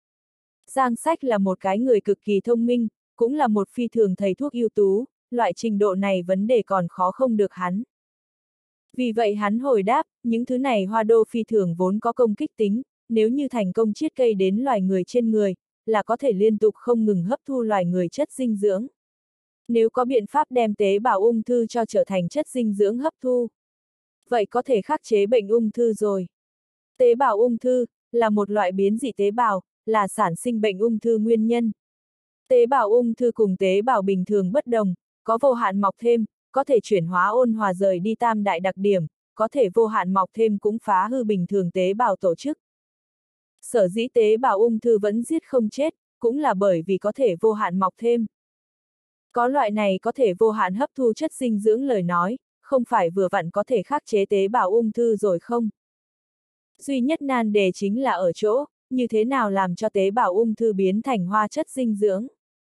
Giang Sách là một cái người cực kỳ thông minh, cũng là một phi thường thầy thuốc ưu tú, loại trình độ này vấn đề còn khó không được hắn. Vì vậy hắn hồi đáp, những thứ này hoa đô phi thường vốn có công kích tính, nếu như thành công chiết cây đến loài người trên người, là có thể liên tục không ngừng hấp thu loài người chất dinh dưỡng. Nếu có biện pháp đem tế bào ung thư cho trở thành chất dinh dưỡng hấp thu, vậy có thể khắc chế bệnh ung thư rồi. Tế bào ung thư là một loại biến dị tế bào, là sản sinh bệnh ung thư nguyên nhân. Tế bào ung thư cùng tế bào bình thường bất đồng, có vô hạn mọc thêm, có thể chuyển hóa ôn hòa rời đi tam đại đặc điểm, có thể vô hạn mọc thêm cũng phá hư bình thường tế bào tổ chức. Sở dĩ tế bào ung thư vẫn giết không chết, cũng là bởi vì có thể vô hạn mọc thêm. Có loại này có thể vô hạn hấp thu chất dinh dưỡng lời nói, không phải vừa vặn có thể khắc chế tế bào ung thư rồi không? Duy nhất nan đề chính là ở chỗ, như thế nào làm cho tế bào ung thư biến thành hoa chất dinh dưỡng?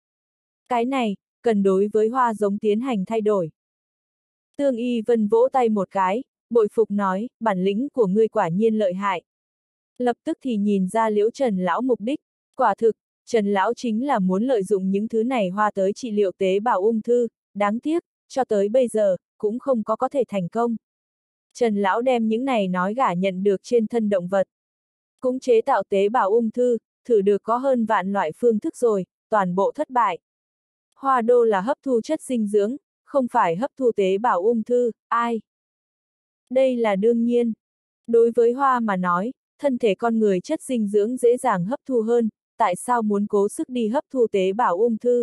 Cái này, cần đối với hoa giống tiến hành thay đổi. Tương Y Vân vỗ tay một cái, bội phục nói, bản lĩnh của ngươi quả nhiên lợi hại. Lập tức thì nhìn ra Liễu Trần Lão mục đích, quả thực, Trần Lão chính là muốn lợi dụng những thứ này hoa tới trị liệu tế bào ung thư, đáng tiếc, cho tới bây giờ, cũng không có thể thành công. Trần Lão đem những này nói gả nhận được trên thân động vật. Cũng chế tạo tế bào ung thư, thử được có hơn vạn loại phương thức rồi, toàn bộ thất bại. Hoa đô là hấp thu chất dinh dưỡng, không phải hấp thu tế bào ung thư, ai? Đây là đương nhiên. Đối với hoa mà nói, thân thể con người chất dinh dưỡng dễ dàng hấp thu hơn, tại sao muốn cố sức đi hấp thu tế bào ung thư?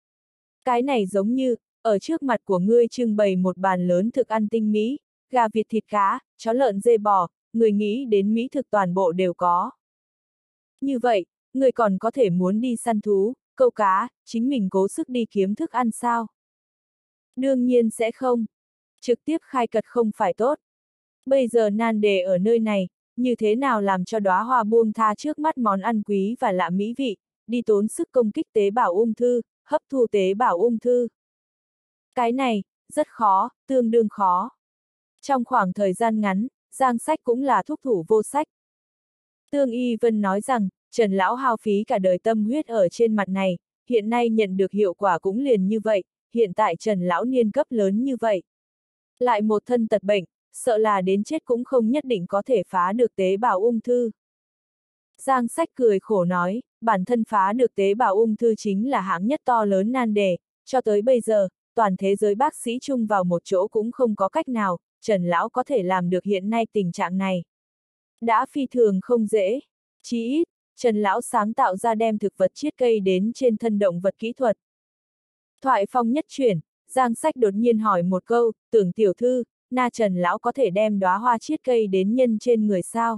Cái này giống như, ở trước mặt của ngươi trưng bày một bàn lớn thực ăn tinh mỹ, gà vịt thịt cá, chó lợn dê bò, người nghĩ đến mỹ thực toàn bộ đều có. Như vậy, người còn có thể muốn đi săn thú, câu cá, chính mình cố sức đi kiếm thức ăn sao? Đương nhiên sẽ không. Trực tiếp khai cật không phải tốt. Bây giờ nan đề ở nơi này, như thế nào làm cho đóa hoa buông tha trước mắt món ăn quý và lạ mỹ vị, đi tốn sức công kích tế bào ung thư, hấp thu tế bào ung thư. Cái này, rất khó, tương đương khó. Trong khoảng thời gian ngắn, Giang Sách cũng là thúc thủ vô sách. Tương Y Vân nói rằng, Trần Lão hao phí cả đời tâm huyết ở trên mặt này, hiện nay nhận được hiệu quả cũng liền như vậy, hiện tại Trần Lão niên cấp lớn như vậy. Lại một thân tật bệnh, sợ là đến chết cũng không nhất định có thể phá được tế bào ung thư. Giang Sách cười khổ nói, bản thân phá được tế bào ung thư chính là hạng nhất to lớn nan đề, cho tới bây giờ, toàn thế giới bác sĩ chung vào một chỗ cũng không có cách nào, Trần Lão có thể làm được hiện nay tình trạng này. Đã phi thường không dễ, chí ít, Trần Lão sáng tạo ra đem thực vật chiết cây đến trên thân động vật kỹ thuật. Thoại phong nhất chuyển, Giang Sách đột nhiên hỏi một câu, Tưởng tiểu thư, na Trần Lão có thể đem đóa hoa chiết cây đến nhân trên người sao?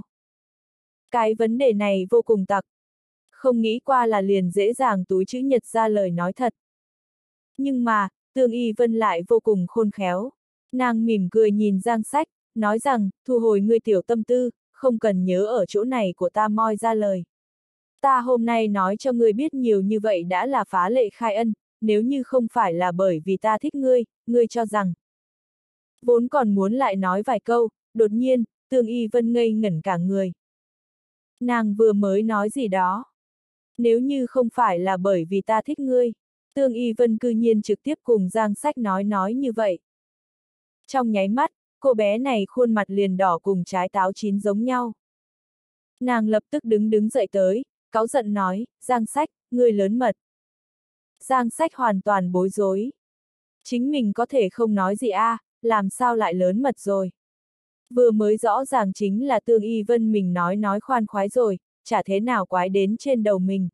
Cái vấn đề này vô cùng tặc. Không nghĩ qua là liền dễ dàng túi chữ nhật ra lời nói thật. Nhưng mà, Tương Y Vân lại vô cùng khôn khéo. Nàng mỉm cười nhìn Giang Sách, nói rằng, thu hồi ngươi tiểu tâm tư, không cần nhớ ở chỗ này của ta moi ra lời. Ta hôm nay nói cho ngươi biết nhiều như vậy đã là phá lệ khai ân, nếu như không phải là bởi vì ta thích ngươi, ngươi cho rằng. Vốn còn muốn lại nói vài câu, đột nhiên, Tương Y Vân ngây ngẩn cả người. Nàng vừa mới nói gì đó. Nếu như không phải là bởi vì ta thích ngươi, Tương Y Vân cư nhiên trực tiếp cùng Giang Sách nói như vậy. Trong nháy mắt, cô bé này khuôn mặt liền đỏ cùng trái táo chín giống nhau. Nàng lập tức đứng dậy tới, cáu giận nói, Giang Sách, ngươi lớn mật. Giang Sách hoàn toàn bối rối. Chính mình có thể không nói gì làm sao lại lớn mật rồi. Vừa mới rõ ràng chính là Tương Y Vân mình nói khoan khoái rồi, chả thế nào quái đến trên đầu mình.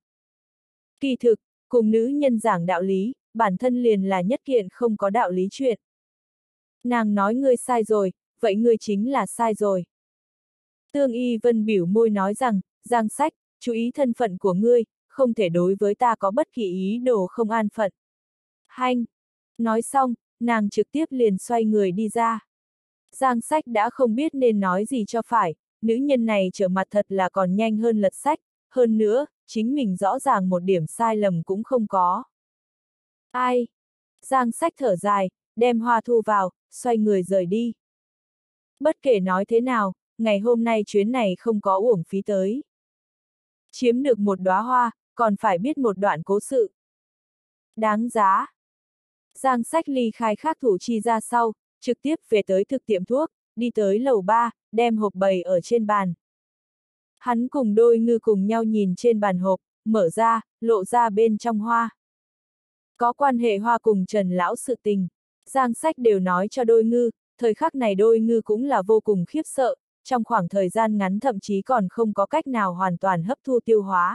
Kỳ thực, cùng nữ nhân giảng đạo lý, bản thân liền là nhất kiện không có đạo lý chuyện. Nàng nói ngươi sai rồi, vậy ngươi chính là sai rồi. Tương Y Vân biểu môi nói rằng, Giang Sách, chú ý thân phận của ngươi, không thể đối với ta có bất kỳ ý đồ không an phận. Hanh! Nói xong, nàng trực tiếp liền xoay người đi ra. Giang Sách đã không biết nên nói gì cho phải, nữ nhân này trở mặt thật là còn nhanh hơn lật sách, hơn nữa, chính mình rõ ràng một điểm sai lầm cũng không có. Ai? Giang Sách thở dài, đem hoa thu vào, xoay người rời đi. Bất kể nói thế nào, ngày hôm nay chuyến này không có uổng phí tới. Chiếm được một đóa hoa, còn phải biết một đoạn cố sự. Đáng giá. Giang Sách ly khai khác thủ chi ra sau, trực tiếp về tới thực tiệm thuốc, đi tới lầu 3, đem hộp bày ở trên bàn. Hắn cùng Đôi Ngư cùng nhau nhìn trên bàn hộp, mở ra, lộ ra bên trong hoa. Có quan hệ hoa cùng Trần lão sự tình. Giang Sách đều nói cho Đôi Ngư, thời khắc này Đôi Ngư cũng là vô cùng khiếp sợ, trong khoảng thời gian ngắn thậm chí còn không có cách nào hoàn toàn hấp thu tiêu hóa.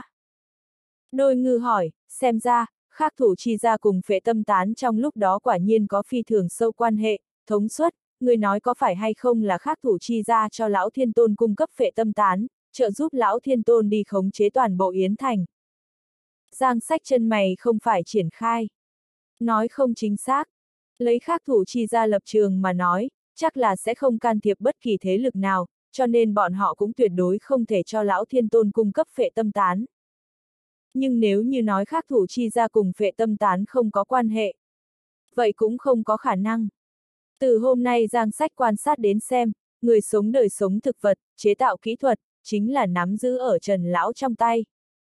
Đôi Ngư hỏi, xem ra, Khắc Thủ Chi Gia cùng Phệ Tâm Tán trong lúc đó quả nhiên có phi thường sâu quan hệ, thống suất, người nói có phải hay không là Khắc Thủ Chi Gia cho Lão Thiên Tôn cung cấp Phệ Tâm Tán, trợ giúp Lão Thiên Tôn đi khống chế toàn bộ Yến Thành. Giang Sách chân mày không phải triển khai. Nói không chính xác. Lấy Khắc Thủ Chi Gia lập trường mà nói, chắc là sẽ không can thiệp bất kỳ thế lực nào, cho nên bọn họ cũng tuyệt đối không thể cho Lão Thiên Tôn cung cấp Phệ Tâm Tán. Nhưng nếu như nói Khắc Thủ Chi Gia cùng Phệ Tâm Tán không có quan hệ, vậy cũng không có khả năng. Từ hôm nay Giang Sách quan sát đến xem, người sống đời sống thực vật, chế tạo kỹ thuật, chính là nắm giữ ở Trần Lão trong tay.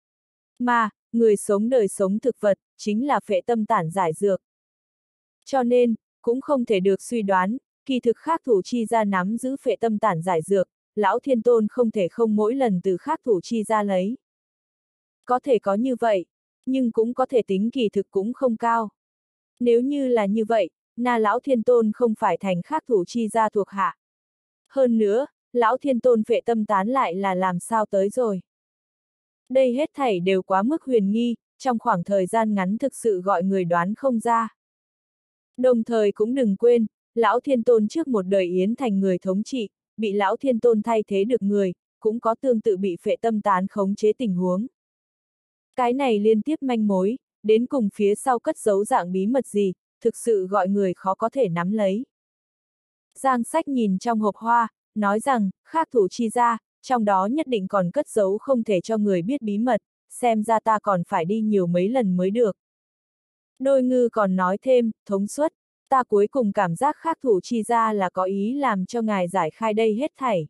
Mà, người sống đời sống thực vật, chính là Phệ Tâm Tản giải dược. Cho nên, cũng không thể được suy đoán, kỳ thực Khắc Thủ Chi Gia nắm giữ Phệ Tâm Tản giải dược, Lão Thiên Tôn không thể không mỗi lần từ Khắc Thủ Chi Gia lấy. Có thể có như vậy, nhưng cũng có thể tính kỳ thực cũng không cao. Nếu như là như vậy, Na Lão Thiên Tôn không phải thành Khắc Thủ Chi Gia thuộc hạ. Hơn nữa, Lão Thiên Tôn Phệ Tâm Tán lại là làm sao tới rồi. Đây hết thảy đều quá mức huyền nghi, trong khoảng thời gian ngắn thực sự gọi người đoán không ra. Đồng thời cũng đừng quên, Lão Thiên Tôn trước một đời Yến Thành người thống trị, bị Lão Thiên Tôn thay thế được người, cũng có tương tự bị Phệ Tâm Tán khống chế tình huống. Cái này liên tiếp manh mối, đến cùng phía sau cất giấu dạng bí mật gì, thực sự gọi người khó có thể nắm lấy. Giang Sách nhìn trong hộp hoa, nói rằng, Khắc Thủ Chi Gia, trong đó nhất định còn cất giấu không thể cho người biết bí mật, xem ra ta còn phải đi nhiều mấy lần mới được. Đôi Ngư còn nói thêm, thống suất, ta cuối cùng cảm giác Khắc Thủ Chi Gia là có ý làm cho ngài giải khai đây hết thảy.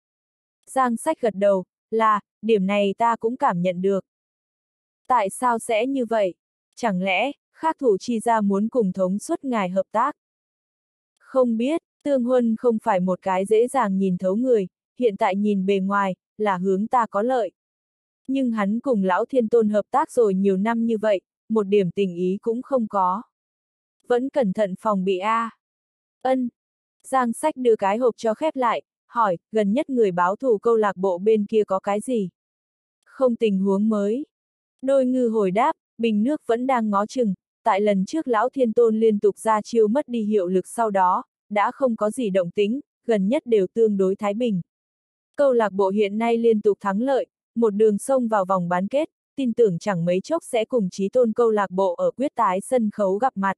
Giang Sách gật đầu, là, điểm này ta cũng cảm nhận được. Tại sao sẽ như vậy? Chẳng lẽ, Khắc Thủ Chi Gia muốn cùng thống suất ngài hợp tác? Không biết, Tương Huân không phải một cái dễ dàng nhìn thấu người, hiện tại nhìn bề ngoài, là hướng ta có lợi. Nhưng hắn cùng Lão Thiên Tôn hợp tác rồi nhiều năm như vậy, một điểm tình ý cũng không có. Vẫn cẩn thận phòng bị a. Ân. Giang Sách đưa cái hộp cho khép lại, hỏi, gần nhất người báo thù câu lạc bộ bên kia có cái gì? Không tình huống mới. Đôi Ngư hồi đáp, bình nước vẫn đang ngó chừng, tại lần trước Lão Thiên Tôn liên tục ra chiêu mất đi hiệu lực sau đó, đã không có gì động tĩnh, gần nhất đều tương đối thái bình. Câu lạc bộ hiện nay liên tục thắng lợi, một đường xông vào vòng bán kết, tin tưởng chẳng mấy chốc sẽ cùng Chí Tôn câu lạc bộ ở quyết tái sân khấu gặp mặt.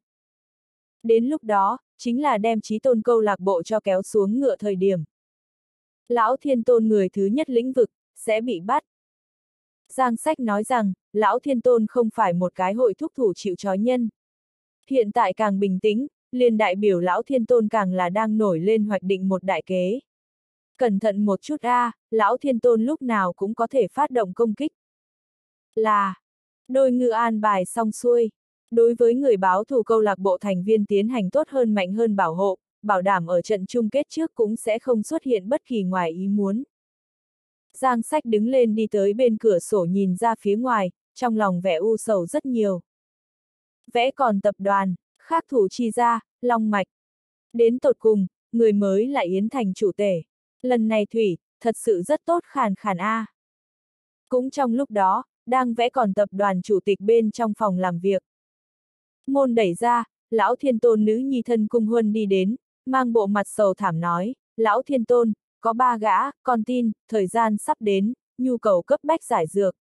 Đến lúc đó, chính là đem Chí Tôn câu lạc bộ cho kéo xuống ngựa thời điểm. Lão Thiên Tôn người thứ nhất lĩnh vực, sẽ bị bắt. Giang Sách nói rằng, Lão Thiên Tôn không phải một cái hội thúc thủ chịu trói nhân. Hiện tại càng bình tĩnh, liền đại biểu Lão Thiên Tôn càng là đang nổi lên hoạch định một đại kế. Cẩn thận một chút a, Lão Thiên Tôn lúc nào cũng có thể phát động công kích. Là, Đôi Ngư an bài xong xuôi. Đối với người báo thù câu lạc bộ thành viên tiến hành tốt hơn mạnh hơn bảo hộ, bảo đảm ở trận chung kết trước cũng sẽ không xuất hiện bất kỳ ngoài ý muốn. Giang Sách đứng lên đi tới bên cửa sổ nhìn ra phía ngoài, trong lòng vẻ u sầu rất nhiều. Vẽ còn tập đoàn, Khắc Thủ Chi Gia, Long Mạch. Đến tột cùng, người mới lại Yến Thành chủ tể. Lần này Thủy, thật sự rất tốt khàn khàn a. Cũng trong lúc đó, đang vẽ còn tập đoàn chủ tịch bên trong phòng làm việc. Môn đẩy ra, Lão Thiên Tôn nữ nhi thân Cung Huân đi đến, mang bộ mặt sầu thảm nói, Lão Thiên Tôn, có 3 gã, con tin, thời gian sắp đến, nhu cầu cấp bách giải dược.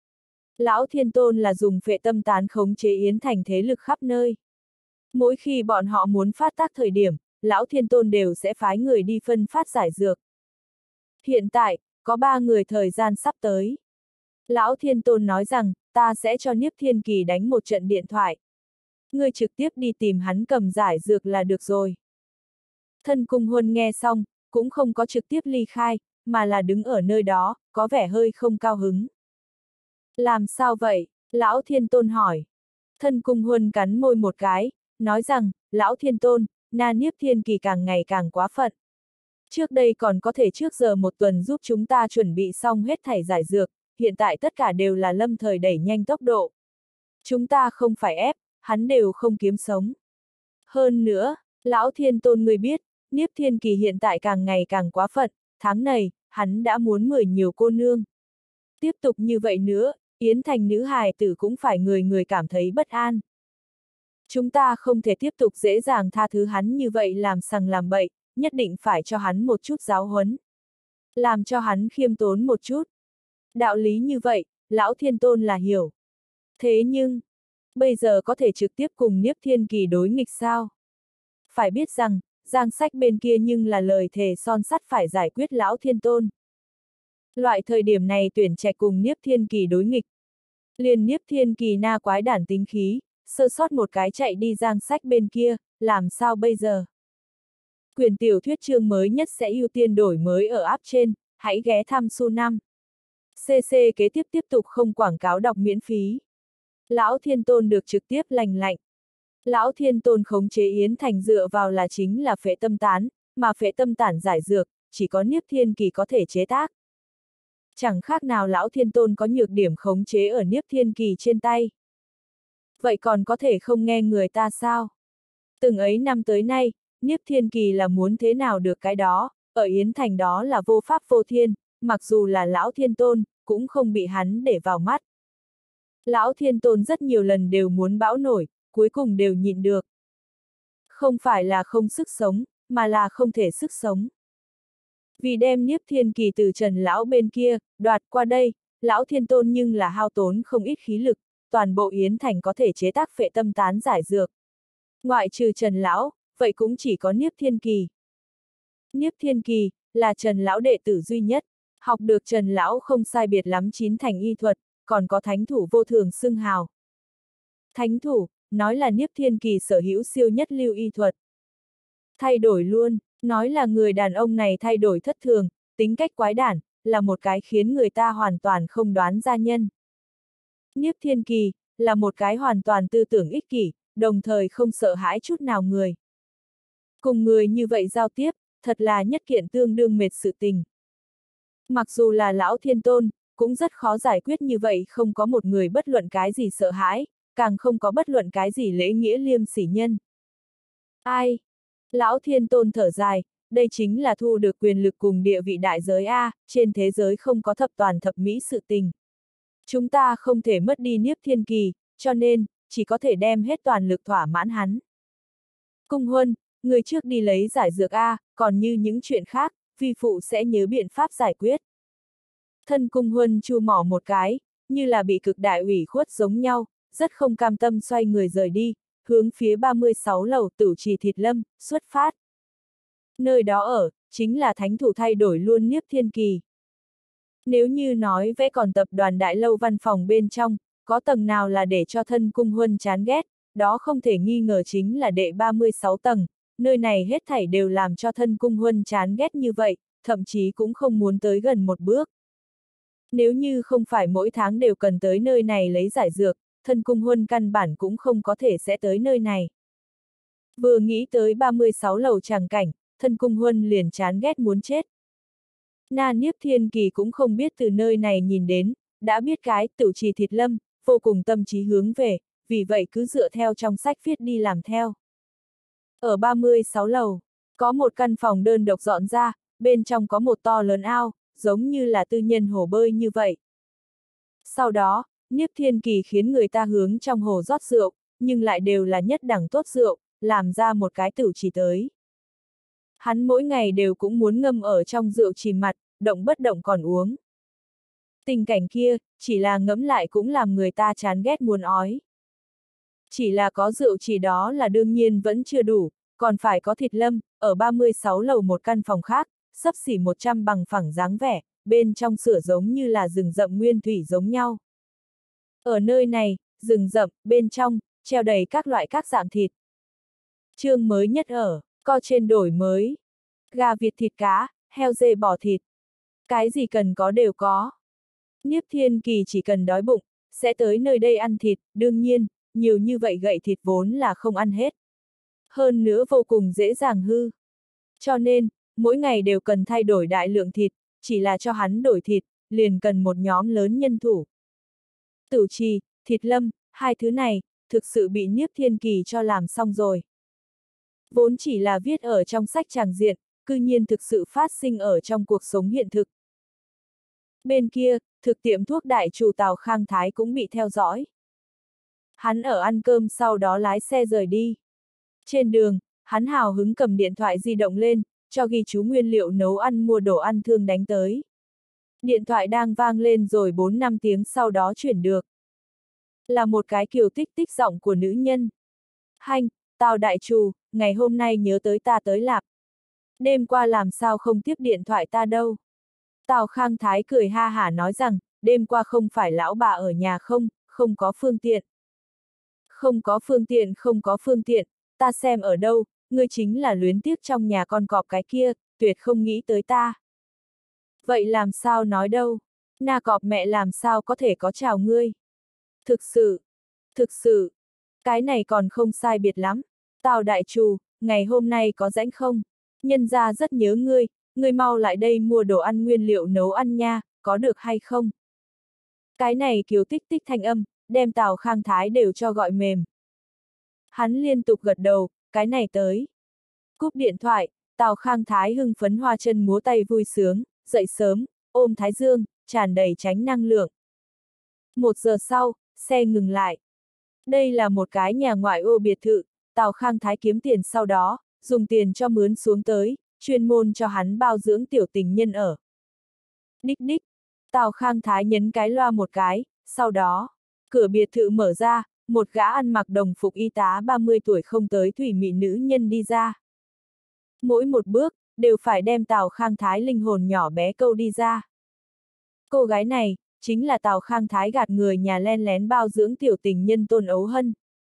Lão Thiên Tôn là dùng Phệ Tâm Tán khống chế Yến Thành thế lực khắp nơi. Mỗi khi bọn họ muốn phát tác thời điểm, Lão Thiên Tôn đều sẽ phái người đi phân phát giải dược. Hiện tại, có 3 người thời gian sắp tới. Lão Thiên Tôn nói rằng, ta sẽ cho Niếp Thiên Kỳ đánh một trận điện thoại. Ngươi trực tiếp đi tìm hắn cầm giải dược là được rồi. Thân Cung Huân nghe xong, cũng không có trực tiếp ly khai, mà là đứng ở nơi đó, có vẻ hơi không cao hứng. Làm sao vậy? Lão Thiên Tôn hỏi. Thân Cung Huân cắn môi một cái, nói rằng, Lão Thiên Tôn, Na Niếp Thiên Kỳ càng ngày càng quá phận. Trước đây còn có thể trước giờ một tuần giúp chúng ta chuẩn bị xong hết thảy giải dược, hiện tại tất cả đều là lâm thời đẩy nhanh tốc độ. Chúng ta không phải ép, hắn đều không kiếm sống. Hơn nữa, Lão Thiên Tôn ngươi biết, Niếp Thiên Kỳ hiện tại càng ngày càng quá phận, tháng này, hắn đã muốn mời nhiều cô nương. Tiếp tục như vậy nữa, Yến Thành nữ hài tử cũng phải người người cảm thấy bất an. Chúng ta không thể tiếp tục dễ dàng tha thứ hắn như vậy làm sằng làm bậy, nhất định phải cho hắn một chút giáo huấn. Làm cho hắn khiêm tốn một chút. Đạo lý như vậy, Lão Thiên Tôn là hiểu. Thế nhưng, bây giờ có thể trực tiếp cùng Niếp Thiên Kỳ đối nghịch sao? Phải biết rằng, Giang Sách bên kia nhưng là lời thề son sắt phải giải quyết Lão Thiên Tôn. Loại thời điểm này tuyển trạch cùng Niếp Thiên Kỳ đối nghịch. Liền Niếp Thiên Kỳ na quái đản tính khí, sơ sót một cái chạy đi Giang Sách bên kia, làm sao bây giờ? Quyển tiểu thuyết chương mới nhất sẽ ưu tiên đổi mới ở app trên, hãy ghé thăm Su 5. CC kế tiếp tục không quảng cáo đọc miễn phí. Lão Thiên Tôn được trực tiếp lành lạnh. Lão Thiên Tôn khống chế Yến Thành dựa vào là chính là phệ tâm tán, mà phệ tâm tản giải dược, chỉ có Niếp Thiên Kỳ có thể chế tác. Chẳng khác nào Lão Thiên Tôn có nhược điểm khống chế ở Niếp Thiên Kỳ trên tay. Vậy còn có thể không nghe người ta sao? Từng ấy năm tới nay, Niếp Thiên Kỳ là muốn thế nào được cái đó, ở Yến Thành đó là vô pháp vô thiên, mặc dù là Lão Thiên Tôn, cũng không bị hắn để vào mắt. Lão Thiên Tôn rất nhiều lần đều muốn bão nổi, cuối cùng đều nhịn được. Không phải là không sức sống, mà là không thể sức sống. Vì đem Niếp Thiên Kỳ từ Trần Lão bên kia, đoạt qua đây, Lão Thiên Tôn nhưng là hao tốn không ít khí lực, toàn bộ Yến Thành có thể chế tác phệ tâm tán giải dược. Ngoại trừ Trần Lão, vậy cũng chỉ có Niếp Thiên Kỳ. Niếp Thiên Kỳ, là Trần Lão đệ tử duy nhất, học được Trần Lão không sai biệt lắm 9 thành y thuật, còn có thánh thủ vô thường xưng hào. Thánh thủ, nói là Niếp Thiên Kỳ sở hữu siêu nhất lưu y thuật. Thay đổi luôn, nói là người đàn ông này thay đổi thất thường, tính cách quái đản, là một cái khiến người ta hoàn toàn không đoán ra nhân. Niếp Thiên Kỳ, là một cái hoàn toàn tư tưởng ích kỷ, đồng thời không sợ hãi chút nào người. Cùng người như vậy giao tiếp, thật là nhất kiện tương đương mệt sự tình. Mặc dù là Lão Thiên Tôn, cũng rất khó giải quyết như vậy, không có một người bất luận cái gì sợ hãi, càng không có bất luận cái gì lễ nghĩa liêm sỉ nhân. Ai? Lão Thiên Tôn thở dài, đây chính là thu được quyền lực cùng địa vị đại giới A, trên thế giới không có thập toàn thập mỹ sự tình. Chúng ta không thể mất đi Niếp Thiên Kỳ, cho nên, chỉ có thể đem hết toàn lực thỏa mãn hắn. Cung Huân, người trước đi lấy giải dược A, còn như những chuyện khác, vi phụ sẽ nhớ biện pháp giải quyết. Thân Cung Huân chu mỏ một cái, như là bị cực đại ủy khuất giống nhau, rất không cam tâm xoay người rời đi, hướng phía 36 lầu Tửu Trì Thịt Lâm, xuất phát. Nơi đó ở, chính là thánh thủ thay đổi luôn Niếp Thiên Kỳ. Nếu như nói vẽ còn tập đoàn đại lâu văn phòng bên trong, có tầng nào là để cho thân Cung Huân chán ghét, đó không thể nghi ngờ chính là đệ 36 tầng, nơi này hết thảy đều làm cho thân Cung Huân chán ghét như vậy, thậm chí cũng không muốn tới gần một bước. Nếu như không phải mỗi tháng đều cần tới nơi này lấy giải dược, thân Cung Huân căn bản cũng không có thể sẽ tới nơi này. Vừa nghĩ tới 36 lầu tràng cảnh, thân Cung Huân liền chán ghét muốn chết. Na Niếp Thiên Kỳ cũng không biết từ nơi này nhìn đến, đã biết cái Tửu Trì Thịt Lâm, vô cùng tâm trí hướng về, vì vậy cứ dựa theo trong sách viết đi làm theo. Ở 36 lầu, có một căn phòng đơn độc dọn ra, bên trong có một to lớn ao, giống như là tư nhân hồ bơi như vậy. Sau đó, Niếp Thiên Kỳ khiến người ta hướng trong hồ rót rượu, nhưng lại đều là nhất đẳng tốt rượu, làm ra một cái tửu trì tới. Hắn mỗi ngày đều cũng muốn ngâm ở trong rượu trì mặt, động bất động còn uống. Tình cảnh kia, chỉ là ngẫm lại cũng làm người ta chán ghét muốn ói. Chỉ là có rượu trì đó là đương nhiên vẫn chưa đủ, còn phải có thịt lâm, ở 36 lầu một căn phòng khác, xấp xỉ 100 bằng phẳng dáng vẻ, bên trong sửa giống như là rừng rậm nguyên thủy giống nhau. Ở nơi này, rừng rậm, bên trong, treo đầy các loại các dạng thịt. Chương mới nhất ở, co trên đổi mới. Gà vịt thịt cá, heo dê bò thịt. Cái gì cần có đều có. Niếp Thiên Kỳ chỉ cần đói bụng, sẽ tới nơi đây ăn thịt, đương nhiên, nhiều như vậy gậy thịt vốn là không ăn hết. Hơn nữa vô cùng dễ dàng hư. Cho nên, mỗi ngày đều cần thay đổi đại lượng thịt, chỉ là cho hắn đổi thịt, liền cần một nhóm lớn nhân thủ. Tửu trì, thịt lâm, hai thứ này, thực sự bị Niếp Thiên Kỳ cho làm xong rồi. Vốn chỉ là viết ở trong sách tràng diện, cư nhiên thực sự phát sinh ở trong cuộc sống hiện thực. Bên kia, thực tiệm thuốc đại chủ Tào Khang Thái cũng bị theo dõi. Hắn ở ăn cơm sau đó lái xe rời đi. Trên đường, hắn hào hứng cầm điện thoại di động lên, cho ghi chú nguyên liệu nấu ăn mua đồ ăn thương đánh tới. Điện thoại đang vang lên rồi 4-5 tiếng sau đó chuyển được. Là một cái kiều tích tích giọng của nữ nhân. Hanh, Tào đại trù, ngày hôm nay nhớ tới ta tới lạp. Đêm qua làm sao không tiếp điện thoại ta đâu. Tào Khang Thái cười ha hả nói rằng, đêm qua không phải lão bà ở nhà không có phương tiện. Không có phương tiện, ta xem ở đâu, ngươi chính là luyến tiếc trong nhà con cọp cái kia, tuyệt không nghĩ tới ta. Vậy làm sao nói đâu, na cọp mẹ làm sao có thể có chào ngươi. Thực sự, cái này còn không sai biệt lắm. Tào đại trù, ngày hôm nay có rảnh không? Nhân gia rất nhớ ngươi mau lại đây mua đồ ăn nguyên liệu nấu ăn nha, có được hay không? Cái này kiều tích tích thanh âm, đem Tào Khang Thái đều cho gọi mềm. Hắn liên tục gật đầu, cái này tới. Cúp điện thoại, Tào Khang Thái hưng phấn hoa chân múa tay vui sướng, dậy sớm, ôm thái dương, tràn đầy tránh năng lượng. 1 giờ sau, xe ngừng lại. Đây là một cái nhà ngoại ô biệt thự, Tào Khang Thái kiếm tiền sau đó, dùng tiền cho mướn xuống tới, chuyên môn cho hắn bao dưỡng tiểu tình nhân ở. Đích đích, Tào Khang Thái nhấn cái loa một cái, sau đó, cửa biệt thự mở ra, một gã ăn mặc đồng phục y tá 30 tuổi không tới thủy mị nữ nhân đi ra. Mỗi một bước, đều phải đem Tào Khang Thái linh hồn nhỏ bé câu đi ra. Cô gái này, chính là Tào Khang Thái gạt người nhà len lén bao dưỡng tiểu tình nhân Tôn Ấu Hân.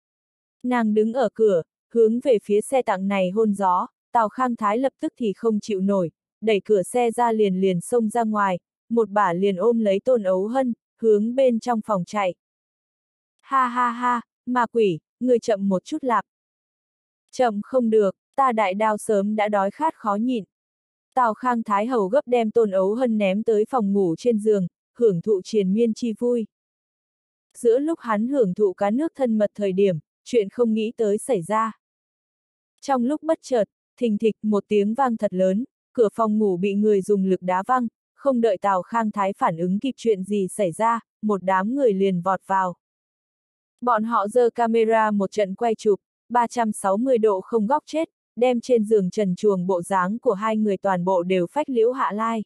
Nàng đứng ở cửa, hướng về phía xe tặng này hôn gió, Tào Khang Thái lập tức thì không chịu nổi, đẩy cửa xe ra liền xông ra ngoài, một bả liền ôm lấy Tôn Ấu Hân, hướng bên trong phòng chạy. Ha ha ha, ma quỷ, người chậm một chút lạp. Chậm không được, ta đại đao sớm đã đói khát khó nhịn. Tào Khang Thái hầu gấp đem Tôn Ấu Hân ném tới phòng ngủ trên giường, hưởng thụ triền miên chi vui. Giữa lúc hắn hưởng thụ cá nước thân mật thời điểm, chuyện không nghĩ tới xảy ra. Trong lúc bất chợt, thình thịch một tiếng vang thật lớn, cửa phòng ngủ bị người dùng lực đá văng, không đợi Tào Khang Thái phản ứng kịp chuyện gì xảy ra, một đám người liền vọt vào. Bọn họ giơ camera một trận quay chụp, 360 độ không góc chết, đem trên giường trần truồng bộ dáng của hai người toàn bộ đều phách liễu hạ lai.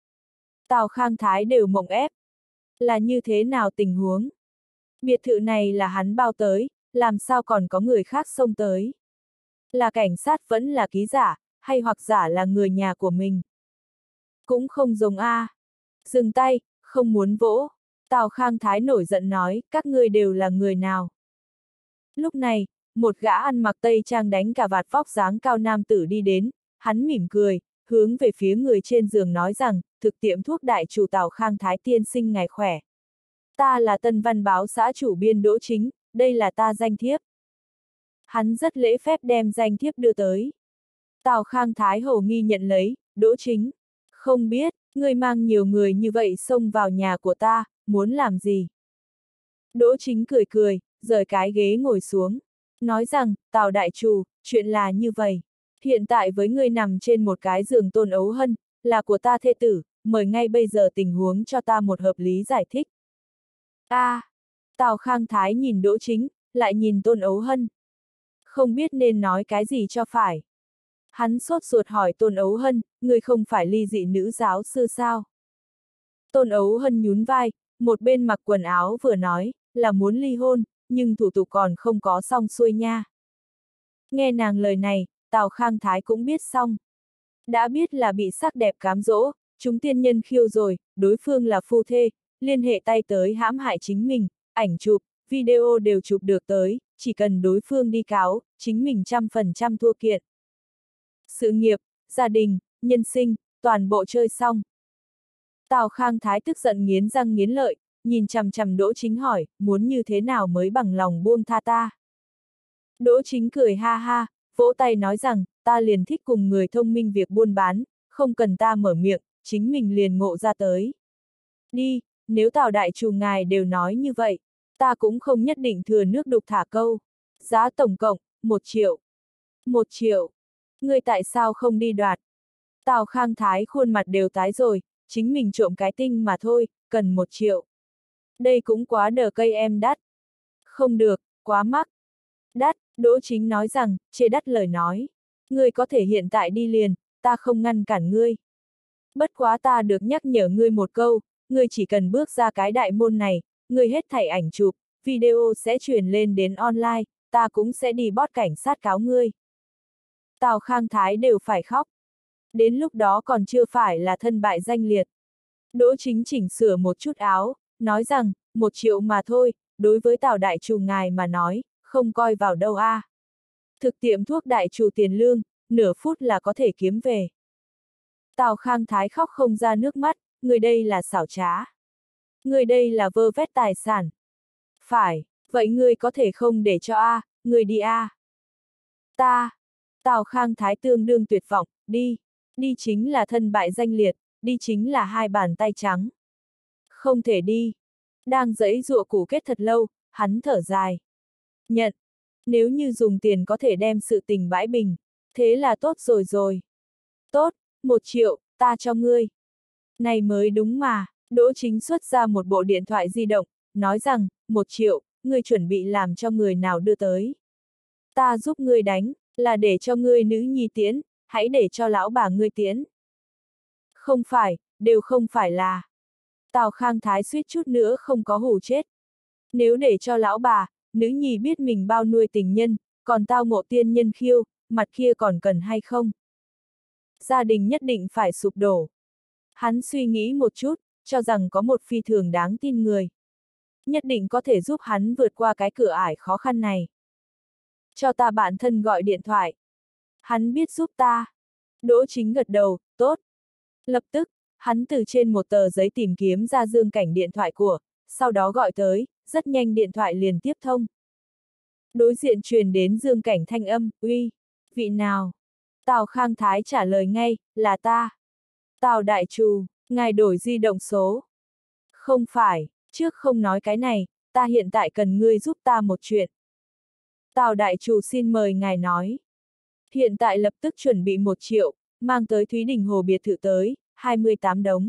Tào Khang Thái đều mộng ép. Là như thế nào tình huống? Biệt thự này là hắn bao tới, làm sao còn có người khác xông tới? Là cảnh sát vẫn là ký giả, hay hoặc giả là người nhà của mình? Cũng không giống a. Dừng tay, không muốn vỗ. Tào Khang Thái nổi giận nói, các ngươi đều là người nào? Lúc này, một gã ăn mặc tây trang đánh cà vạt vóc dáng cao nam tử đi đến, hắn mỉm cười, hướng về phía người trên giường nói rằng, thực tiệm thuốc đại chủ Tào Khang Thái tiên sinh ngài khỏe. Ta là Tân Văn báo xã chủ biên Đỗ Chính, đây là ta danh thiếp. Hắn rất lễ phép đem danh thiếp đưa tới. Tào Khang Thái hổ nghi nhận lấy, Đỗ Chính. Không biết, ngươi mang nhiều người như vậy xông vào nhà của ta, muốn làm gì? Đỗ Chính cười cười, rời cái ghế ngồi xuống. Nói rằng, Tào đại chủ, chuyện là như vậy. Hiện tại với ngươi nằm trên một cái giường Tôn Ấu Hân, là của ta thê tử, mời ngay bây giờ tình huống cho ta một hợp lý giải thích. Tào Khang Thái nhìn Đỗ Chính, lại nhìn Tôn Ấu Hân. Không biết nên nói cái gì cho phải. Hắn sốt ruột hỏi Tôn Ấu Hân, ngươi không phải ly dị nữ giáo sư sao? Tôn Ấu Hân nhún vai, một bên mặc quần áo vừa nói, là muốn ly hôn, nhưng thủ tục còn không có xong xuôi nha. Nghe nàng lời này, Tào Khang Thái cũng biết xong. Đã biết là bị sắc đẹp cám dỗ, chúng tiên nhân khiêu rồi, đối phương là phu thê, liên hệ tay tới hãm hại chính mình, ảnh chụp, video đều chụp được tới, chỉ cần đối phương đi cáo, chính mình 100% thua kiện. Sự nghiệp, gia đình, nhân sinh, toàn bộ chơi xong. Tào Khang Thái tức giận nghiến răng nghiến lợi, nhìn chằm chằm Đỗ Chính hỏi, muốn như thế nào mới bằng lòng buông tha ta? Đỗ Chính cười ha ha, vỗ tay nói rằng, ta liền thích cùng người thông minh việc buôn bán, không cần ta mở miệng, chính mình liền ngộ ra tới. Đi, nếu Tào đại chủ ngài đều nói như vậy, ta cũng không nhất định thừa nước đục thả câu. Giá tổng cộng, 1 triệu. 1 triệu. Ngươi tại sao không đi đoạt? Tào Khang Thái khuôn mặt đều tái rồi, chính mình trộm cái tinh mà thôi, cần 1 triệu. Đây cũng quá đờ cây em đắt. Không được, quá mắc. Đắt, Đỗ Chính nói rằng, chê đắt lời nói. Ngươi có thể hiện tại đi liền, ta không ngăn cản ngươi. Bất quá ta được nhắc nhở ngươi một câu, ngươi chỉ cần bước ra cái đại môn này, ngươi hết thảy ảnh chụp, video sẽ truyền lên đến online, ta cũng sẽ đi bót cảnh sát cáo ngươi. Tào Khang Thái đều phải khóc. Đến lúc đó còn chưa phải là thân bại danh liệt. Đỗ Chính chỉnh sửa một chút áo, nói rằng, 1 triệu mà thôi, đối với Tào đại chủ ngài mà nói, không coi vào đâu a. Thực tiệm thuốc đại chủ tiền lương, nửa phút là có thể kiếm về. Tào Khang Thái khóc không ra nước mắt, người đây là xảo trá. Người đây là vơ vét tài sản. Phải, vậy ngươi có thể không để cho a, người đi a. Ta. Tào Khang Thái tương đương tuyệt vọng, đi. Đi chính là thân bại danh liệt, đi chính là 2 bàn tay trắng. Không thể đi. Đang giãy giụa củ kết thật lâu, hắn thở dài. Nhận. Nếu như dùng tiền có thể đem sự tình bãi bình, thế là tốt rồi rồi. Tốt, 1 triệu, ta cho ngươi. Này mới đúng mà, Đỗ Chính xuất ra một bộ điện thoại di động, nói rằng, 1 triệu, ngươi chuẩn bị làm cho người nào đưa tới. Ta giúp ngươi đánh, là để cho ngươi nữ nhi tiễn, hãy để cho lão bà ngươi tiễn. Không phải, đều không phải là. Tào Khang Thái suýt chút nữa không có hù chết. Nếu để cho lão bà, nữ nhi biết mình bao nuôi tình nhân, còn tao ngộ tiên nhân khiêu, mặt kia còn cần hay không? Gia đình nhất định phải sụp đổ. Hắn suy nghĩ một chút, cho rằng có một phi thường đáng tin người. Nhất định có thể giúp hắn vượt qua cái cửa ải khó khăn này. Cho ta bạn thân gọi điện thoại. Hắn biết giúp ta. Đỗ Chính gật đầu, tốt. Lập tức, hắn từ trên một tờ giấy tìm kiếm ra Dương Cảnh điện thoại của, sau đó gọi tới, rất nhanh điện thoại liền tiếp thông. Đối diện truyền đến Dương Cảnh thanh âm, uy, vị nào? Tào Khang Thái trả lời ngay, là ta. Tào đại trù, ngài đổi di động số. Không phải, trước không nói cái này, ta hiện tại cần ngươi giúp ta một chuyện. Tào đại trù xin mời ngài nói. Hiện tại lập tức chuẩn bị 1 triệu, mang tới Thúy Đình Hồ biệt thự tới, 28 đống.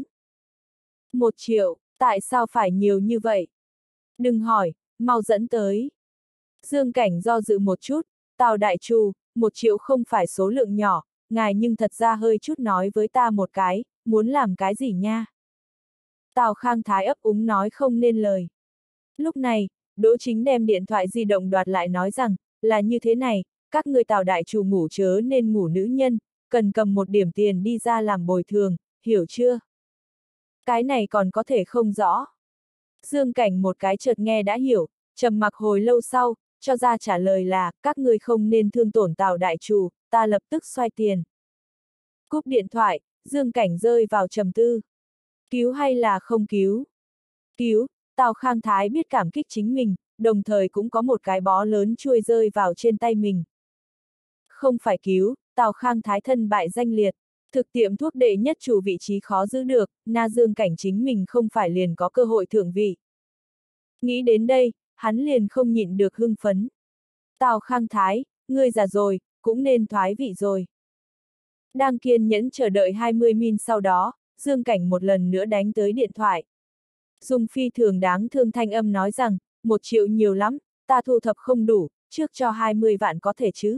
1 triệu, tại sao phải nhiều như vậy? Đừng hỏi, mau dẫn tới. Dương Cảnh do dự một chút, Tào đại trù, 1 triệu không phải số lượng nhỏ, ngài nhưng thật ra hơi chút nói với ta một cái, muốn làm cái gì nha? Tào Khang Thái ấp úng nói không nên lời. Lúc này, Đỗ Chính đem điện thoại di động đoạt lại nói rằng, là như thế này, các ngươi Tào đại chủ ngủ chớ nên ngủ nữ nhân, cần cầm một điểm tiền đi ra làm bồi thường, hiểu chưa? Cái này còn có thể không rõ. Dương Cảnh một cái chợt nghe đã hiểu, trầm mặc hồi lâu sau, cho ra trả lời là, các ngươi không nên thương tổn Tào đại chủ, ta lập tức xoay tiền. Cúp điện thoại, Dương Cảnh rơi vào trầm tư. Cứu hay là không cứu? Cứu, Tào Khang Thái biết cảm kích chính mình, đồng thời cũng có một cái bó lớn chuôi rơi vào trên tay mình. Không phải cứu, Tào Khang Thái thân bại danh liệt, thực tiệm thuốc đệ nhất chủ vị trí khó giữ được, na Dương Cảnh chính mình không phải liền có cơ hội thượng vị. Nghĩ đến đây, hắn liền không nhịn được hưng phấn. Tào Khang Thái, ngươi già rồi, cũng nên thoái vị rồi. Đang kiên nhẫn chờ đợi 20 min sau đó, Dương Cảnh một lần nữa đánh tới điện thoại. Dùng phi thường đáng thương thanh âm nói rằng, 1 triệu nhiều lắm, ta thu thập không đủ, trước cho 20 vạn có thể chứ.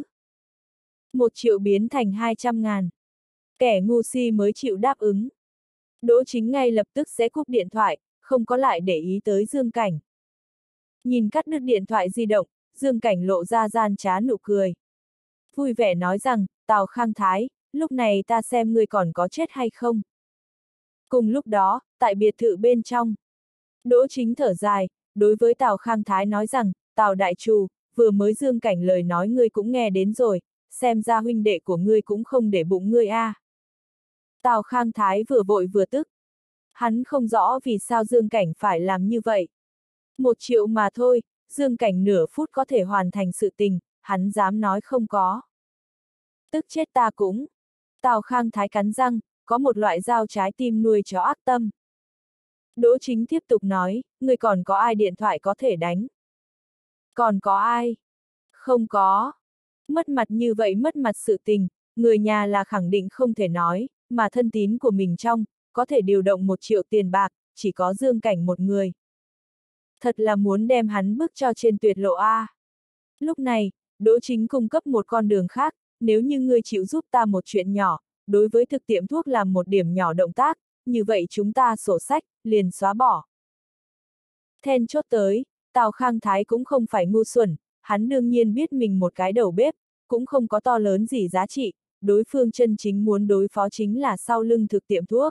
1 triệu biến thành 200.000. Kẻ ngu si mới chịu đáp ứng. Đỗ Chính ngay lập tức sẽ cúp điện thoại, không có lại để ý tới Dương Cảnh. Nhìn cắt đứt điện thoại di động, Dương Cảnh lộ ra gian trá nụ cười. Vui vẻ nói rằng, Tào Khang Thái, lúc này ta xem ngươi còn có chết hay không. Cùng lúc đó, tại biệt thự bên trong, Đỗ Chính thở dài, đối với Tào Khang Thái nói rằng, Tào đại trù, vừa mới Dương Cảnh lời nói ngươi cũng nghe đến rồi, xem ra huynh đệ của ngươi cũng không để bụng ngươi a. Tào Khang Thái vừa vội vừa tức. Hắn không rõ vì sao Dương Cảnh phải làm như vậy. 1 triệu mà thôi, Dương Cảnh nửa phút có thể hoàn thành sự tình, hắn dám nói không có. Tức chết ta cũng. Tào Khang Thái cắn răng, có một loại dao trái tim nuôi chó ác tâm. Đỗ Chính tiếp tục nói, người còn có ai điện thoại có thể đánh? Còn có ai? Không có. Mất mặt như vậy mất mặt sự tình, người nhà là khẳng định không thể nói, mà thân tín của mình trong, có thể điều động 1 triệu tiền bạc, chỉ có Dương Cảnh một người. Thật là muốn đem hắn bước cho trên tuyệt lộ a. Lúc này, Đỗ Chính cung cấp một con đường khác, nếu như ngươi chịu giúp ta một chuyện nhỏ, đối với thực tiệm thuốc làm một điểm nhỏ động tác, như vậy chúng ta sổ sách, liền xóa bỏ. Then chốt tới, Tào Khang Thái cũng không phải ngu xuẩn, hắn đương nhiên biết mình một cái đầu bếp, cũng không có to lớn gì giá trị, đối phương chân chính muốn đối phó chính là sau lưng thực tiệm thuốc.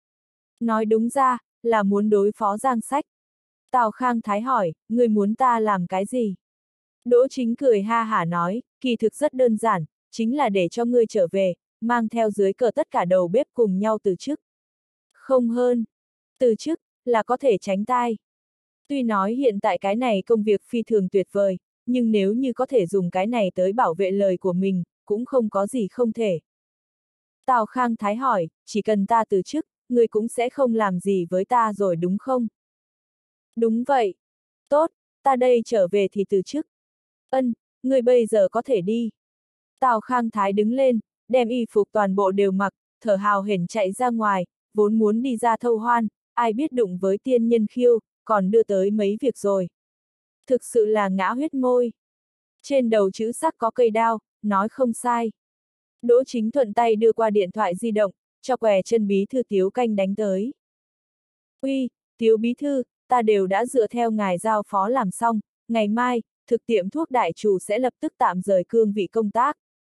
Nói đúng ra, là muốn đối phó Giang Sách. Tào Khang Thái hỏi, người muốn ta làm cái gì? Đỗ Chính cười ha hả nói, kỳ thực rất đơn giản, chính là để cho ngươi trở về, mang theo dưới cờ tất cả đầu bếp cùng nhau từ chức. Không hơn. Từ chức, là có thể tránh tai. Tuy nói hiện tại cái này công việc phi thường tuyệt vời, nhưng nếu như có thể dùng cái này tới bảo vệ lời của mình, cũng không có gì không thể. Tào Khang Thái hỏi, chỉ cần ta từ chức, ngươi cũng sẽ không làm gì với ta rồi đúng không? Đúng vậy. Tốt, ta đây trở về thì từ chức. Ân, ngươi bây giờ có thể đi. Tào Khang Thái đứng lên, đem y phục toàn bộ đều mặc, thở hào hển chạy ra ngoài, vốn muốn đi ra thâu hoan, ai biết đụng với tiên nhân khiêu, còn đưa tới mấy việc rồi. Thực sự là ngã huyết môi. Trên đầu chữ sắc có cây đao, nói không sai. Đỗ Chính thuận tay đưa qua điện thoại di động, cho què chân bí thư Tiếu Canh đánh tới. Uy, Tiếu bí thư, ta đều đã dựa theo ngài giao phó làm xong, ngày mai, thực tiệm thuốc đại trù sẽ lập tức tạm rời cương vị công tác.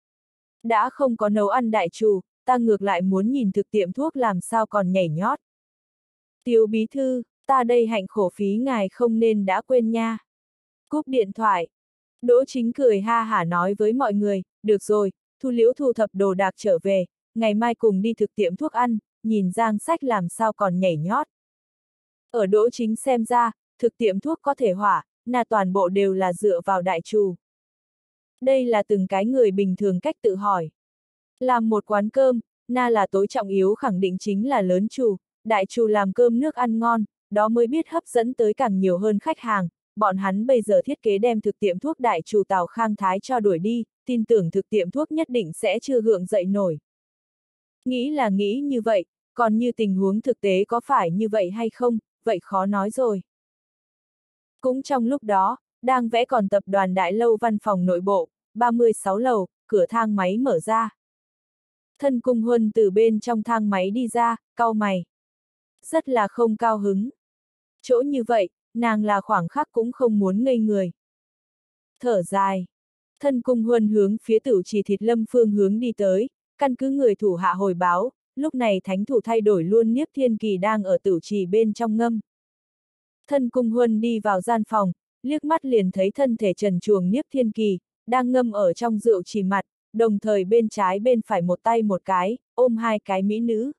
Đã không có nấu ăn đại trù, ta ngược lại muốn nhìn thực tiệm thuốc làm sao còn nhảy nhót. Tiếu bí thư, ta đây hạnh khổ phí ngài không nên đã quên nha. Cúp điện thoại. Đỗ Chính cười ha hả nói với mọi người, được rồi, Thu Liễu thu thập đồ đạc trở về, ngày mai cùng đi thực tiệm thuốc ăn, nhìn Giang Sách làm sao còn nhảy nhót. Ở Đỗ Chính xem ra, thực tiệm thuốc có thể hỏa, là toàn bộ đều là dựa vào đại trù. Đây là từng cái người bình thường cách tự hỏi. Làm một quán cơm, na là tối trọng yếu khẳng định chính là lớn trù, đại trù làm cơm nước ăn ngon, đó mới biết hấp dẫn tới càng nhiều hơn khách hàng. Bọn hắn bây giờ thiết kế đem thực tiệm thuốc đại trù Tào Khang Thái cho đuổi đi, tin tưởng thực tiệm thuốc nhất định sẽ chưa gượng dậy nổi. Nghĩ là nghĩ như vậy, còn như tình huống thực tế có phải như vậy hay không, vậy khó nói rồi. Cũng trong lúc đó, đang vẽ còn tập đoàn đại lâu văn phòng nội bộ, 36 lầu, cửa thang máy mở ra. Thân Cung Huân từ bên trong thang máy đi ra, cau mày. Rất là không cao hứng. Chỗ như vậy, nàng là khoảng khắc cũng không muốn ngây người. Thở dài. Thân Cung Huân hướng phía Tửu Trì Thịt Lâm phương hướng đi tới, căn cứ người thủ hạ hồi báo, lúc này thánh thủ thay đổi luôn Niếp Thiên Kỳ đang ở Tửu Trì bên trong ngâm. Thân Cung Huân đi vào gian phòng, liếc mắt liền thấy thân thể trần truồng Niếp Thiên Kỳ, đang ngâm ở trong rượu trì mặt, đồng thời bên trái bên phải một tay một cái, ôm 2 cái mỹ nữ.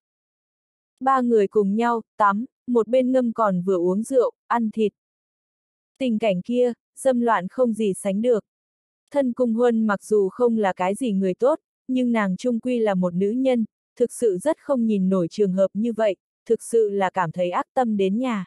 3 người cùng nhau, tắm, một bên ngâm còn vừa uống rượu, ăn thịt. Tình cảnh kia, dâm loạn không gì sánh được. Thân Cung Huân mặc dù không là cái gì người tốt, nhưng nàng chung quy là một nữ nhân, thực sự rất không nhìn nổi trường hợp như vậy, thực sự là cảm thấy ác tâm đến nhà.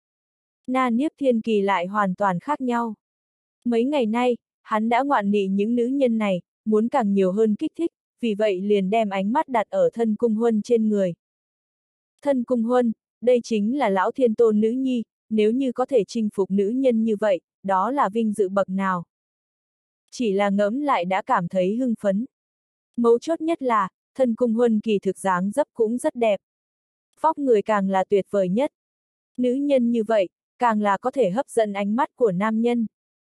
Na Niếp Thiên Kỳ lại hoàn toàn khác nhau. Mấy ngày nay, hắn đã ngoạn nị những nữ nhân này, muốn càng nhiều hơn kích thích, vì vậy liền đem ánh mắt đặt ở Thân Cung Huân trên người. Thân Cung Huân, đây chính là lão thiên tôn nữ nhi, nếu như có thể chinh phục nữ nhân như vậy, đó là vinh dự bậc nào. Chỉ là ngẫm lại đã cảm thấy hưng phấn. Mấu chốt nhất là, Thân Cung Huân kỳ thực dáng dấp cũng rất đẹp. Vóc người càng là tuyệt vời nhất. Nữ nhân như vậy, càng là có thể hấp dẫn ánh mắt của nam nhân.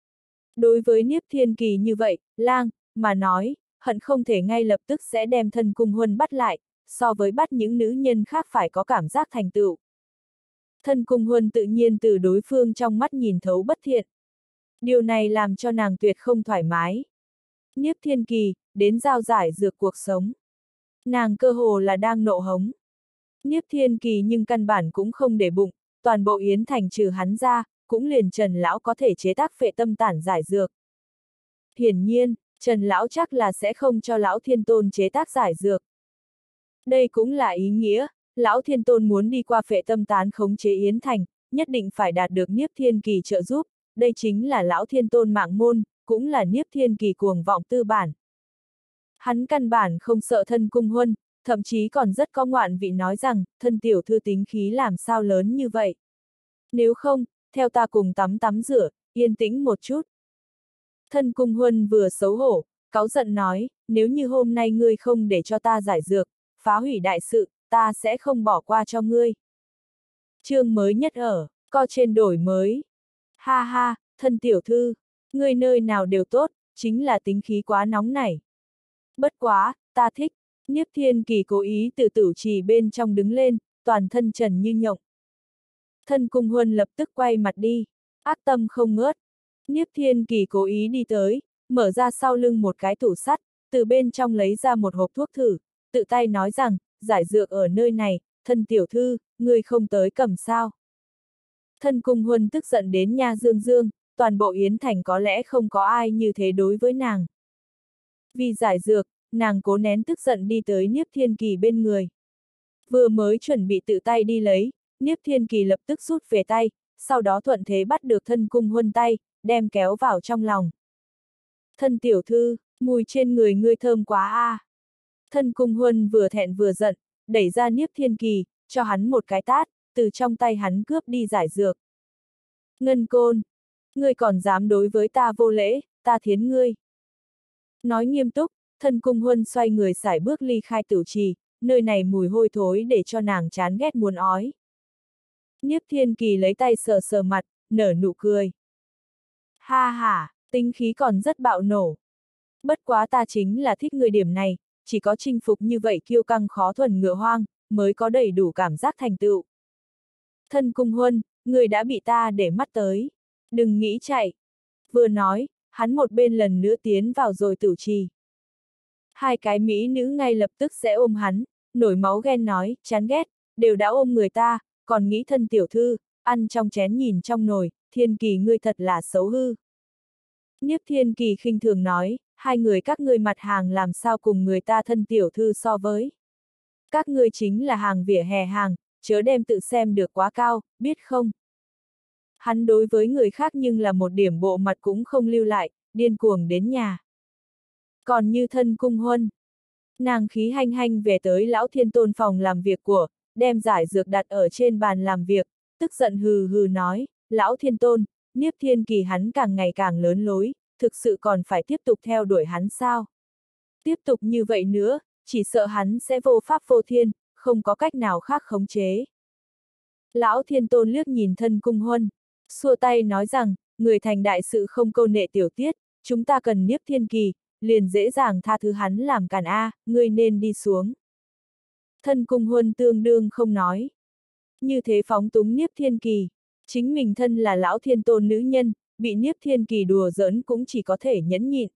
Đối với Niếp Thiên Kỳ như vậy, lang, mà nói, hận không thể ngay lập tức sẽ đem Thân Cung Huân bắt lại, so với bắt những nữ nhân khác phải có cảm giác thành tựu. Thân Cung Huân tự nhiên từ đối phương trong mắt nhìn thấu bất thiện. Điều này làm cho nàng tuyệt không thoải mái. Niếp Thiên Kỳ, đến giao giải dược cuộc sống. Nàng cơ hồ là đang nộ hống. Niếp Thiên Kỳ nhưng căn bản cũng không để bụng, toàn bộ Yến Thành trừ hắn ra, cũng liền Trần Lão có thể chế tác phệ tâm tản giải dược. Hiển nhiên, Trần lão chắc là sẽ không cho lão thiên tôn chế tác giải dược. Đây cũng là ý nghĩa, lão thiên tôn muốn đi qua phệ tâm tán khống chế Yến Thành, nhất định phải đạt được Niếp Thiên Kỳ trợ giúp, đây chính là lão thiên tôn mạng môn, cũng là Niếp Thiên Kỳ cuồng vọng tư bản. Hắn căn bản không sợ thân cung huân, thậm chí còn rất có ngoạn vị nói rằng, thân tiểu thư tính khí làm sao lớn như vậy. Nếu không, theo ta cùng tắm rửa, yên tĩnh một chút. Thân cung huân vừa xấu hổ, cáu giận nói, nếu như hôm nay ngươi không để cho ta giải dược, phá hủy đại sự, ta sẽ không bỏ qua cho ngươi. Chương mới nhất ở, co trên đổi mới. Ha ha, thân tiểu thư, ngươi nơi nào đều tốt, chính là tính khí quá nóng nảy. Bất quá, ta thích. Niếp Thiên Kỳ cố ý từ tử trì bên trong đứng lên, toàn thân trần như nhộng. Thân cung huân lập tức quay mặt đi, ác tâm không ngớt. Niếp Thiên Kỳ cố ý đi tới, mở ra sau lưng một cái tủ sắt, từ bên trong lấy ra một hộp thuốc thử, tự tay nói rằng, giải dược ở nơi này, thân tiểu thư, ngươi không tới cầm sao. Thân cung huân tức giận đến nha dương dương, toàn bộ Yến Thành có lẽ không có ai như thế đối với nàng. Vì giải dược, nàng cố nén tức giận đi tới Niếp Thiên Kỳ bên người. Vừa mới chuẩn bị tự tay đi lấy, Niếp Thiên Kỳ lập tức rút về tay, sau đó thuận thế bắt được thân cung huân tay, đem kéo vào trong lòng. Thân tiểu thư, mùi trên người ngươi thơm quá a. Thân cung huân vừa thẹn vừa giận, đẩy ra Niếp Thiên Kỳ, cho hắn một cái tát, từ trong tay hắn cướp đi giải dược. Ngân Côn, ngươi còn dám đối với ta vô lễ, ta thiến ngươi. Nói nghiêm túc, thân cung huân xoay người sải bước ly khai tử trì, nơi này mùi hôi thối để cho nàng chán ghét muốn ói. Niếp Thiên Kỳ lấy tay sờ sờ mặt, nở nụ cười. Ha ha, tính khí còn rất bạo nổ. Bất quá ta chính là thích người điểm này, chỉ có chinh phục như vậy kiêu căng khó thuần ngựa hoang, mới có đầy đủ cảm giác thành tựu. Thân cung huân, người đã bị ta để mắt tới. Đừng nghĩ chạy. Vừa nói, hắn một bên lần nữa tiến vào rồi tử trì. Hai cái mỹ nữ ngay lập tức sẽ ôm hắn, nổi máu ghen nói, chán ghét, đều đã ôm người ta, còn nghĩ thân tiểu thư, ăn trong chén nhìn trong nồi, Thiên Kỳ ngươi thật là xấu hư. Niếp Thiên Kỳ khinh thường nói, hai người các ngươi mặt hàng làm sao cùng người ta thân tiểu thư so với. Các ngươi chính là hàng vỉa hè hàng, chớ đem tự xem được quá cao, biết không? Hắn đối với người khác nhưng là một điểm bộ mặt cũng không lưu lại, điên cuồng đến nhà. Còn như thân cung huân, nàng khí hanh hanh về tới lão thiên tôn phòng làm việc của, đem giải dược đặt ở trên bàn làm việc, tức giận hừ hừ nói, lão thiên tôn, Niếp Thiên Kỳ hắn càng ngày càng lớn lối, thực sự còn phải tiếp tục theo đuổi hắn sao? Tiếp tục như vậy nữa, chỉ sợ hắn sẽ vô pháp vô thiên, không có cách nào khác khống chế. Lão thiên tôn liếc nhìn thân cung huân, xua tay nói rằng, người thành đại sự không câu nệ tiểu tiết, chúng ta cần Niếp Thiên Kỳ, liền dễ dàng tha thứ hắn làm càn a, ngươi nên đi xuống. Thân cung huân tương đương không nói. Như thế phóng túng Niếp Thiên Kỳ, chính mình thân là lão thiên tôn nữ nhân, bị Niếp Thiên Kỳ đùa giỡn cũng chỉ có thể nhẫn nhịn.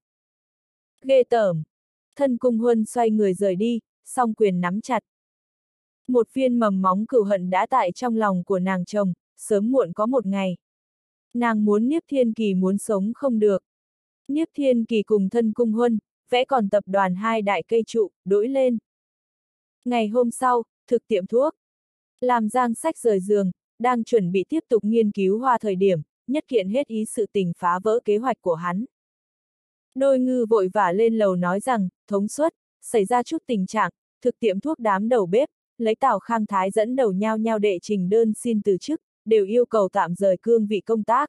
Ghê tởm. Thân cung huân xoay người rời đi, song quyền nắm chặt. Một viên mầm móng cừu hận đã tại trong lòng của nàng chồng, sớm muộn có một ngày. Nàng muốn Niếp Thiên Kỳ muốn sống không được. Niếp Thiên Kỳ cùng thân cung huân, vẽ còn tập đoàn hai đại cây trụ, đổi lên. Ngày hôm sau, thực tiệm thuốc. Làm Giang Sách rời giường, đang chuẩn bị tiếp tục nghiên cứu hoa thời điểm, nhất kiện hết ý sự tình phá vỡ kế hoạch của hắn. Đôi ngư vội vã lên lầu nói rằng, thống suất, xảy ra chút tình trạng, thực tiệm thuốc đám đầu bếp, lấy Tào Khang Thái dẫn đầu nhau nhau đệ trình đơn xin từ chức, đều yêu cầu tạm rời cương vị công tác.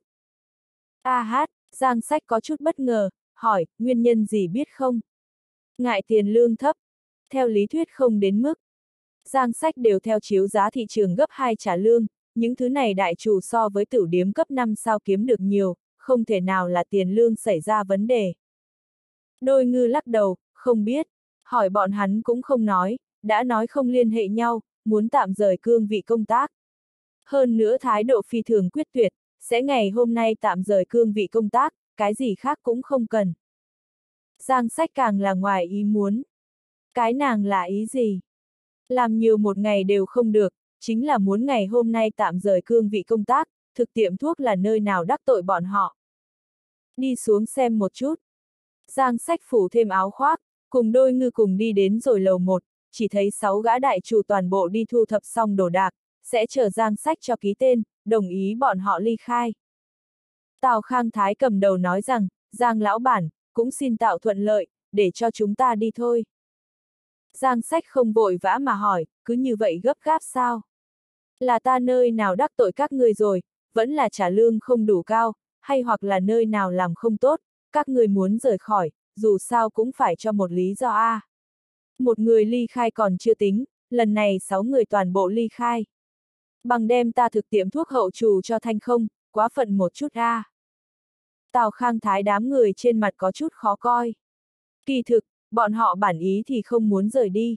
Giang Sách có chút bất ngờ, hỏi, nguyên nhân gì biết không? Ngại tiền lương thấp. Theo lý thuyết không đến mức. Giang Sách đều theo chiếu giá thị trường gấp 2 trả lương, những thứ này đại chủ so với tử điếm cấp 5 sao kiếm được nhiều, không thể nào là tiền lương xảy ra vấn đề. Đôi ngư lắc đầu, không biết, hỏi bọn hắn cũng không nói, đã nói không liên hệ nhau, muốn tạm rời cương vị công tác. Hơn nữa thái độ phi thường quyết tuyệt, sẽ ngày hôm nay tạm rời cương vị công tác, cái gì khác cũng không cần. Giang Sách càng là ngoài ý muốn. Cái nàng là ý gì? Làm nhiều một ngày đều không được, chính là muốn ngày hôm nay tạm rời cương vị công tác, thực tiệm thuốc là nơi nào đắc tội bọn họ. Đi xuống xem một chút. Giang Sách phủ thêm áo khoác, cùng đôi ngư cùng đi đến rồi lầu 1, chỉ thấy 6 gã đại chủ toàn bộ đi thu thập xong đồ đạc, sẽ chờ Giang Sách cho ký tên, đồng ý bọn họ ly khai. Tào Khang Thái cầm đầu nói rằng, Giang lão bản, cũng xin tạo thuận lợi, để cho chúng ta đi thôi. Giang Sách không vội vã mà hỏi, cứ như vậy gấp gáp sao? Là ta nơi nào đắc tội các ngươi rồi, vẫn là trả lương không đủ cao, hay hoặc là nơi nào làm không tốt, các ngươi muốn rời khỏi, dù sao cũng phải cho một lý do a. Một người ly khai còn chưa tính, lần này 6 người toàn bộ ly khai. Bằng đem ta thực tiệm thuốc hậu trù cho Thanh không, quá phận một chút a. Tào Khang Thái đám người trên mặt có chút khó coi. Kỳ thực, bọn họ bản ý thì không muốn rời đi.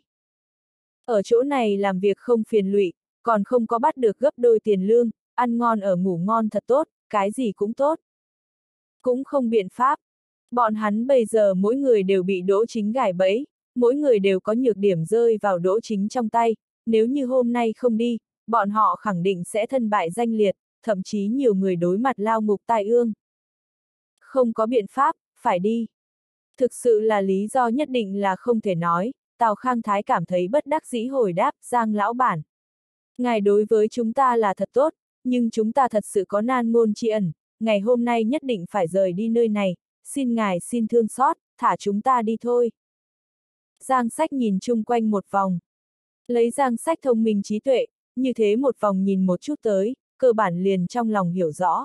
Ở chỗ này làm việc không phiền lụy, còn không có bắt được gấp đôi tiền lương, ăn ngon ở ngủ ngon thật tốt, cái gì cũng tốt. Cũng không biện pháp. Bọn hắn bây giờ mỗi người đều bị Đỗ Chính gài bẫy, mỗi người đều có nhược điểm rơi vào Đỗ Chính trong tay, nếu như hôm nay không đi, bọn họ khẳng định sẽ thân bại danh liệt, thậm chí nhiều người đối mặt lao ngục tai ương. Không có biện pháp, phải đi. Thực sự là lý do nhất định là không thể nói, Tào Khang Thái cảm thấy bất đắc dĩ hồi đáp, Giang lão bản. Ngài đối với chúng ta là thật tốt, nhưng chúng ta thật sự có nan ngôn tri ẩn, ngày hôm nay nhất định phải rời đi nơi này, xin ngài xin thương xót, thả chúng ta đi thôi. Giang Sách nhìn chung quanh một vòng. Lấy Giang Sách thông minh trí tuệ, như thế một vòng nhìn một chút tới, cơ bản liền trong lòng hiểu rõ.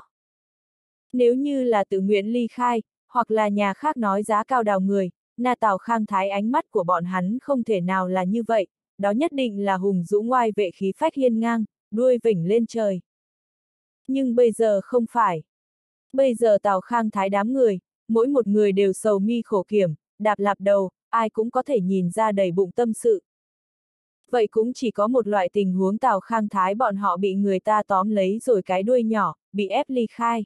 Nếu như là tự nguyện ly khai, hoặc là nhà khác nói giá cao đào người, na Tào Khang Thái ánh mắt của bọn hắn không thể nào là như vậy, đó nhất định là hùng dũng ngoai vệ khí phách hiên ngang, đuôi vểnh lên trời. Nhưng bây giờ không phải. Bây giờ Tào Khang Thái đám người, mỗi một người đều sầu mi khổ kiểm, đạp lạp đầu, ai cũng có thể nhìn ra đầy bụng tâm sự. Vậy cũng chỉ có một loại tình huống Tào Khang Thái bọn họ bị người ta tóm lấy rồi cái đuôi nhỏ, bị ép ly khai.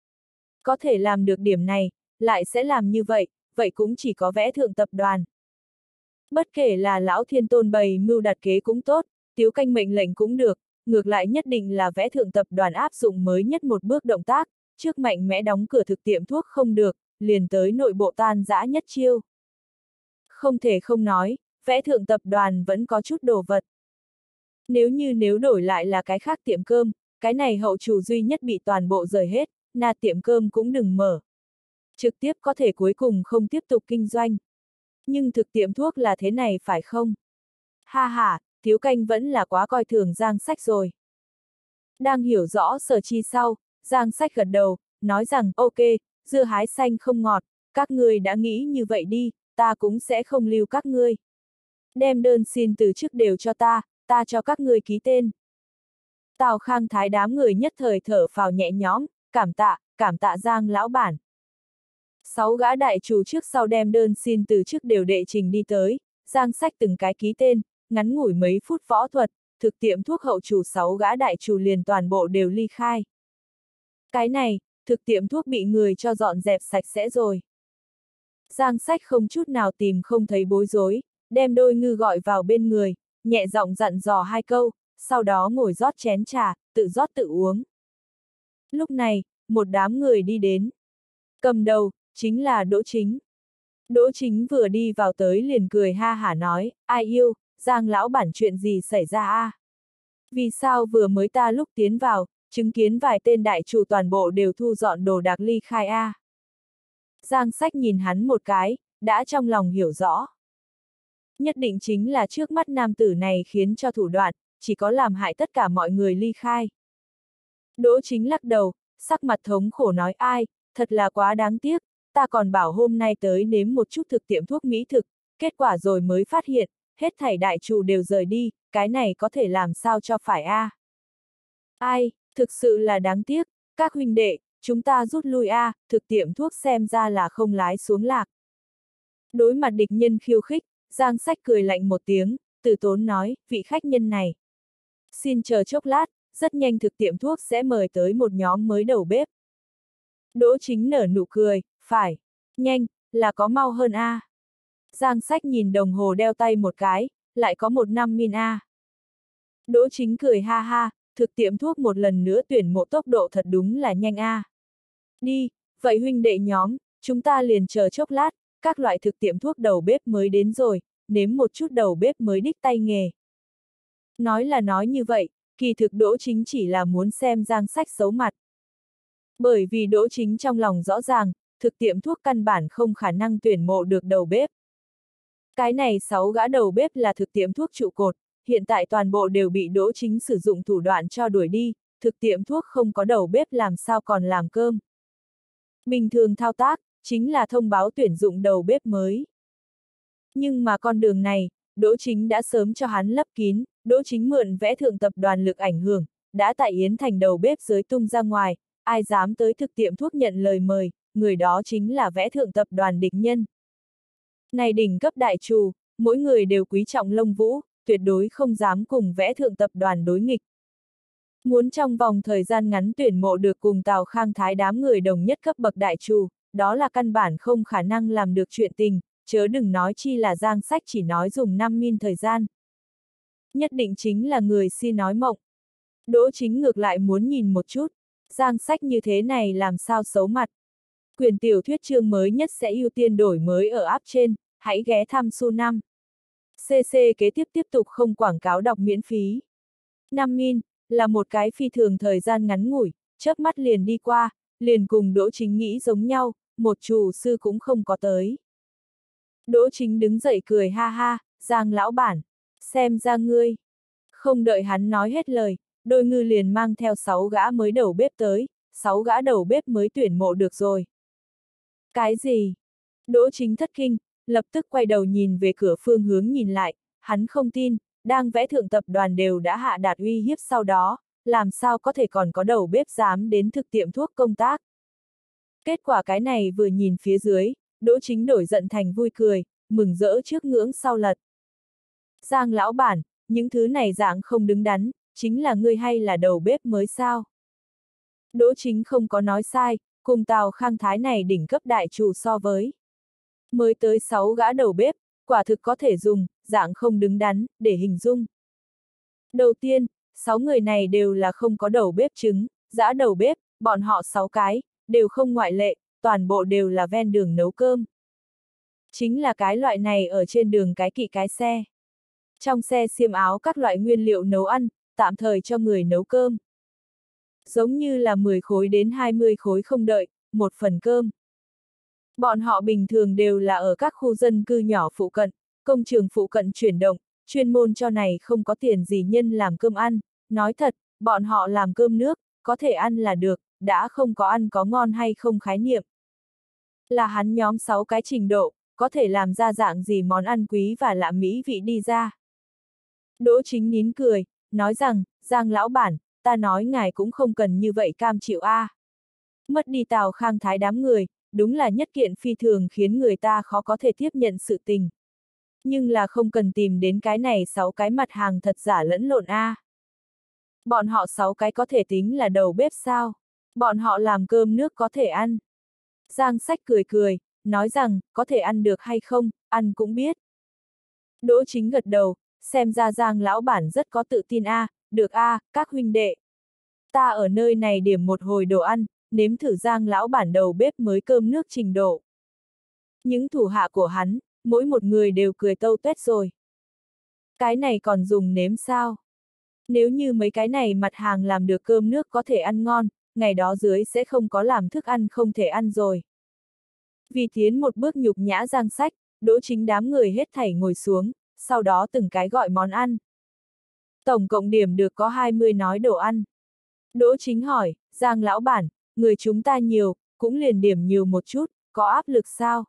Có thể làm được điểm này, lại sẽ làm như vậy, vậy cũng chỉ có Vẽ Thượng tập đoàn. Bất kể là Lão Thiên Tôn bày mưu đặt kế cũng tốt, Tiếu Canh mệnh lệnh cũng được, ngược lại nhất định là Vẽ Thượng tập đoàn áp dụng mới nhất một bước động tác, trước mạnh mẽ đóng cửa thực tiệm thuốc không được, liền tới nội bộ tan rã nhất chiêu. Không thể không nói, Vẽ Thượng tập đoàn vẫn có chút đồ vật. Nếu đổi lại là cái khác tiệm cơm, cái này hậu chủ duy nhất bị toàn bộ rời hết, na tiệm cơm cũng đừng mở. Trực tiếp có thể cuối cùng không tiếp tục kinh doanh. Nhưng thực tiệm thuốc là thế này phải không? Ha ha, Tiếu Canh vẫn là quá coi thường Giang Sách rồi. Đang hiểu rõ sở chi sau, Giang Sách gật đầu, nói rằng ok, dưa hái xanh không ngọt, các ngươi đã nghĩ như vậy đi, ta cũng sẽ không lưu các ngươi. Đem đơn xin từ chức đều cho ta cho các ngươi ký tên. Tào Khang Thái đám người nhất thời thở phào nhẹ nhõm, cảm tạ Giang lão bản. 6 gã đại chủ trước sau đem đơn xin từ chức đều đệ trình đi tới, Giang Sách từng cái ký tên, ngắn ngủi mấy phút võ thuật, thực tiệm thuốc hậu chủ 6 gã đại chủ liền toàn bộ đều ly khai. Cái này, thực tiệm thuốc bị người cho dọn dẹp sạch sẽ rồi. Giang Sách không chút nào tìm không thấy bối rối, đem đôi ngư gọi vào bên người, nhẹ giọng dặn dò 2 câu, sau đó ngồi rót chén trà, tự rót tự uống. Lúc này, một đám người đi đến. Cầm đầu, chính là Đỗ Chính. Đỗ Chính vừa đi vào tới liền cười ha hả nói, ai yêu, Giang lão bản chuyện gì xảy ra a? Vì sao vừa mới ta lúc tiến vào, chứng kiến vài tên đại chủ toàn bộ đều thu dọn đồ đạc ly khai a? Giang Sách nhìn hắn một cái, đã trong lòng hiểu rõ. Nhất định chính là trước mắt nam tử này khiến cho thủ đoạn, chỉ có làm hại tất cả mọi người ly khai. Đỗ Chính lắc đầu, sắc mặt thống khổ nói ai, thật là quá đáng tiếc, ta còn bảo hôm nay tới nếm một chút thực tiệm thuốc mỹ thực, kết quả rồi mới phát hiện, hết thảy đại chủ đều rời đi, cái này có thể làm sao cho phải a? Ai, thực sự là đáng tiếc, các huynh đệ, chúng ta rút lui a, thực tiệm thuốc xem ra là không lái xuống lạc. Đối mặt địch nhân khiêu khích, Giang Sách cười lạnh một tiếng, từ tốn nói, vị khách nhân này. Xin chờ chốc lát, rất nhanh thực tiệm thuốc sẽ mời tới một nhóm mới đầu bếp. Đỗ Chính nở nụ cười, phải, nhanh, là có mau hơn a. Giang Sách nhìn đồng hồ đeo tay một cái, lại có 1 năm min a. Đỗ Chính cười ha ha, thực tiệm thuốc một lần nữa tuyển mộ tốc độ thật đúng là nhanh a. Đi, vậy huynh đệ nhóm, chúng ta liền chờ chốc lát, các loại thực tiệm thuốc đầu bếp mới đến rồi, nếm một chút đầu bếp mới đích tay nghề. Nói là nói như vậy, kỳ thực Đỗ Chính chỉ là muốn xem Giang Sách xấu mặt. Bởi vì Đỗ Chính trong lòng rõ ràng, thực tiệm thuốc căn bản không khả năng tuyển mộ được đầu bếp. Cái này 6 gã đầu bếp là thực tiệm thuốc trụ cột, hiện tại toàn bộ đều bị Đỗ Chính sử dụng thủ đoạn cho đuổi đi, thực tiệm thuốc không có đầu bếp làm sao còn làm cơm. Bình thường thao tác, chính là thông báo tuyển dụng đầu bếp mới. Nhưng mà con đường này, Đỗ Chính đã sớm cho hắn lấp kín, Đỗ Chính mượn vẽ thượng tập đoàn lực ảnh hưởng, đã tại Yến Thành đầu bếp giới tung ra ngoài, ai dám tới thực tiệm thuốc nhận lời mời, người đó chính là vẽ thượng tập đoàn địch nhân. Này đỉnh cấp đại trù, mỗi người đều quý trọng lông vũ, tuyệt đối không dám cùng vẽ thượng tập đoàn đối nghịch. Muốn trong vòng thời gian ngắn tuyển mộ được cùng Tào Khang Thái đám người đồng nhất cấp bậc đại trù, đó là căn bản không khả năng làm được chuyện tình, chớ đừng nói chi là Giang Sách chỉ nói dùng 5 min thời gian. Nhất định chính là người si nói mộng. Đỗ Chính ngược lại muốn nhìn một chút, Giang Sách như thế này làm sao xấu mặt. Quyển tiểu thuyết chương mới nhất sẽ ưu tiên đổi mới ở app trên, hãy ghé thăm Su 5. CC kế tiếp tục không quảng cáo đọc miễn phí. 5 min, là một cái phi thường thời gian ngắn ngủi, chớp mắt liền đi qua, liền cùng Đỗ Chính nghĩ giống nhau, một chủ sư cũng không có tới. Đỗ Chính đứng dậy cười ha ha, Giang lão bản, xem ra ngươi. Không đợi hắn nói hết lời, Đôi Ngư liền mang theo 6 gã mới đầu bếp tới, 6 gã đầu bếp mới tuyển mộ được rồi. Cái gì? Đỗ Chính thất kinh, lập tức quay đầu nhìn về cửa phương hướng nhìn lại, hắn không tin, đang vẽ thượng tập đoàn đều đã hạ đạt uy hiếp sau đó, làm sao có thể còn có đầu bếp dám đến thực tiệm thuốc công tác. Kết quả cái này vừa nhìn phía dưới, Đỗ Chính đổi giận thành vui cười, mừng rỡ trước ngưỡng sau lật. Giang lão bản, những thứ này dạng không đứng đắn, chính là ngươi hay là đầu bếp mới sao? Đỗ Chính không có nói sai, cùng Tào Khang Thái này đỉnh cấp đại chủ so với. Mới tới 6 gã đầu bếp, quả thực có thể dùng, dạng không đứng đắn, để hình dung. Đầu tiên, 6 người này đều là không có đầu bếp trứng, dã đầu bếp, bọn họ 6 cái, đều không ngoại lệ, toàn bộ đều là ven đường nấu cơm. Chính là cái loại này ở trên đường cái kỵ cái xe. Trong xe xiêm áo các loại nguyên liệu nấu ăn, tạm thời cho người nấu cơm. Giống như là 10 khối đến 20 khối không đợi, một phần cơm. Bọn họ bình thường đều là ở các khu dân cư nhỏ phụ cận, công trường phụ cận chuyển động, chuyên môn cho này không có tiền gì nhân làm cơm ăn. Nói thật, bọn họ làm cơm nước, có thể ăn là được, đã không có ăn có ngon hay không khái niệm. Là hắn nhóm 6 cái trình độ, có thể làm ra dạng gì món ăn quý và lạ mỹ vị đi ra. Đỗ Chính nín cười, nói rằng, Giang lão bản, ta nói ngài cũng không cần như vậy cam chịu a. Mất đi Tào Khang Thái đám người, đúng là nhất kiện phi thường khiến người ta khó có thể tiếp nhận sự tình. Nhưng là không cần tìm đến cái này 6 cái mặt hàng thật giả lẫn lộn a. Bọn họ 6 cái có thể tính là đầu bếp sao? Bọn họ làm cơm nước có thể ăn. Giang Sách cười cười, nói rằng, có thể ăn được hay không, ăn cũng biết. Đỗ Chính gật đầu, xem ra Giang lão bản rất có tự tin a, được a, các huynh đệ. Ta ở nơi này điểm một hồi đồ ăn, nếm thử Giang lão bản đầu bếp mới cơm nước trình độ. Những thủ hạ của hắn, mỗi một người đều cười tâu tuét rồi. Cái này còn dùng nếm sao? Nếu như mấy cái này mặt hàng làm được cơm nước có thể ăn ngon, ngày đó dưới sẽ không có làm thức ăn không thể ăn rồi. Vì tiến một bước nhục nhã Giang Sách, Đỗ Chính đám người hết thảy ngồi xuống, sau đó từng cái gọi món ăn. Tổng cộng điểm được có 20 nói đồ ăn. Đỗ Chính hỏi, Giang lão bản, người chúng ta nhiều, cũng liền điểm nhiều một chút, có áp lực sao?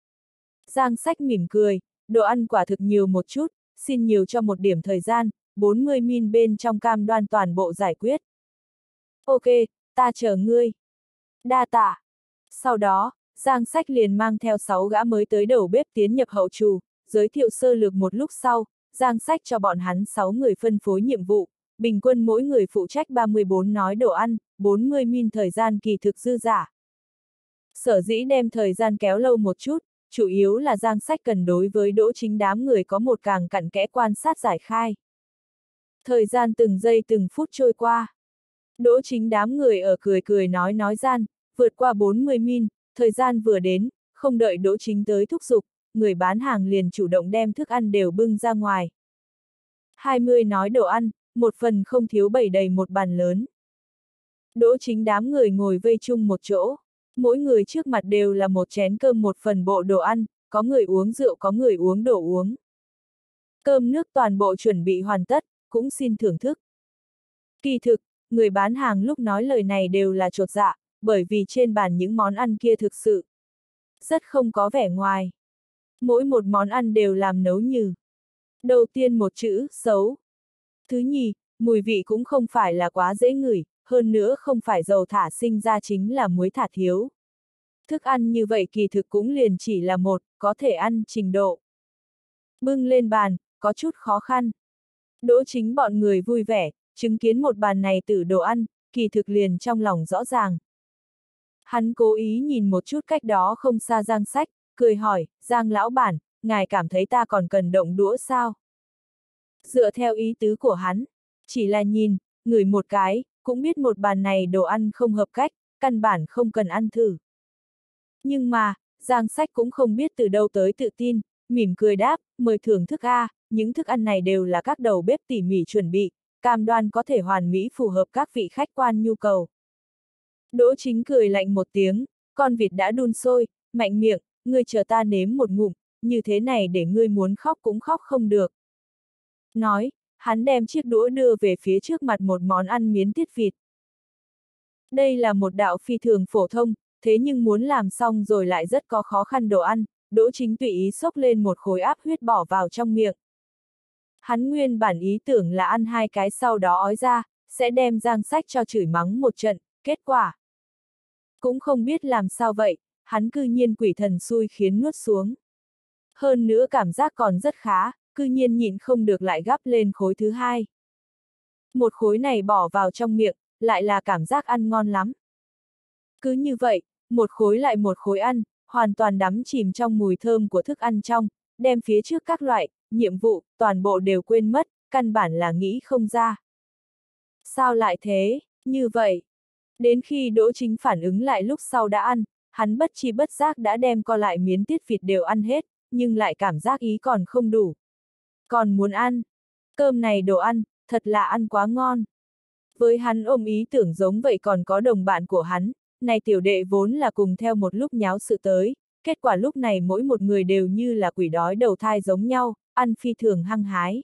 Giang Sách mỉm cười, đồ ăn quả thực nhiều một chút, xin nhiều cho một điểm thời gian, 40 min bên trong cam đoan toàn bộ giải quyết. Ok, ta chờ ngươi. Đa tạ. Sau đó, Giang Sách liền mang theo 6 gã mới tới đầu bếp tiến nhập hậu trù, giới thiệu sơ lược một lúc sau, Giang Sách cho bọn hắn 6 người phân phối nhiệm vụ, bình quân mỗi người phụ trách 34 nói đồ ăn, 40 min thời gian kỳ thực dư giả. Sở dĩ đem thời gian kéo lâu một chút, chủ yếu là Giang Sách cần đối với Đỗ Chính đám người có một càng cặn kẽ quan sát giải khai. Thời gian từng giây từng phút trôi qua. Đỗ Chính đám người ở cười cười nói gian, vượt qua 40 min, thời gian vừa đến, không đợi Đỗ Chính tới thúc giục, người bán hàng liền chủ động đem thức ăn đều bưng ra ngoài. 20 nói đồ ăn, một phần không thiếu bày đầy một bàn lớn. Đỗ Chính đám người ngồi vây chung một chỗ, mỗi người trước mặt đều là một chén cơm một phần bộ đồ ăn, có người uống rượu có người uống đồ uống. Cơm nước toàn bộ chuẩn bị hoàn tất, cũng xin thưởng thức. Kỳ thực, người bán hàng lúc nói lời này đều là chột dạ, bởi vì trên bàn những món ăn kia thực sự rất không có vẻ ngoài. Mỗi một món ăn đều làm nấu nhừ. Đầu tiên một chữ, xấu. Thứ nhì, mùi vị cũng không phải là quá dễ ngửi, hơn nữa không phải dầu thả sinh ra chính là muối thả thiếu. Thức ăn như vậy kỳ thực cũng liền chỉ là một, có thể ăn trình độ. Bưng lên bàn, có chút khó khăn. Đỗ Chính bọn người vui vẻ, chứng kiến một bàn này tử đồ ăn, kỳ thực liền trong lòng rõ ràng. Hắn cố ý nhìn một chút cách đó không xa Giang Sách, cười hỏi, Giang lão bản, ngài cảm thấy ta còn cần động đũa sao? Dựa theo ý tứ của hắn, chỉ là nhìn, ngửi một cái, cũng biết một bàn này đồ ăn không hợp cách, căn bản không cần ăn thử. Nhưng mà, Giang Sách cũng không biết từ đâu tới tự tin, mỉm cười đáp, mời thưởng thức a, những thức ăn này đều là các đầu bếp tỉ mỉ chuẩn bị, cam đoan có thể hoàn mỹ phù hợp các vị khách quan nhu cầu. Đỗ Chính cười lạnh một tiếng, con vịt đã đun sôi, mạnh miệng, ngươi chờ ta nếm một ngụm, như thế này để ngươi muốn khóc cũng khóc không được. Nói, hắn đem chiếc đũa đưa về phía trước mặt một món ăn miến tiết vịt. Đây là một đạo phi thường phổ thông, thế nhưng muốn làm xong rồi lại rất có khó khăn đồ ăn, Đỗ Chính tùy ý xốc lên một khối áp huyết bỏ vào trong miệng. Hắn nguyên bản ý tưởng là ăn hai cái sau đó ói ra, sẽ đem Giang Sách cho chửi mắng một trận, kết quả. Cũng không biết làm sao vậy, hắn cư nhiên quỷ thần xui khiến nuốt xuống. Hơn nữa cảm giác còn rất khá, cư nhiên nhịn không được lại gắp lên khối thứ hai. Một khối này bỏ vào trong miệng, lại là cảm giác ăn ngon lắm. Cứ như vậy, một khối lại một khối ăn, hoàn toàn đắm chìm trong mùi thơm của thức ăn trong, đem phía trước các loại, nhiệm vụ, toàn bộ đều quên mất, căn bản là nghĩ không ra. Sao lại thế, như vậy? Đến khi Đỗ Chính phản ứng lại lúc sau đã ăn, hắn bất chi bất giác đã đem co lại miến tiết vịt đều ăn hết, nhưng lại cảm giác ý còn không đủ. Còn muốn ăn. Cơm này đồ ăn, thật là ăn quá ngon. Với hắn ôm ý tưởng giống vậy còn có đồng bạn của hắn, này tiểu đệ vốn là cùng theo một lúc nháo sự tới, kết quả lúc này mỗi một người đều như là quỷ đói đầu thai giống nhau, ăn phi thường hăng hái.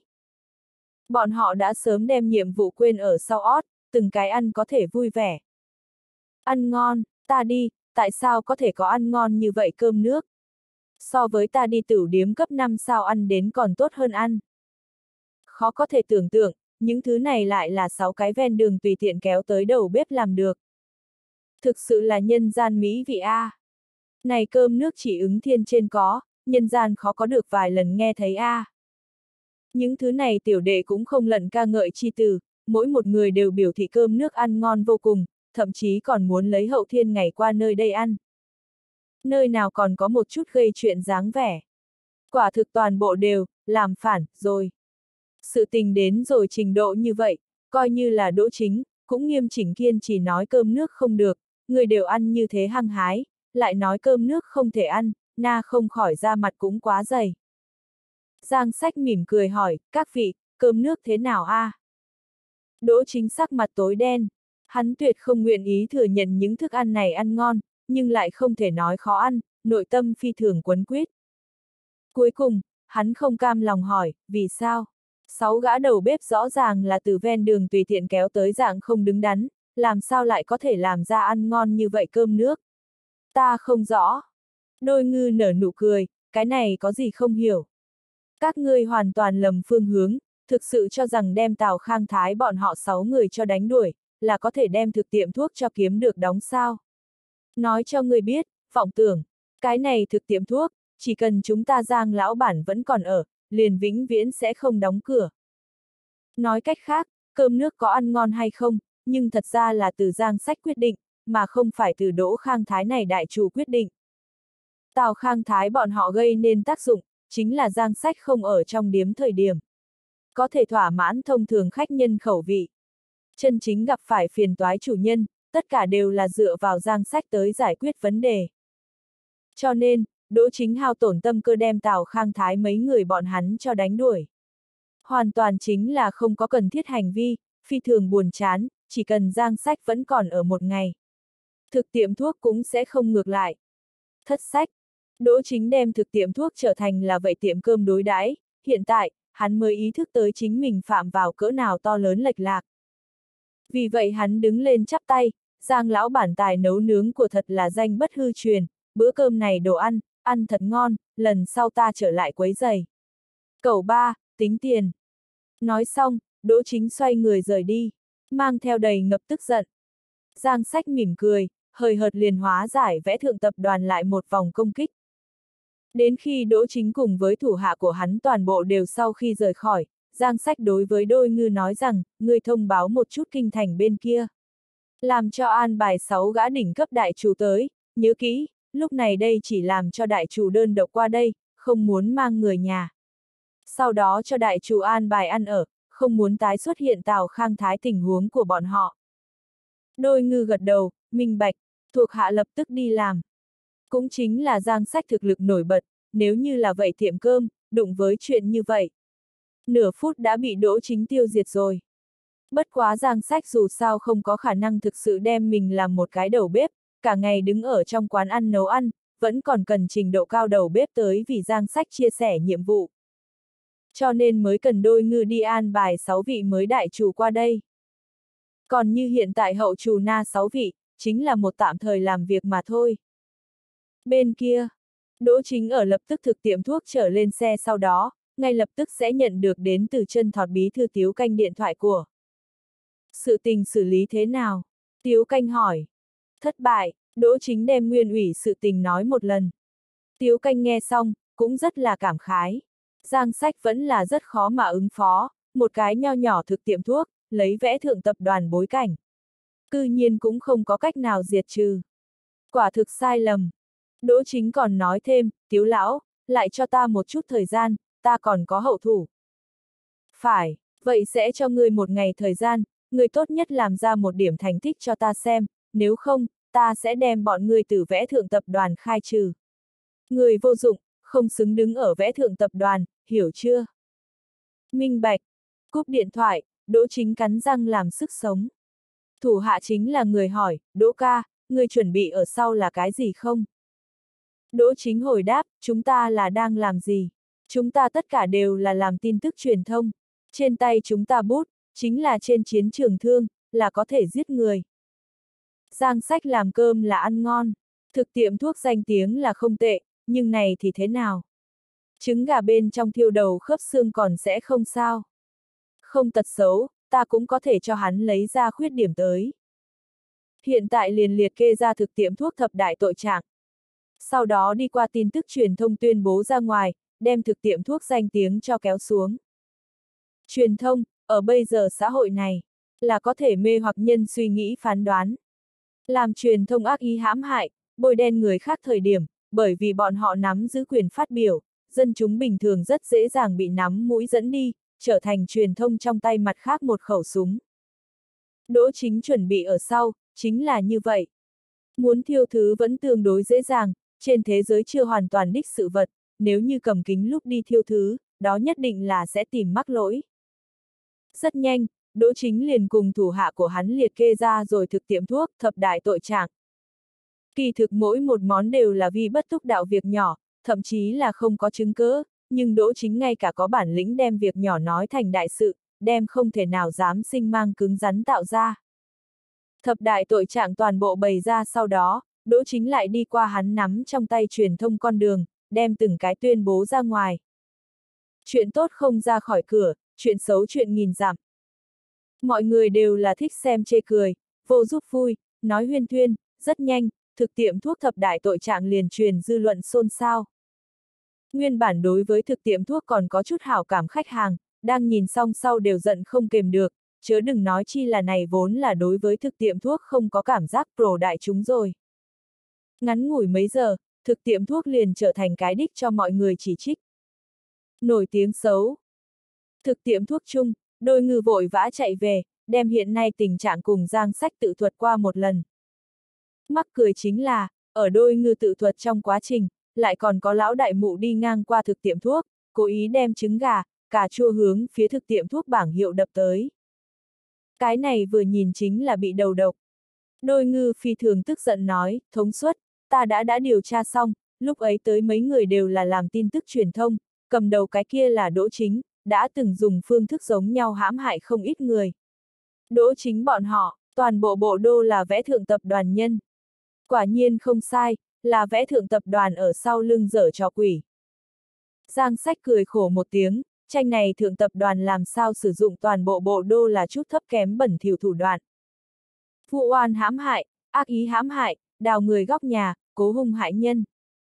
Bọn họ đã sớm đem nhiệm vụ quên ở sau ót, từng cái ăn có thể vui vẻ. Ăn ngon, ta đi, tại sao có thể có ăn ngon như vậy cơm nước? So với ta đi tửu điếm cấp 5 sao ăn đến còn tốt hơn ăn. Khó có thể tưởng tượng, những thứ này lại là 6 cái ven đường tùy tiện kéo tới đầu bếp làm được. Thực sự là nhân gian mỹ vị a. Này cơm nước chỉ ứng thiên trên có, nhân gian khó có được vài lần nghe thấy a. Những thứ này tiểu đệ cũng không lận ca ngợi chi từ, mỗi một người đều biểu thị cơm nước ăn ngon vô cùng, thậm chí còn muốn lấy hậu thiên ngày qua nơi đây ăn. Nơi nào còn có một chút gây chuyện dáng vẻ. Quả thực toàn bộ đều, làm phản, rồi. Sự tình đến rồi trình độ như vậy, coi như là Đỗ Chính, cũng nghiêm chỉnh kiên trì nói cơm nước không được, người đều ăn như thế hăng hái, lại nói cơm nước không thể ăn, na không khỏi ra mặt cũng quá dày. Giang Sách mỉm cười hỏi, các vị, cơm nước thế nào a? Đỗ Chính sắc mặt tối đen, hắn tuyệt không nguyện ý thừa nhận những thức ăn này ăn ngon, nhưng lại không thể nói khó ăn, nội tâm phi thường quấn quýt. Cuối cùng, hắn không cam lòng hỏi, vì sao? 6 gã đầu bếp rõ ràng là từ ven đường tùy tiện kéo tới dạng không đứng đắn, làm sao lại có thể làm ra ăn ngon như vậy cơm nước? Ta không rõ. Đôi ngư nở nụ cười, cái này có gì không hiểu. Các ngươi hoàn toàn lầm phương hướng, thực sự cho rằng đem Tào Khang Thái bọn họ 6 người cho đánh đuổi, là có thể đem thực tiệm thuốc cho kiếm được đóng sao. Nói cho ngươi biết, vọng tưởng, cái này thực tiệm thuốc, chỉ cần chúng ta Giang lão bản vẫn còn ở, liền vĩnh viễn sẽ không đóng cửa. Nói cách khác, cơm nước có ăn ngon hay không, nhưng thật ra là từ Giang Sách quyết định, mà không phải từ Đỗ Khang Thái này đại chủ quyết định. Tào Khang Thái bọn họ gây nên tác dụng, chính là Giang Sách không ở trong điếm thời điểm. Có thể thỏa mãn thông thường khách nhân khẩu vị. Chân chính gặp phải phiền toái chủ nhân, tất cả đều là dựa vào Giang Sách tới giải quyết vấn đề. Cho nên, Đỗ Chính hao tổn tâm cơ đem Tào Khang Thái mấy người bọn hắn cho đánh đuổi. Hoàn toàn chính là không có cần thiết hành vi, phi thường buồn chán, chỉ cần Giang Sách vẫn còn ở một ngày. Thực tiệm thuốc cũng sẽ không ngược lại. Thất sách. Đỗ Chính đem thực tiệm thuốc trở thành là vậy tiệm cơm đối đãi, hiện tại, hắn mới ý thức tới chính mình phạm vào cỡ nào to lớn lệch lạc. Vì vậy hắn đứng lên chắp tay, Giang lão bản tài nấu nướng của thật là danh bất hư truyền, bữa cơm này đồ ăn, ăn thật ngon, lần sau ta trở lại quấy giày. Cẩu ba, tính tiền. Nói xong, Đỗ Chính xoay người rời đi, mang theo đầy ngập tức giận. Giang Sách mỉm cười, hời hợt liền hóa giải vẽ thượng tập đoàn lại một vòng công kích. Đến khi Đỗ Chính cùng với thủ hạ của hắn toàn bộ đều sau khi rời khỏi, Giang Sách đối với Đôi Ngư nói rằng, ngươi thông báo một chút kinh thành bên kia. Làm cho an bài 6 gã đỉnh cấp đại chủ tới, nhớ kỹ, lúc này đây chỉ làm cho đại chủ đơn độc qua đây, không muốn mang người nhà. Sau đó cho đại chủ an bài ăn ở, không muốn tái xuất hiện Tào Khang Thái tình huống của bọn họ. Đôi Ngư gật đầu, minh bạch, thuộc hạ lập tức đi làm. Cũng chính là Giang Sách thực lực nổi bật, nếu như là vậy tiệm cơm, đụng với chuyện như vậy. Nửa phút đã bị Đỗ Chính tiêu diệt rồi. Bất quá Giang Sách dù sao không có khả năng thực sự đem mình làm một cái đầu bếp, cả ngày đứng ở trong quán ăn nấu ăn, vẫn còn cần trình độ cao đầu bếp tới vì Giang Sách chia sẻ nhiệm vụ. Cho nên mới cần Đôi Ngư đi an bài 6 vị mới đại chủ qua đây. Còn như hiện tại hậu chủ na 6 vị, chính là một tạm thời làm việc mà thôi. Bên kia, Đỗ Chính ở lập tức thực tiệm thuốc trở lên xe sau đó, ngay lập tức sẽ nhận được đến từ chân thọt bí thư Tiếu Canh điện thoại của. Sự tình xử lý thế nào? Tiếu Canh hỏi. Thất bại, Đỗ Chính đem nguyên ủy sự tình nói một lần. Tiếu Canh nghe xong, cũng rất là cảm khái. Giang Sách vẫn là rất khó mà ứng phó, một cái nho nhỏ thực tiệm thuốc, lấy vẽ thượng tập đoàn bối cảnh. Cư nhiên cũng không có cách nào diệt trừ. Quả thực sai lầm. Đỗ Chính còn nói thêm, Tiếu lão, lại cho ta một chút thời gian, ta còn có hậu thủ. Phải, vậy sẽ cho ngươi một ngày thời gian, ngươi tốt nhất làm ra một điểm thành tích cho ta xem, nếu không, ta sẽ đem bọn ngươi từ vẽ thượng tập đoàn khai trừ. Người vô dụng, không xứng đứng ở vẽ thượng tập đoàn, hiểu chưa? Minh bạch. Cúp điện thoại, Đỗ Chính cắn răng làm sức sống. Thủ hạ chính là người hỏi, Đỗ ca, ngươi chuẩn bị ở sau là cái gì không? Đỗ Chính hồi đáp, chúng ta là đang làm gì? Chúng ta tất cả đều là làm tin tức truyền thông. Trên tay chúng ta bút, chính là trên chiến trường thương, là có thể giết người. Giang Sách làm cơm là ăn ngon. Thực tiệm thuốc danh tiếng là không tệ, nhưng này thì thế nào? Trứng gà bên trong thiêu đầu khớp xương còn sẽ không sao. Không tật xấu, ta cũng có thể cho hắn lấy ra khuyết điểm tới. Hiện tại liền liệt kê ra thực tiệm thuốc thập đại tội trạng. Sau đó đi qua tin tức truyền thông tuyên bố ra ngoài, đem thực tiệm thuốc danh tiếng cho kéo xuống. Truyền thông, ở bây giờ xã hội này, là có thể mê hoặc nhân suy nghĩ phán đoán. Làm truyền thông ác ý hãm hại, bôi đen người khác thời điểm, bởi vì bọn họ nắm giữ quyền phát biểu, dân chúng bình thường rất dễ dàng bị nắm mũi dẫn đi, trở thành truyền thông trong tay mặt khác một khẩu súng. Đỗ Chính chuẩn bị ở sau, chính là như vậy. Muốn thiêu thứ vẫn tương đối dễ dàng, trên thế giới chưa hoàn toàn đích sự vật, nếu như cầm kính lúc đi thiêu thứ, đó nhất định là sẽ tìm mắc lỗi. Rất nhanh, Đỗ Chính liền cùng thủ hạ của hắn liệt kê ra rồi thực tiệm thuốc thập đại tội trạng. Kỳ thực mỗi một món đều là vi bất túc đạo việc nhỏ, thậm chí là không có chứng cớ, nhưng Đỗ Chính ngay cả có bản lĩnh đem việc nhỏ nói thành đại sự, đem không thể nào dám sinh mang cứng rắn tạo ra. Thập đại tội trạng toàn bộ bày ra sau đó, Đỗ Chính lại đi qua hắn nắm trong tay truyền thông con đường, đem từng cái tuyên bố ra ngoài. Chuyện tốt không ra khỏi cửa, chuyện xấu chuyện nghìn dặm. Mọi người đều là thích xem chê cười, vô giúp vui, nói huyên thuyên, rất nhanh, thực tiệm thuốc thập đại tội trạng liền truyền dư luận xôn xao. Nguyên bản đối với thực tiệm thuốc còn có chút hảo cảm khách hàng, đang nhìn xong sau đều giận không kềm được, chớ đừng nói chi là này vốn là đối với thực tiệm thuốc không có cảm giác pro đại chúng rồi. Ngắn ngủi mấy giờ, thực tiệm thuốc liền trở thành cái đích cho mọi người chỉ trích. Nổi tiếng xấu. Thực tiệm thuốc chung, Đôi Ngư vội vã chạy về, đem hiện nay tình trạng cùng Giang Sách tự thuật qua một lần. Mắc cười chính là, ở đôi ngư tự thuật trong quá trình, lại còn có lão đại mụ đi ngang qua thực tiệm thuốc, cố ý đem trứng gà, cà chua hướng phía thực tiệm thuốc bảng hiệu đập tới. Cái này vừa nhìn chính là bị đầu độc. Đôi ngư phi thường tức giận nói, thống suất, ta đã điều tra xong, lúc ấy tới mấy người đều là làm tin tức truyền thông, cầm đầu cái kia là Đỗ Chính, đã từng dùng phương thức giống nhau hãm hại không ít người. Đỗ Chính bọn họ, toàn bộ bộ đô là vẽ thượng tập đoàn nhân. Quả nhiên không sai, là vẽ thượng tập đoàn ở sau lưng dở trò quỷ. Giang Sách cười khổ một tiếng, tranh này thượng tập đoàn làm sao sử dụng toàn bộ bộ đô là chút thấp kém bẩn thỉu thủ đoạn. Vụ oan hãm hại, ác ý hãm hại, đào người góc nhà, cố hung hại nhân.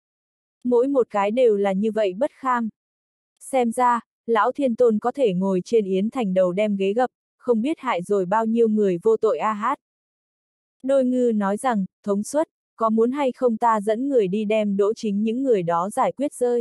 Mỗi một cái đều là như vậy bất kham. Xem ra, lão thiên tôn có thể ngồi trên Yến Thành đầu đem ghế gập, không biết hại rồi bao nhiêu người vô tội a hát. Đôi ngư nói rằng, thống suất, có muốn hay không ta dẫn người đi đem Đỗ Chính những người đó giải quyết rơi.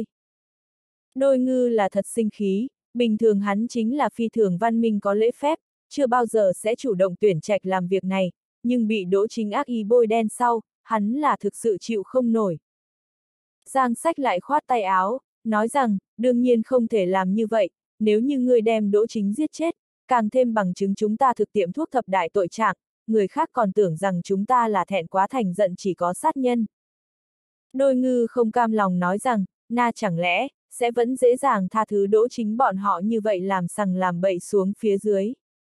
Đôi ngư là thật sinh khí, bình thường hắn chính là phi thường văn minh có lễ phép, chưa bao giờ sẽ chủ động tuyển trạch làm việc này, nhưng bị Đỗ Chính ác ý bôi đen sau, hắn là thực sự chịu không nổi. Giang Sách lại khoát tay áo, nói rằng, đương nhiên không thể làm như vậy, nếu như ngươi đem Đỗ Chính giết chết, càng thêm bằng chứng chúng ta thực tiệm thuốc thập đại tội trạng, người khác còn tưởng rằng chúng ta là thẹn quá thành giận chỉ có sát nhân. Đôi ngư không cam lòng nói rằng, na chẳng lẽ, sẽ vẫn dễ dàng tha thứ Đỗ Chính bọn họ như vậy làm sằng làm bậy xuống phía dưới.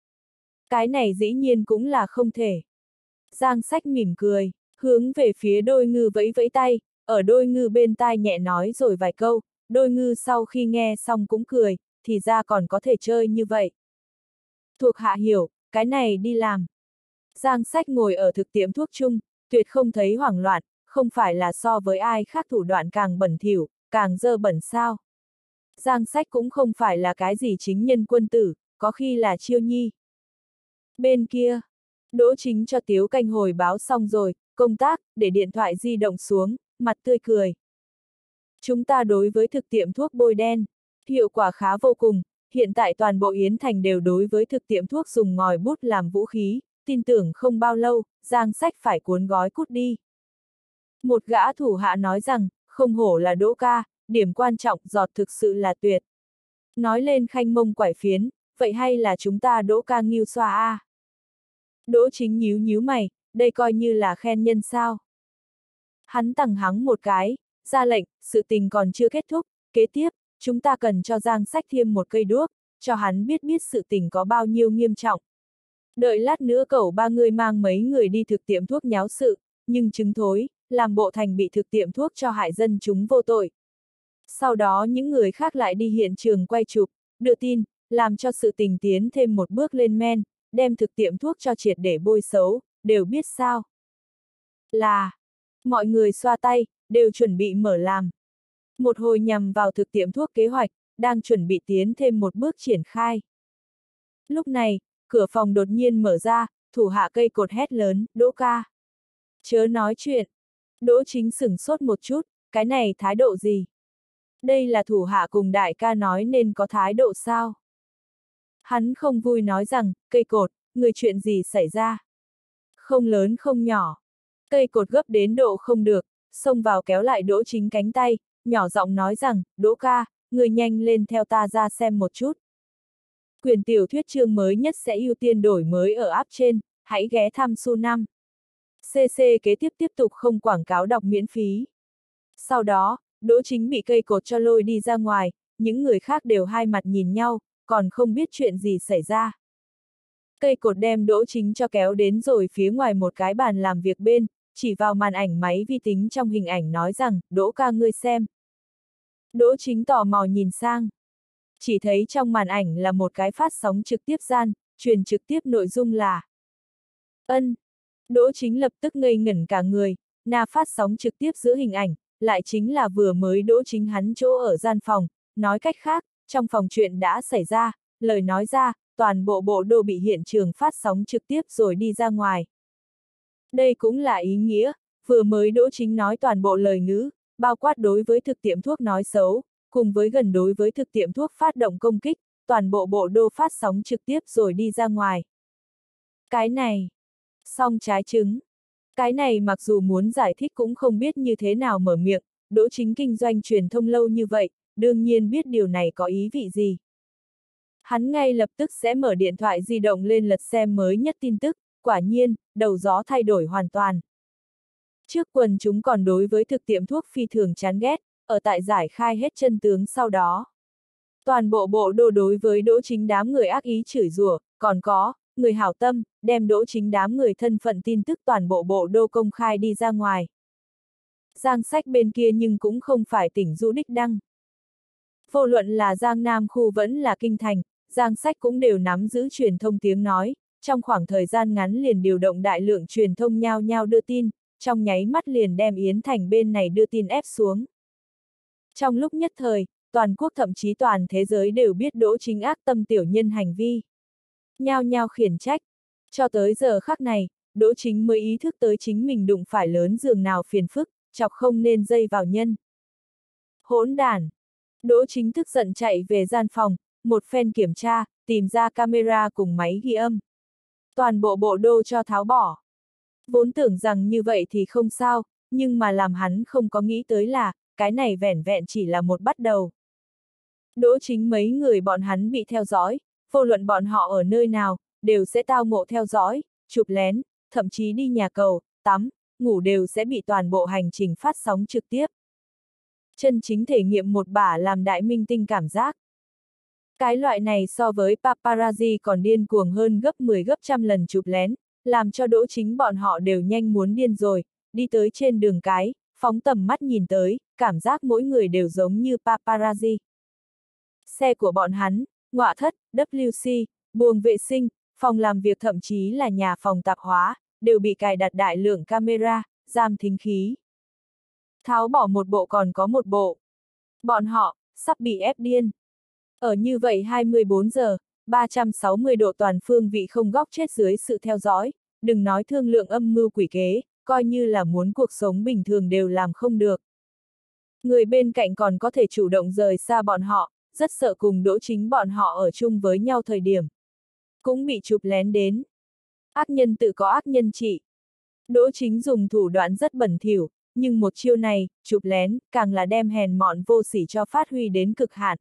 Cái này dĩ nhiên cũng là không thể. Giang Sách mỉm cười, hướng về phía đôi ngư vẫy vẫy tay, ở đôi ngư bên tai nhẹ nói rồi vài câu, đôi ngư sau khi nghe xong cũng cười, thì ra còn có thể chơi như vậy. Thuộc hạ hiểu, cái này đi làm. Giang Sách ngồi ở thực tiệm thuốc chung, tuyệt không thấy hoảng loạn, không phải là so với ai khác thủ đoạn càng bẩn thỉu, càng dơ bẩn sao. Giang Sách cũng không phải là cái gì chính nhân quân tử, có khi là chiêu nhi. Bên kia, Đỗ Chính cho Tiếu Canh hồi báo xong rồi, công tác, để điện thoại di động xuống, mặt tươi cười. Chúng ta đối với thực tiệm thuốc bôi đen, hiệu quả khá vô cùng, hiện tại toàn bộ Yến Thành đều đối với thực tiệm thuốc dùng ngòi bút làm vũ khí, tin tưởng không bao lâu, Giang Sách phải cuốn gói cút đi. Một gã thủ hạ nói rằng, không hổ là Đỗ ca, điểm quan trọng giọt thực sự là tuyệt. Nói lên khanh mông quải phiến, vậy hay là chúng ta Đỗ ca nghiêu xoa a? Đỗ Chính nhíu nhíu mày, đây coi như là khen nhân sao. Hắn tằng hắng một cái, ra lệnh, sự tình còn chưa kết thúc, kế tiếp, chúng ta cần cho Giang Sách thêm một cây đuốc, cho hắn biết sự tình có bao nhiêu nghiêm trọng. Đợi lát nữa cậu ba người mang mấy người đi thực tiệm thuốc nháo sự, nhưng chứng thối, làm bộ thành bị thực tiệm thuốc cho hại dân chúng vô tội. Sau đó những người khác lại đi hiện trường quay chụp, đưa tin, làm cho sự tình tiến thêm một bước lên men, đem thực tiệm thuốc cho triệt để bôi xấu, đều biết sao. Là, mọi người xoa tay, đều chuẩn bị mở làm. Một hồi nhằm vào thực tiệm thuốc kế hoạch, đang chuẩn bị tiến thêm một bước triển khai. Lúc này, cửa phòng đột nhiên mở ra, thủ hạ cây cột hét lớn, Đỗ ca. Chớ nói chuyện. Đỗ Chính sửng sốt một chút, cái này thái độ gì? Đây là thủ hạ cùng đại ca nói nên có thái độ sao? Hắn không vui nói rằng, cây cột, người chuyện gì xảy ra? Không lớn không nhỏ. Cây cột gấp đến độ không được, xông vào kéo lại Đỗ Chính cánh tay, nhỏ giọng nói rằng, Đỗ ca, người nhanh lên theo ta ra xem một chút. Quyển tiểu thuyết chương mới nhất sẽ ưu tiên đổi mới ở app trên, hãy ghé thăm Su 5. CC kế tiếp tục không quảng cáo đọc miễn phí. Sau đó, Đỗ Chính bị cây cột cho lôi đi ra ngoài, những người khác đều hai mặt nhìn nhau, còn không biết chuyện gì xảy ra. Cây cột đem Đỗ Chính cho kéo đến rồi phía ngoài một cái bàn làm việc bên, chỉ vào màn ảnh máy vi tính trong hình ảnh nói rằng, Đỗ ca ngươi xem. Đỗ Chính tò mò nhìn sang. Chỉ thấy trong màn ảnh là một cái phát sóng trực tiếp gian, truyền trực tiếp nội dung là Ân. Đỗ Chính lập tức ngây ngẩn cả người, na phát sóng trực tiếp giữa hình ảnh, lại chính là vừa mới Đỗ Chính hắn chỗ ở gian phòng, nói cách khác, trong phòng chuyện đã xảy ra, lời nói ra, toàn bộ bộ đô bị hiện trường phát sóng trực tiếp rồi đi ra ngoài. Đây cũng là ý nghĩa, vừa mới Đỗ Chính nói toàn bộ lời ngữ, bao quát đối với thực tiệm thuốc nói xấu, cùng với gần đối với thực tiệm thuốc phát động công kích, toàn bộ bộ đô phát sóng trực tiếp rồi đi ra ngoài. Cái này, song trái trứng. Cái này mặc dù muốn giải thích cũng không biết như thế nào mở miệng, Đỗ Chính kinh doanh truyền thông lâu như vậy, đương nhiên biết điều này có ý vị gì. Hắn ngay lập tức sẽ mở điện thoại di động lên lật xem mới nhất tin tức, quả nhiên, đầu gió thay đổi hoàn toàn. Trước quần chúng còn đối với thực tiệm thuốc phi thường chán ghét, ở tại giải khai hết chân tướng sau đó. Toàn bộ bộ đô đối với Đỗ Chính đám người ác ý chửi rủa, còn có, người hảo tâm, đem Đỗ Chính đám người thân phận tin tức toàn bộ bộ đô công khai đi ra ngoài. Giang Sách bên kia nhưng cũng không phải tỉnh Du đích đăng. Vô luận là Giang Nam khu vẫn là Kinh Thành, Giang Sách cũng đều nắm giữ truyền thông tiếng nói, trong khoảng thời gian ngắn liền điều động đại lượng truyền thông nhao nhao đưa tin, trong nháy mắt liền đem Yến Thành bên này đưa tin ép xuống. Trong lúc nhất thời, toàn quốc thậm chí toàn thế giới đều biết Đỗ Chính ác tâm tiểu nhân hành vi. Nhao nhao khiển trách. Cho tới giờ khắc này, Đỗ Chính mới ý thức tới chính mình đụng phải lớn giường nào phiền phức, chọc không nên dây vào nhân. Hỗn đản! Đỗ Chính tức giận chạy về gian phòng, một phen kiểm tra, tìm ra camera cùng máy ghi âm. Toàn bộ bộ đô cho tháo bỏ. Vốn tưởng rằng như vậy thì không sao, nhưng mà làm hắn không có nghĩ tới là, cái này vẻn vẹn chỉ là một bắt đầu. Đỗ Chính mấy người bọn hắn bị theo dõi, vô luận bọn họ ở nơi nào, đều sẽ tao ngộ theo dõi, chụp lén, thậm chí đi nhà cầu, tắm, ngủ đều sẽ bị toàn bộ hành trình phát sóng trực tiếp. Chân chính thể nghiệm một bả làm đại minh tinh cảm giác. Cái loại này so với paparazzi còn điên cuồng hơn gấp 10 gấp trăm lần chụp lén, làm cho Đỗ Chính bọn họ đều nhanh muốn điên rồi, đi tới trên đường cái, phóng tầm mắt nhìn tới, cảm giác mỗi người đều giống như paparazzi. Xe của bọn hắn, ngọa thất, WC, buồng vệ sinh, phòng làm việc thậm chí là nhà phòng tạp hóa, đều bị cài đặt đại lượng camera, giam thính khí. Tháo bỏ một bộ còn có một bộ. Bọn họ, sắp bị ép điên. Ở như vậy 24 giờ, 360 độ toàn phương vị không góc chết dưới sự theo dõi, đừng nói thương lượng âm mưu quỷ kế, coi như là muốn cuộc sống bình thường đều làm không được. Người bên cạnh còn có thể chủ động rời xa bọn họ, rất sợ cùng Đỗ Chính bọn họ ở chung với nhau thời điểm. Cũng bị chụp lén đến. Ác nhân tự có ác nhân trị. Đỗ Chính dùng thủ đoạn rất bẩn thỉu, nhưng một chiêu này, chụp lén, càng là đem hèn mọn vô sỉ cho phát huy đến cực hạn.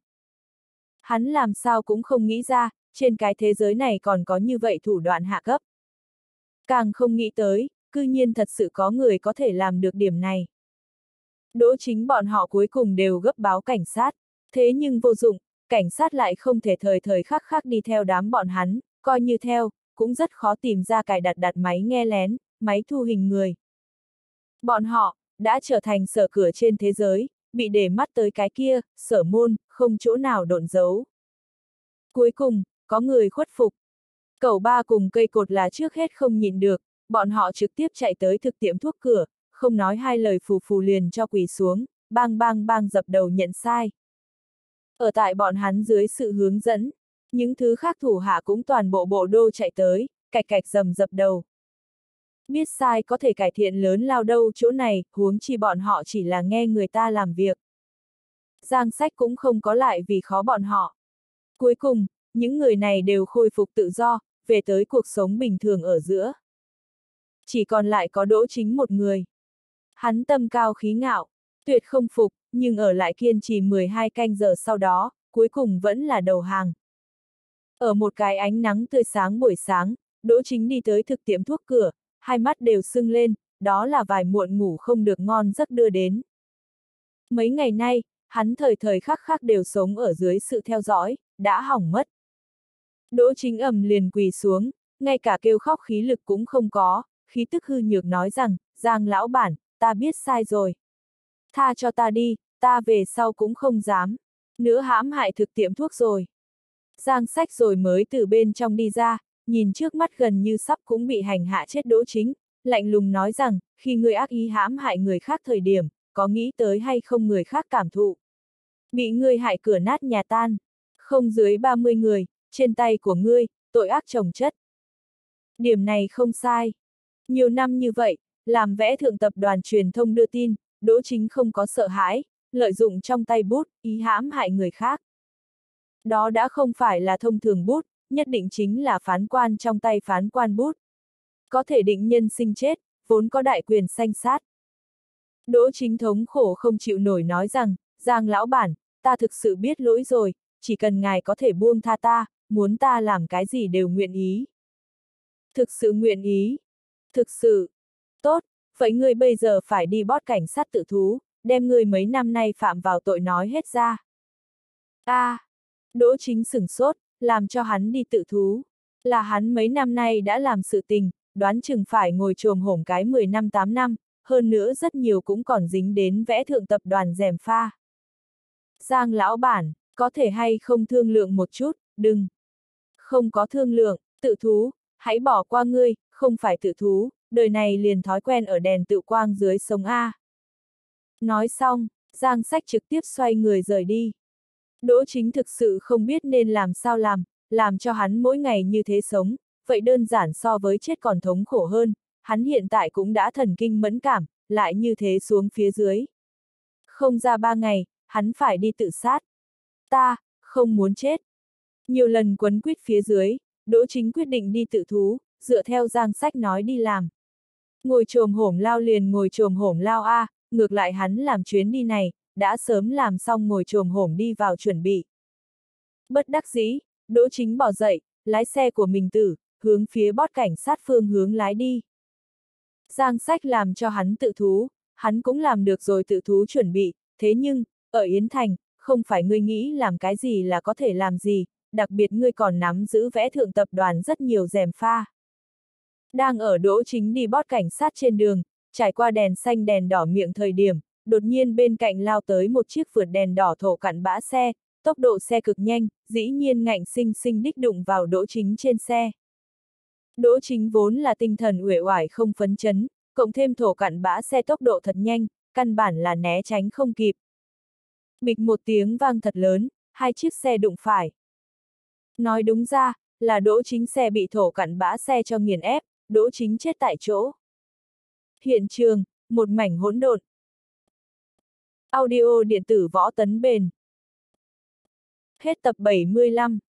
Hắn làm sao cũng không nghĩ ra, trên cái thế giới này còn có như vậy thủ đoạn hạ cấp. Càng không nghĩ tới, cư nhiên thật sự có người có thể làm được điểm này. Đỗ Chính bọn họ cuối cùng đều gấp báo cảnh sát, thế nhưng vô dụng, cảnh sát lại không thể thời thời khắc khắc đi theo đám bọn hắn, coi như theo, cũng rất khó tìm ra cài đặt máy nghe lén, máy thu hình người. Bọn họ, đã trở thành sở cửa trên thế giới, bị để mắt tới cái kia, sở môn, không chỗ nào độn giấu. Cuối cùng, có người khuất phục. Cẩu ba cùng cây cột là trước hết không nhịn được, bọn họ trực tiếp chạy tới thực tiệm thuốc cửa, không nói hai lời phù phù liền cho quỳ xuống, bang bang bang dập đầu nhận sai. Ở tại bọn hắn dưới sự hướng dẫn, những thứ khác thủ hạ cũng toàn bộ bộ đô chạy tới, cạch cạch dầm dập đầu. Biết sai có thể cải thiện lớn lao đâu chỗ này, huống chi bọn họ chỉ là nghe người ta làm việc. Giang Sách cũng không có lại vì khó bọn họ. Cuối cùng, những người này đều khôi phục tự do, về tới cuộc sống bình thường ở giữa. Chỉ còn lại có Đỗ Chính một người. Hắn tâm cao khí ngạo, tuyệt không phục, nhưng ở lại kiên trì 12 canh giờ sau đó, cuối cùng vẫn là đầu hàng. Ở một cái ánh nắng tươi sáng buổi sáng, Đỗ Chính đi tới thực tiệm thuốc cửa, hai mắt đều sưng lên, đó là vài muộn ngủ không được ngon giấc đưa đến. Mấy ngày nay, hắn thời thời khắc khắc đều sống ở dưới sự theo dõi, đã hỏng mất. Đỗ Chính ầm liền quỳ xuống, ngay cả kêu khóc khí lực cũng không có, khí tức hư nhược nói rằng, Giang lão bản, ta biết sai rồi. Tha cho ta đi, ta về sau cũng không dám nữa hãm hại thực tiệm thuốc rồi. Giang Sách rồi mới từ bên trong đi ra, nhìn trước mắt gần như sắp cũng bị hành hạ chết Đỗ Chính, lạnh lùng nói rằng, khi người ác ý hãm hại người khác thời điểm, có nghĩ tới hay không người khác cảm thụ. Bị ngươi hại cửa nát nhà tan, không dưới 30 người, trên tay của ngươi, tội ác chồng chất. Điểm này không sai. Nhiều năm như vậy, làm vẽ thượng tập đoàn truyền thông đưa tin, Đỗ Chính không có sợ hãi, lợi dụng trong tay bút, ý hãm hại người khác. Đó đã không phải là thông thường bút, nhất định chính là phán quan trong tay phán quan bút. Có thể định nhân sinh chết, vốn có đại quyền sanh sát. Đỗ Chính thống khổ không chịu nổi nói rằng, Giang lão bản, ta thực sự biết lỗi rồi, chỉ cần ngài có thể buông tha ta, muốn ta làm cái gì đều nguyện ý. Thực sự nguyện ý. Thực sự. Tốt, vậy ngươi bây giờ phải đi bót cảnh sát tự thú, đem ngươi mấy năm nay phạm vào tội nói hết ra. Đỗ Chính sửng sốt, làm cho hắn đi tự thú. Là hắn mấy năm nay đã làm sự tình, đoán chừng phải ngồi chồm hổm cái 10 năm 8 năm, hơn nữa rất nhiều cũng còn dính đến vẽ thượng tập đoàn gièm pha. Giang lão bản, có thể hay không thương lượng một chút, đừng. Không có thương lượng, tự thú, hãy bỏ qua ngươi, không phải tự thú, đời này liền thói quen ở đèn tự quang dưới sống A. Nói xong, Giang Sách trực tiếp xoay người rời đi. Đỗ Chính thực sự không biết nên làm sao làm cho hắn mỗi ngày như thế sống, vậy đơn giản so với chết còn thống khổ hơn, hắn hiện tại cũng đã thần kinh mẫn cảm, lại như thế xuống phía dưới. Không ra 3 ngày, hắn phải đi tự sát. Ta, không muốn chết. Nhiều lần quấn quýt phía dưới, Đỗ Chính quyết định đi tự thú, dựa theo Giang Sách nói đi làm. Ngồi chồm hổm lao liền ngồi chồm hổm lao a, ngược lại hắn làm chuyến đi này, đã sớm làm xong ngồi chồm hổm đi vào chuẩn bị. Bất đắc dĩ, Đỗ Chính bỏ dậy, lái xe của mình hướng phía bót cảnh sát phương hướng lái đi. Giang Sách làm cho hắn tự thú, hắn cũng làm được rồi tự thú chuẩn bị, thế nhưng, ở Yến Thành, không phải ngươi nghĩ làm cái gì là có thể làm gì, đặc biệt ngươi còn nắm giữ vẽ thượng tập đoàn rất nhiều gièm pha. Đang ở Đỗ Chính đi bót cảnh sát trên đường, trải qua đèn xanh đèn đỏ miệng thời điểm, đột nhiên bên cạnh lao tới một chiếc vượt đèn đỏ thổ cặn bã xe, tốc độ xe cực nhanh, dĩ nhiên ngạnh sinh sinh đích đụng vào Đỗ Chính trên xe. Đỗ Chính vốn là tinh thần uể oải không phấn chấn, cộng thêm thổ cặn bã xe tốc độ thật nhanh, căn bản là né tránh không kịp. Bịch một tiếng vang thật lớn, hai chiếc xe đụng phải. Nói đúng ra, là Đỗ Chính xe bị thổ cặn bã xe cho nghiền ép, Đỗ Chính chết tại chỗ. Hiện trường, một mảnh hỗn độn. Audio điện tử Võ Tấn Bền. Hết tập 75.